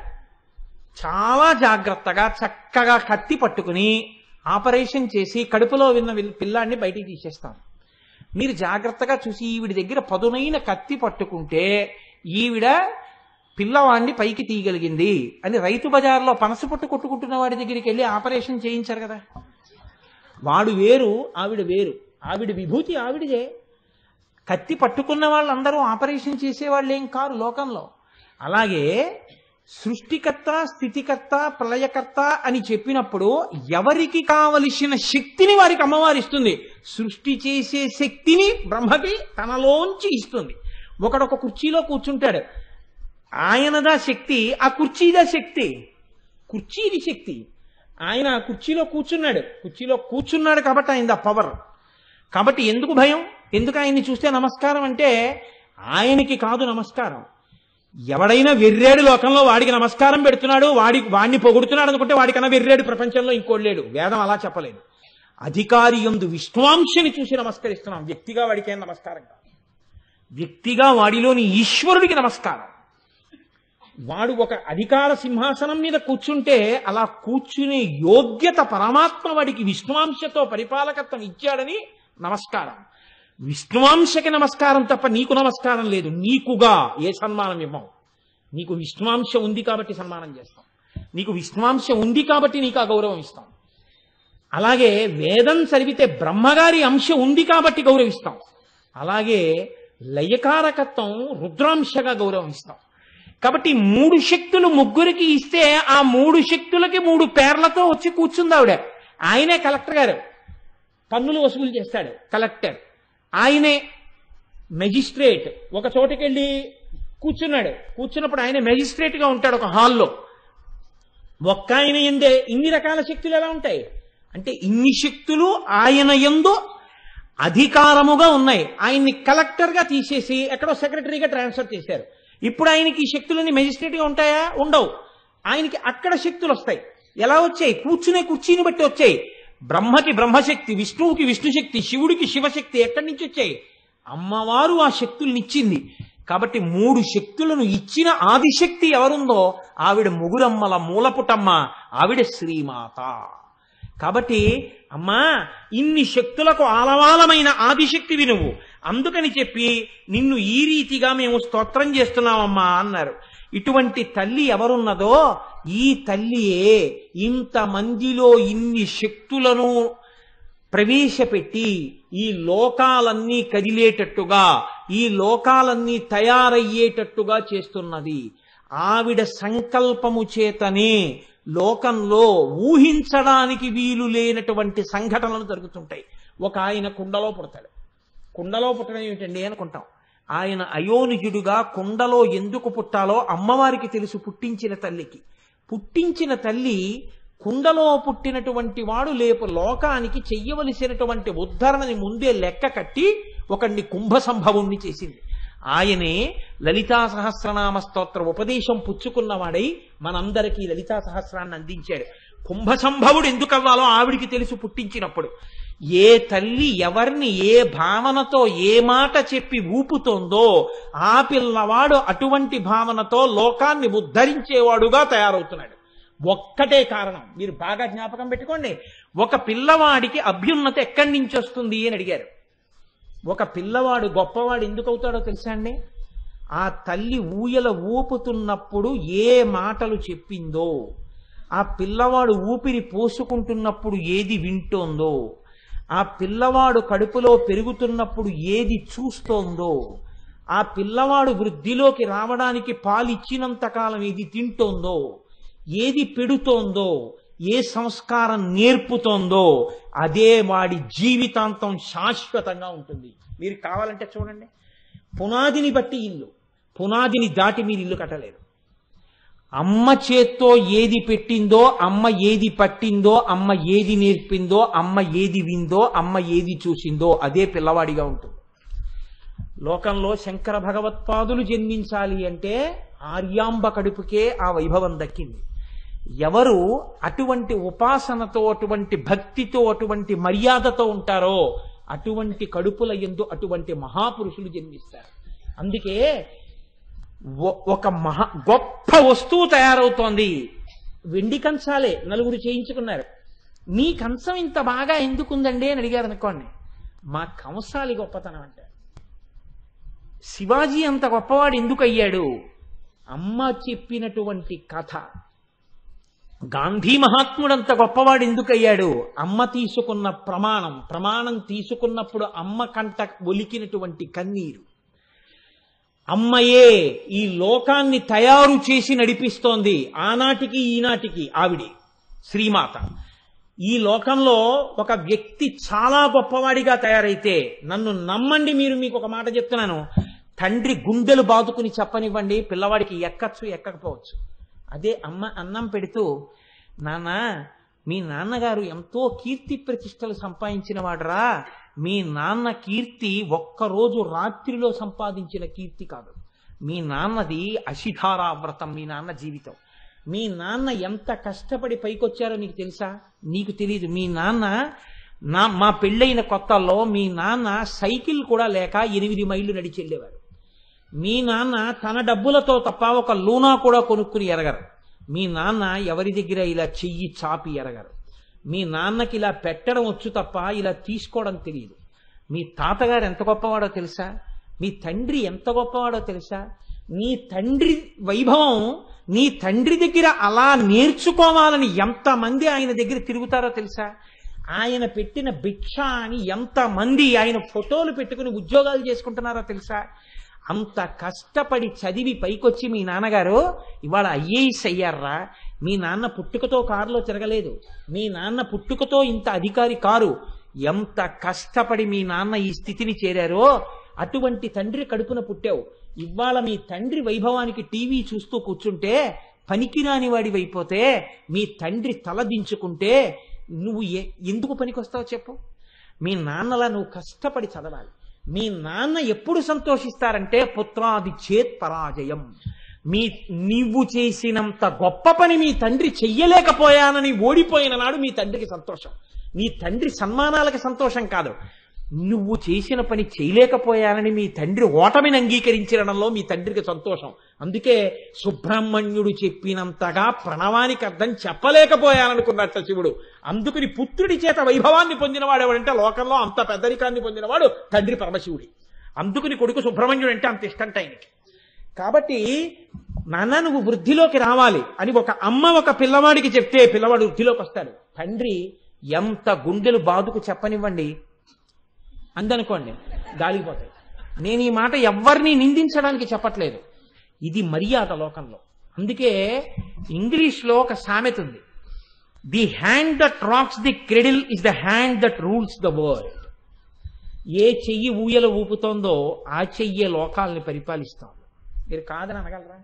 చాలా జాగ్రత్తగా చక్కగా కత్తి పట్టుకుని ఆపరేషన్ చేసి కడుపులో విన్న పిల్లాడిని బయటికి తీసేస్తాం. మీరు జాగ్రత్తగా చూసి ఈవిడ దగ్గర పదునైన కత్తి పట్టుకుంటే ఈవిడ పిల్లవాడిని పైకి తీయగలిగింది అని రైతు బజార్లో పనస పొట్టు కొట్టుకుంటున్న వాడి దగ్గరికి వెళ్ళి ఆపరేషన్ చేయించారు కదా. వాడు వేరు, ఆవిడ వేరు. ఆవిడ విభూతి ఆవిడదే. కత్తి పట్టుకున్న వాళ్ళందరూ ఆపరేషన్ చేసేవాళ్ళు ఏం కారు లోకంలో. అలాగే సృష్టికర్త, స్థితికర్త, ప్రళయకర్త అని చెప్పినప్పుడు ఎవరికి కావలసిన శక్తిని వారికి అమ్మవారు ఇస్తుంది. సృష్టి చేసే శక్తిని బ్రహ్మకి తనలోంచి ఇస్తుంది. ఒకడొక కుర్చీలో కూర్చుంటాడు, ఆయనదా శక్తి, ఆ కుర్చీదా శక్తి. కుర్చీది శక్తి. ఆయన కుర్చీలో కూర్చున్నాడు, కుర్చీలో కూర్చున్నాడు కాబట్టి ఆయనదా పవర్. కాబట్టి ఎందుకు భయం, ఎందుకు ఆయన్ని చూస్తే నమస్కారం అంటే ఆయనకి కాదు నమస్కారం. ఎవడైనా వెర్రేడు లోకంలో వాడికి నమస్కారం పెడుతున్నాడు, వాడి వాడిని పొగుడుతున్నాడు అనుకుంటే వాడికన్నా వెర్రేడు ప్రపంచంలో ఇంకోటి లేడు. వేదం అలా చెప్పలేదు. అధికారి యందు విష్ణువాంశని చూసి నమస్కరిస్తున్నాం, వ్యక్తిగా వాడికి ఏం నమస్కారం కాదు. వ్యక్తిగా వాడిలోని ఈశ్వరుడికి నమస్కారం. వాడు ఒక అధికార సింహాసనం మీద కూర్చుంటే అలా కూర్చునే యోగ్యత పరమాత్మ వాడికి విష్ణువాంశతో పరిపాలకత్వం ఇచ్చాడని నమస్కారం. విష్ణువాంశకి నమస్కారం తప్ప నీకు నమస్కారం లేదు. నీకుగా ఏ సన్మానం ఇవ్వం. నీకు విష్ణువాంశ ఉంది కాబట్టి సన్మానం చేస్తాం. నీకు విష్ణువాంశ ఉంది కాబట్టి నీకు ఆ గౌరవం ఇస్తాం. అలాగే వేదం చదివితే బ్రహ్మగారి అంశ ఉంది కాబట్టి గౌరవిస్తాం. అలాగే లయకారకత్వం రుద్రాంశగా గౌరవం ఇస్తాం. కాబట్టి మూడు శక్తులు ముగ్గురికి ఇస్తే ఆ మూడు శక్తులకి మూడు పేర్లతో వచ్చి కూర్చుంది ఆవిడ. ఆయనే కలెక్టర్ గారు, పన్నులు వసూలు చేస్తాడు కలెక్టర్. ఆయనే మెజిస్ట్రేట్, ఒక చోటుకి వెళ్ళి కూర్చున్నాడు. కూర్చున్నప్పుడు ఆయన మెజిస్ట్రేట్ గా ఉంటాడు ఒక హాల్లో. ఒక్క ఆయన ఎందే ఇన్ని రకాల శక్తులు ఎలా ఉంటాయి అంటే ఇన్ని శక్తులు ఆయన యందు అధికారముగా ఉన్నాయి. ఆయన్ని కలెక్టర్ గా తీసేసి ఎక్కడో సెక్రటరీగా ట్రాన్స్ఫర్ చేశారు. ఇప్పుడు ఆయనకి ఈ శక్తులన్నీ మెజిస్ట్రేట్ గా ఉంటాయా? ఉండవు. ఆయనకి అక్కడ శక్తులు వస్తాయి. ఎలా వచ్చాయి? కూర్చునే కుర్చీని బట్టి వచ్చాయి. బ్రహ్మకి బ్రహ్మశక్తి, విష్ణువుకి విష్ణుశక్తి, శివుడికి శివశక్తి ఎక్కడి నుంచి వచ్చాయి? అమ్మవారు ఆ శక్తుల్ని ఇచ్చింది. కాబట్టి మూడు శక్తులను ఇచ్చిన ఆదిశక్తి ఎవరుందో ఆవిడ ముగురమ్మల మూలపుటమ్మ, ఆవిడ శ్రీమాత. కాబట్టి అమ్మా ఇన్ని శక్తులకు ఆలవాలమైన ఆదిశక్తివి నువ్వు, అందుకని చెప్పి నిన్ను ఈ రీతిగా మేము స్తోత్రం చేస్తున్నామమ్మా అన్నారు. ఇటువంటి తల్లి ఎవరున్నదో ఈ తల్లియే ఇంతమందిలో ఇన్ని శక్తులను ప్రవేశపెట్టి ఈ లోకాలన్నీ కదిలేటట్టుగా, ఈ లోకాలన్నీ తయారయ్యేటట్టుగా చేస్తున్నది. ఆవిడ సంకల్పము చేతనే లోకంలో ఊహించడానికి వీలు లేనటువంటి సంఘటనలు జరుగుతుంటాయి. ఒక ఆయన కుండలో పుడతాడు. కుండలో పుట్టడం ఏమిటండి అనుకుంటాం. ఆయన అయోనిజుడుగా కుండలో ఎందుకు పుట్టాలో అమ్మవారికి తెలుసు. పుట్టించిన తల్లికి పుట్టించిన తల్లి కుండలో పుట్టినటువంటి వాడు లేపు లోకానికి చెయ్యవలసినటువంటి ఉద్ధరణని ముందే లెక్క కట్టి ఒకడిని కుంభ సంభవుణ్ణి చేసింది. ఆయనే లలితా సహస్రనామ స్తోత్ర ఉపదేశం పుచ్చుకున్నవాడై మనందరికీ లలితా సహస్రాన్ని అందించాడు. కుంభ సంభవుడు ఎందుకు అవ్వాలో ఆవిడికి తెలుసు పుట్టించినప్పుడు. ఏ తల్లి ఎవరిని ఏ భావనతో ఏ మాట చెప్పి ఊపుతోందో ఆ పిల్లవాడు అటువంటి భావనతో లోకాన్ని ఉద్ధరించేవాడుగా తయారవుతున్నాడు. ఒక్కటే కారణం, మీరు బాగా జ్ఞాపకం పెట్టుకోండి. ఒక పిల్లవాడికి అభ్యున్నత ఎక్కడి నుంచి వస్తుంది అని అడిగారు. ఒక పిల్లవాడు గొప్పవాడు ఎందుకు అవుతాడో తెలుసా అండి? ఆ తల్లి ఊయల ఊపుతున్నప్పుడు ఏ మాటలు చెప్పిందో, ఆ పిల్లవాడు ఊపిరి పోసుకుంటున్నప్పుడు ఏది వింటోందో, ఆ పిల్లవాడు కడుపులో పెరుగుతున్నప్పుడు ఏది చూస్తోందో, ఆ పిల్లవాడు వృద్ధిలోకి రావడానికి పాలిచ్చినంత కాలం ఏది తింటోందో, ఏది పెడుతోందో, ఏ సంస్కారం నేర్పుతోందో అదే వాడి జీవితాంతం శాశ్వతంగా ఉంటుంది. మీరు కావాలంటే చూడండి, పునాదిని బట్టి ఇల్లు, పునాదిని దాటి మీరు ఇల్లు కట్టలేరు. అమ్మ చేత్తో ఏది పెట్టిందో, అమ్మ ఏది పట్టిందో, అమ్మ ఏది నేర్పిందో, అమ్మ ఏది విందో, అమ్మ ఏది చూసిందో అదే పిల్లవాడిగా ఉంటుంది. లోకంలో శంకర భగవత్పాదులు జన్మించాలి అంటే ఆర్యాంబ కడుపుకే ఆ వైభవం దక్కింది. ఎవరు అటువంటి ఉపాసనతో, అటువంటి భక్తితో, అటువంటి మర్యాదతో ఉంటారో అటువంటి కడుపుల యందు అటువంటి మహాపురుషులు జన్మిస్తారు. అందుకే ఒక మహా గొప్ప వస్తువు తయారవుతోంది. వెండి కంచాలే నలుగురు చేయించుకున్నారు. మీ కంచం ఇంత బాగా ఎందుకుందండి అని అడిగారు అనుకోండి. మా కంసాలి గొప్పతనం అంటారు. శివాజీ అంత గొప్పవాడు ఎందుకు అయ్యాడు? అమ్మ చెప్పినటువంటి కథ. గాంధీ మహాత్ముడంత గొప్పవాడు ఎందుకయ్యాడు? అమ్మ తీసుకున్న ప్రమాణం ప్రమాణం తీసుకున్నప్పుడు అమ్మ కంట ఒలికినటువంటి కన్నీరు. అమ్మయే ఈ లోకాన్ని తయారు చేసి నడిపిస్తోంది. ఆనాటికి ఈనాటికి ఆవిడి శ్రీమాత. ఈ లోకంలో ఒక వ్యక్తి చాలా గొప్పవాడిగా తయారైతే, నన్ను నమ్మండి మీరు, మీకు ఒక మాట చెప్తున్నాను, తండ్రి గుండెలు బాదుకుని చెప్పనివ్వండి, పిల్లవాడికి ఎక్కచ్చు ఎక్కకపోవచ్చు. అదే అమ్మ అన్నం పెడుతూ, నాన్న మీ నాన్నగారు ఎంతో కీర్తి ప్రతిష్టలు సంపాదించిన వాడరా, మీ నాన్న కీర్తి ఒక్కరోజు రాత్రిలో సంపాదించిన కీర్తి కాదు, మీ నాన్నది అశిధారా వ్రతం, మీ నాన్న జీవితం. మీ నాన్న ఎంత కష్టపడి పైకొచ్చారో నీకు తెలుసా? నీకు తెలియదు. మీ నాన్న నా మా పెళ్ళైన కొత్తల్లో మీ నాన్న సైకిల్ కూడా లేక ఎనిమిది మైళ్ళు నడిచి వెళ్ళేవారు. మీ నాన్న తన డబ్బులతో తప్ప ఒక లూనా కూడా కొనుక్కుని ఎరగరు. మీ నాన్న ఎవరి దగ్గర ఇలా చెయ్యి చాపి ఎరగరు. మీ నాన్నకి ఇలా పెట్టడం వచ్చు తప్ప ఇలా తీసుకోవడం తెలియదు. మీ తాతగారు ఎంత గొప్పవాడో తెలుసా? మీ తండ్రి ఎంత గొప్పవాడో తెలుసా? నీ తండ్రి వైభవం నీ తండ్రి దగ్గర అలా నేర్చుకోవాలని ఎంతమంది ఆయన దగ్గర తిరుగుతారో తెలుసా? ఆయన పెట్టిన భిక్ష అని ఎంతమంది ఆయన ఫోటోలు పెట్టుకుని ఉద్యోగాలు చేసుకుంటున్నారో తెలుసా? అంత కష్టపడి చదివి పైకొచ్చి మీ నాన్నగారు ఇవాళ ఐఏఎస్ అయ్యారా. మీ నాన్న పుట్టుకతో కారులో తిరగలేదు. మీ నాన్న పుట్టుకతో ఇంత అధికారి కారు. ఎంత కష్టపడి మీ నాన్న ఈ స్థితిని చేరారో, అటువంటి తండ్రి కడుపున పుట్టావు. ఇవాళ మీ తండ్రి వైభవానికి టీవీ చూస్తూ కూర్చుంటే, పనికిరాని వాడివైపోతే, మీ తండ్రి తల దించుకుంటే నువ్వు ఎందుకు పనికొస్తావో చెప్పు? మీ నాన్నలా నువ్వు కష్టపడి చదవాలి. మీ నాన్న ఎప్పుడు సంతోషిస్తారంటే, పుత్రాది చేత్ పరాజయం. మీ నీవు చేసినంత గొప్ప పని మీ తండ్రి చెయ్యలేకపోయానని ఓడిపోయిన నాడు మీ తండ్రికి సంతోషం. మీ తండ్రి సన్మానాలకి సంతోషం కాదు, నువ్వు చేసిన పని చేయలేకపోయానని మీ తండ్రి ఓటమిని అంగీకరించడంలో మీ తండ్రికి సంతోషం. అందుకే సుబ్రహ్మణ్యుడు చెప్పినంతగా ప్రణవానికి అర్థం చెప్పలేకపోయాలనుకున్నట్ట శివుడు. అందుకని పుత్రుడి చేత వైభవాన్ని పొందినవాడు ఎవడంటే, లోకంలో అంత పెద్దరికాన్ని పొందినవాడు తండ్రి పరమశివుడి. అందుకని కొడుకు సుబ్రహ్మణ్యుడు అంటే అంత ఇష్టంట ఆయనకి. కాబట్టి నాన్న నువ్వు వృద్ధిలోకి రావాలి అని ఒక అమ్మ ఒక పిల్లవాడికి చెప్తే పిల్లవాడు వృద్ధిలోకి వస్తాడు. తండ్రి ఎంత గుండెలు బాదుకు చెప్పనివ్వండి అందనుకోండి, గాలిపోతాయి. నేను ఈ మాట ఎవరిని నిందించడానికి చెప్పట్లేదు, ఇది మర్యాద లోకంలో. అందుకే ఇంగ్లీష్లో ఒక సామెత ఉంది, the hand that rocks the cradle is the hand that rules the world. ఏ చెయ్యి ఊయల ఊపుతోందో ఆ చెయ్యే లోకాలని పరిపాలిస్తోంది. మీరు కాదని అనగలరా?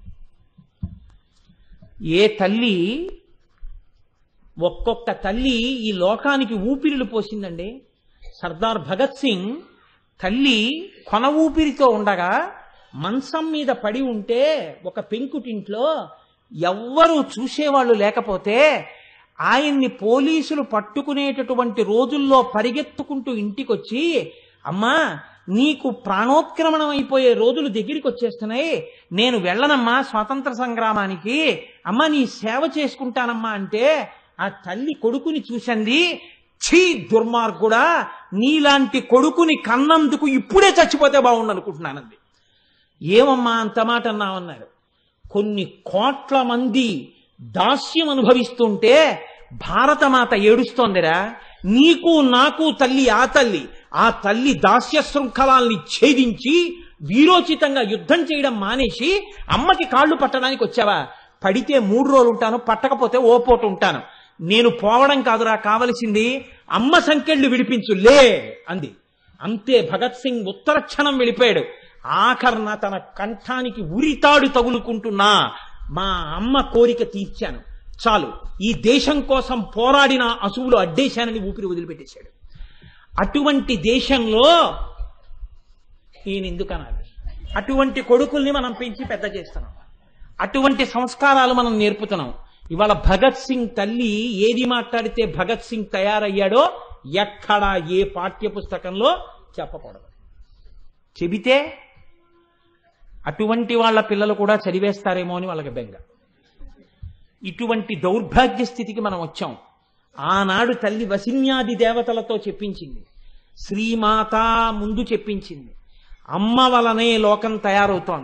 ఏ తల్లి, ఒక్కొక్క తల్లి ఈ లోకానికి ఊపిరిలు పోసిందండి. సర్దార్ భగత్ సింగ్ తల్లి కొన ఊపిరితో ఉండగా మంచం మీద పడి ఉంటే ఒక పెంకుటింట్లో ఎవ్వరూ చూసేవాళ్ళు లేకపోతే ఆయన్ని పోలీసులు పట్టుకునేటటువంటి రోజుల్లో పరిగెత్తుకుంటూ ఇంటికొచ్చి, అమ్మా నీకు ప్రాణోత్క్రమణం అయిపోయే రోజులు దగ్గరికి వచ్చేస్తున్నాయి, నేను వెళ్ళనమ్మా స్వాతంత్ర సంగ్రామానికి, అమ్మా నీ సేవ చేసుకుంటానమ్మా అంటే ఆ తల్లి కొడుకుని చూసింది, ఛీ దుర్మార్గుడా, నీలాంటి కొడుకుని కన్నందుకు ఇప్పుడే చచ్చిపోతే బాగుండనుకుంటున్నానంది. ఏమమ్మా అంత మాట అన్నామన్నారు. కొన్ని కోట్ల మంది దాస్యం అనుభవిస్తుంటే భారతమాత ఏడుస్తోందిరా, నీకు నాకు తల్లి ఆ తల్లి, ఆ తల్లి దాస్య శృంఖలాల్ని ఛేదించి వీరోచితంగా యుద్ధం చేయడం మానేసి అమ్మకి కాళ్ళు పట్టడానికి వచ్చావా? పడితే మూడు రోజులు ఉంటాను, పట్టకపోతే ఓ పూట ఉంటాను. నేను పోవడం కాదురా కావలసింది, అమ్మ సంకెళ్ళు విడిపించు లే అంది. అంతే భగత్ సింగ్ ఉత్తర క్షణం వెళ్ళిపోయాడు. ఆఖరణ తన కంఠానికి ఉరితాడు తగులుకుంటున్నా మా అమ్మ కోరిక తీర్చాను చాలు, ఈ దేశం కోసం పోరాడిన అసువులు అడ్డేశానని ఊపిరి వదిలిపెట్టేశాడు. అటువంటి దేశంలో ఈయన ఎందుకనాలి? అటువంటి కొడుకుల్ని మనం పెంచి పెద్ద చేస్తున్నాం, అటువంటి సంస్కారాలు మనం నేర్పుతున్నాం. ఇవాళ భగత్ సింగ్ తల్లి ఏది మాట్లాడితే భగత్ సింగ్ తయారయ్యాడో ఎక్కడా ఏ పాఠ్య పుస్తకంలో చెప్పకూడదు. చెబితే అటువంటి వాళ్ళ పిల్లలు కూడా చదివేస్తారేమో అని వాళ్ళకి బెంగ. ఇటువంటి దౌర్భాగ్య స్థితికి మనం వచ్చాం. ఆనాడు తల్లి వసిన్యాది దేవతలతో చెప్పించింది, శ్రీమాత ముందు చెప్పించింది, అమ్మ వలనే లోకం తయారవుతోంది.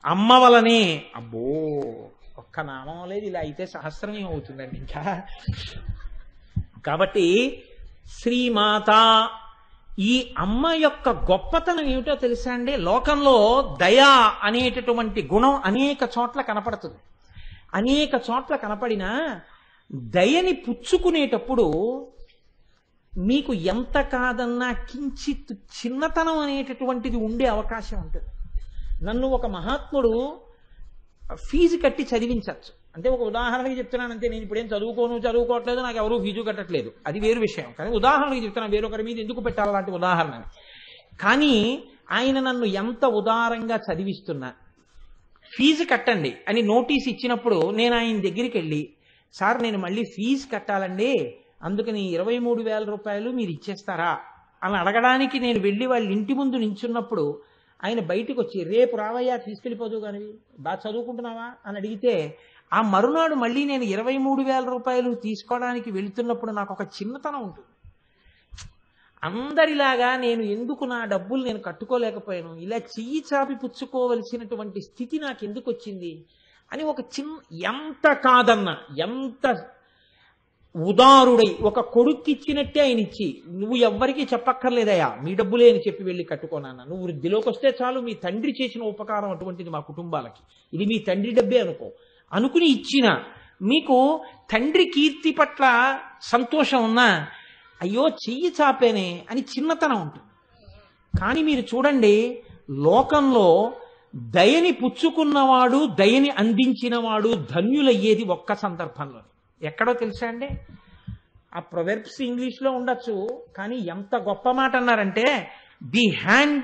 అమ్మ వలనే. అబ్బో, ఒక్క నామం లేదు, ఇలా అయితే సహస్రం ఏమవుతుందండి ఇంకా. కాబట్టి శ్రీమాత, ఈ అమ్మ యొక్క గొప్పతనం ఏమిటో తెలుసా అండి? లోకంలో దయ అనేటటువంటి గుణం అనేక చోట్ల కనపడుతుంది. అనేక చోట్ల కనపడినా దయని పుచ్చుకునేటప్పుడు మీకు ఎంత కాదన్నా కించిత్ చిన్నతనం అనేటటువంటిది ఉండే అవకాశం ఉంటుంది. నన్ను ఒక మహాత్ముడు ఫీజు కట్టి చదివించవచ్చు. అంటే ఒక ఉదాహరణకి చెప్తున్నానంటే, నేను ఇప్పుడేం చదువుకోను చదువుకోవట్లేదు, నాకు ఎవరు ఫీజు కట్టట్లేదు, అది వేరు విషయం. కానీ ఉదాహరణకి చెప్తున్నాను, వేరొకరి మీద ఎందుకు పెట్టాలి అలాంటి ఉదాహరణని. కానీ ఆయన నన్ను ఎంత ఉదారంగా చదివిస్తున్నా, ఫీజు కట్టండి అని నోటీస్ ఇచ్చినప్పుడు నేను ఆయన దగ్గరికి వెళ్ళి, సార్ నేను మళ్ళీ ఫీజు కట్టాలండి, అందుకని ఇరవై మూడు వేల రూపాయలు మీరు ఇచ్చేస్తారా అని అడగడానికి నేను వెళ్ళి వాళ్ళ ఇంటి ముందు నించున్నప్పుడు ఆయన బయటకు వచ్చి, రేపు రావయ్యా తీసుకెళ్ళిపోదు కానీ బాగా చదువుకుంటున్నావా అని అడిగితే, ఆ మరునాడు మళ్ళీ నేను ఇరవై మూడు వేల రూపాయలు తీసుకోవడానికి వెళుతున్నప్పుడు నాకు ఒక చిన్నతనం ఉంటుంది. అందరిలాగా నేను ఎందుకు నా డబ్బులు నేను కట్టుకోలేకపోయాను, ఇలా చెయ్యి చాపి పుచ్చుకోవలసినటువంటి స్థితి నాకు ఎందుకు వచ్చింది అని ఒక చిన్న, ఎంత కాదన్నా, ఎంత ఉదారుడై ఒక కొడుక్కి ఇచ్చినట్టే ఆయన ఇచ్చి, నువ్వు ఎవ్వరికీ చెప్పక్కర్లేదయా, మీ డబ్బులే అని చెప్పి వెళ్ళి కట్టుకోనన్నా, నువ్వు వృద్ధిలోకి వస్తే చాలు, మీ తండ్రి చేసిన ఉపకారం అటువంటిది మా కుటుంబాలకి, ఇది మీ తండ్రి డబ్బే అనుకో అనుకుని ఇచ్చిన మీకు తండ్రి కీర్తి పట్ల సంతోషం ఉన్నా, అయ్యో చెయ్యి చాపేనే అని చిన్నతనం ఉంటుంది. కానీ మీరు చూడండి, లోకంలో దయని పుచ్చుకున్నవాడు, దయని అందించినవాడు ధన్యులయ్యేది ఒక్క సందర్భంలో. ఎక్కడో తెలుసా అండి? ఆ ప్రొవెర్బ్స్ ఇంగ్లీష్లో ఉండొచ్చు, కానీ ఎంత గొప్ప మాట అన్నారంటే, the hand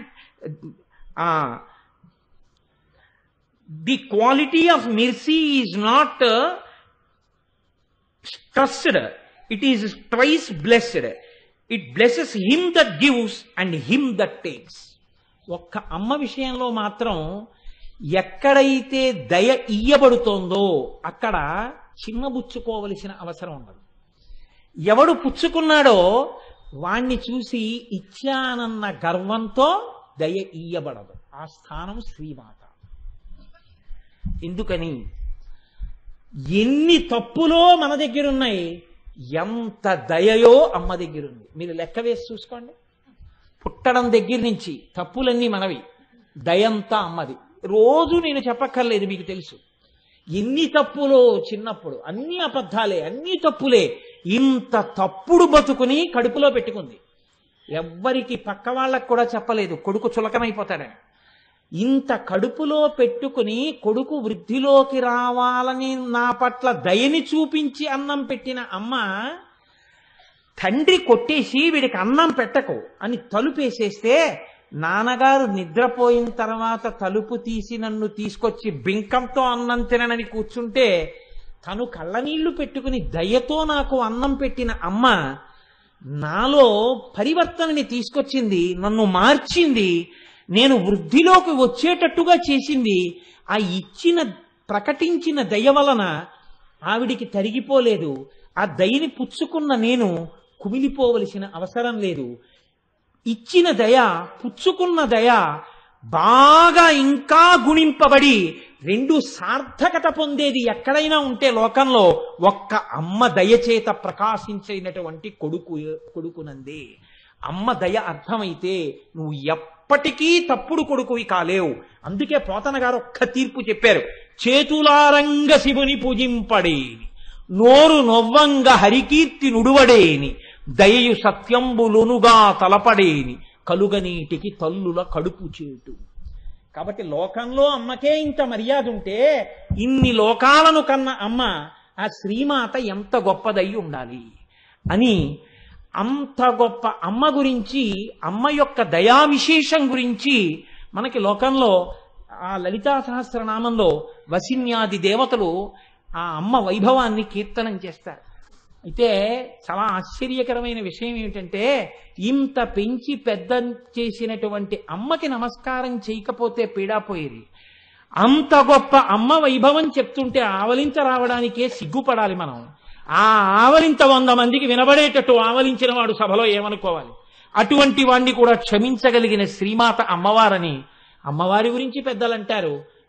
the quality of mercy is not trusted, it is twice blessed, it blesses him that gives and him that takes. ఒక్క అమ్మ విషయంలో మాత్రం ఎక్కడైతే దయ ఇయ్యబడుతోందో అక్కడ చిన్నబుచ్చుకోవలసిన అవసరం ఉండదు. ఎవడు పుచ్చుకున్నాడో వాణ్ణి చూసి ఇచ్చానన్న గర్వంతో దయ ఇయ్యబడదు. ఆ స్థానం శ్రీమాత. ఎందుకని? ఎన్ని తప్పులో మన దగ్గర ఉన్నాయి, ఎంత దయయో అమ్మ దగ్గర ఉంది. మీరు లెక్క వేసి చూసుకోండి. పుట్టడం దగ్గర నుంచి తప్పులన్నీ మనవి, దయంతా అమ్మది. రోజు నేను చెప్పక్కర్లేదు, మీకు తెలుసు. ఎన్ని తప్పులో చిన్నప్పుడు, అన్ని అబద్ధాలే, అన్ని తప్పులే. ఇంత తప్పుడు బతుకుని కడుపులో పెట్టుకుంది. ఎవ్వరికి పక్క వాళ్ళకు కూడా చెప్పలేదు, కొడుకు చులకనైపోతాడని. ఇంత కడుపులో పెట్టుకుని కొడుకు వృద్ధిలోకి రావాలని నా పట్ల దయని చూపించి అన్నం పెట్టిన అమ్మ, తండ్రి కొట్టేసి వీడికి అన్నం పెట్టకు అని తలుపేసేస్తే, నాన్నగారు నిద్రపోయిన తర్వాత తలుపు తీసి నన్ను తీసుకొచ్చి బింకంతో అన్నం తిననని కూర్చుంటే, తను కళ్ళనీళ్లు పెట్టుకుని దయతో నాకు అన్నం పెట్టిన అమ్మ నాలో పరివర్తనని తీసుకొచ్చింది, నన్ను మార్చింది, నేను వృద్ధిలోకి వచ్చేటట్టుగా చేసింది. ఆ ఇచ్చిన ప్రకటించిన దయ వలన ఆవిడికి తరిగిపోలేదు. ఆ దయని పుచ్చుకున్న నేను కుమిలిపోవలసిన అవసరం లేదు. ఇచ్చిన దయ, పుచ్చుకున్న దయ బాగా ఇంకా గుణింపబడి రెండు సార్థకత పొందేది ఎక్కడైనా ఉంటే లోకంలో ఒక్క అమ్మ దయచేత ప్రకాశించినటువంటి కొడుకు కొడుకునందే. అమ్మ దయ అర్థమైతే నువ్వు ఎప్పటికీ తప్పుడు కొడుకువి కాలేవు. అందుకే పోతన గారు ఒక్క తీర్పు చెప్పారు, చేతులారంగ శివుని పూజింపడేని, నోరు నొవ్వంగ హరికీర్తి నుడువడేని, దయయు సత్యంబులునుగా తలపడేని, కలుగనీటికి తల్లుల కడుపు చేటు. కాబట్టి లోకంలో అమ్మకే ఇంత మర్యాద ఉంటే, ఇన్ని లోకాలను కన్న అమ్మ ఆ శ్రీమాత ఎంత గొప్పదై ఉండాలి అని, అంత గొప్ప అమ్మ గురించి, అమ్మ యొక్క దయా విశేషం గురించి మనకి లోకంలో ఆ లలితా సహస్రనామంలో వసిన్యాది దేవతలు ఆ అమ్మ వైభవాన్ని కీర్తనం చేస్తారు. అయితే చాలా ఆశ్చర్యకరమైన విషయం ఏమిటంటే, ఇంత పెంచి పెద్ద చేసినటువంటి అమ్మకి నమస్కారం చేయకపోతే పీడాపోయేది. అంత గొప్ప అమ్మ వైభవం చెప్తుంటే ఆవలింత రావడానికే సిగ్గుపడాలి మనం. ఆ ఆవలింత వంద మందికి వినబడేటట్టు ఆవలించిన వాడు సభలో ఏమనుకోవాలి? అటువంటి వాణ్ణి కూడా క్షమించగలిగిన శ్రీమాత అమ్మవారని అమ్మవారి గురించి పెద్దలంటారు.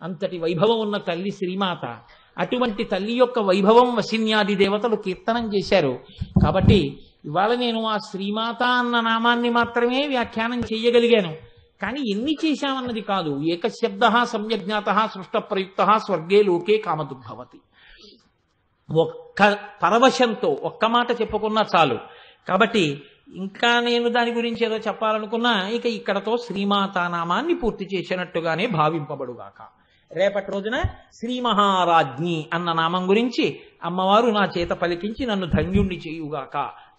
అంతటి వైభవం ఉన్న తల్లి శ్రీమాత. అటువంటి తల్లి యొక్క వైభవం వశిన్యాది దేవతలు కీర్తనం చేశారు. కాబట్టి ఇవాళ నేను ఆ శ్రీమాత అన్న నామాన్ని మాత్రమే వ్యాఖ్యానం చేయగలిగాను. కానీ ఎన్ని చేశామన్నది కాదు. ఏకశబ్ద సమ్యజ్ఞాత సృష్ట ప్రయుక్త స్వర్గే లోకే కామదుర్భవతి. ఒక్క పరవశంతో ఒక్క మాట చెప్పుకున్నా చాలు. కాబట్టి ఇంకా నేను దాని గురించి ఏదో చెప్పాలనుకున్నా ఇక ఇక్కడతో శ్రీమాతా నామాన్ని పూర్తి చేసినట్టుగానే భావింపబడుగాక. రేపటి రోజున శ్రీ మహారాజ్ఞి అన్న నామం గురించి అమ్మవారు నా చేత పలికించి నన్ను ధన్యుణ్ణి చేయుగాక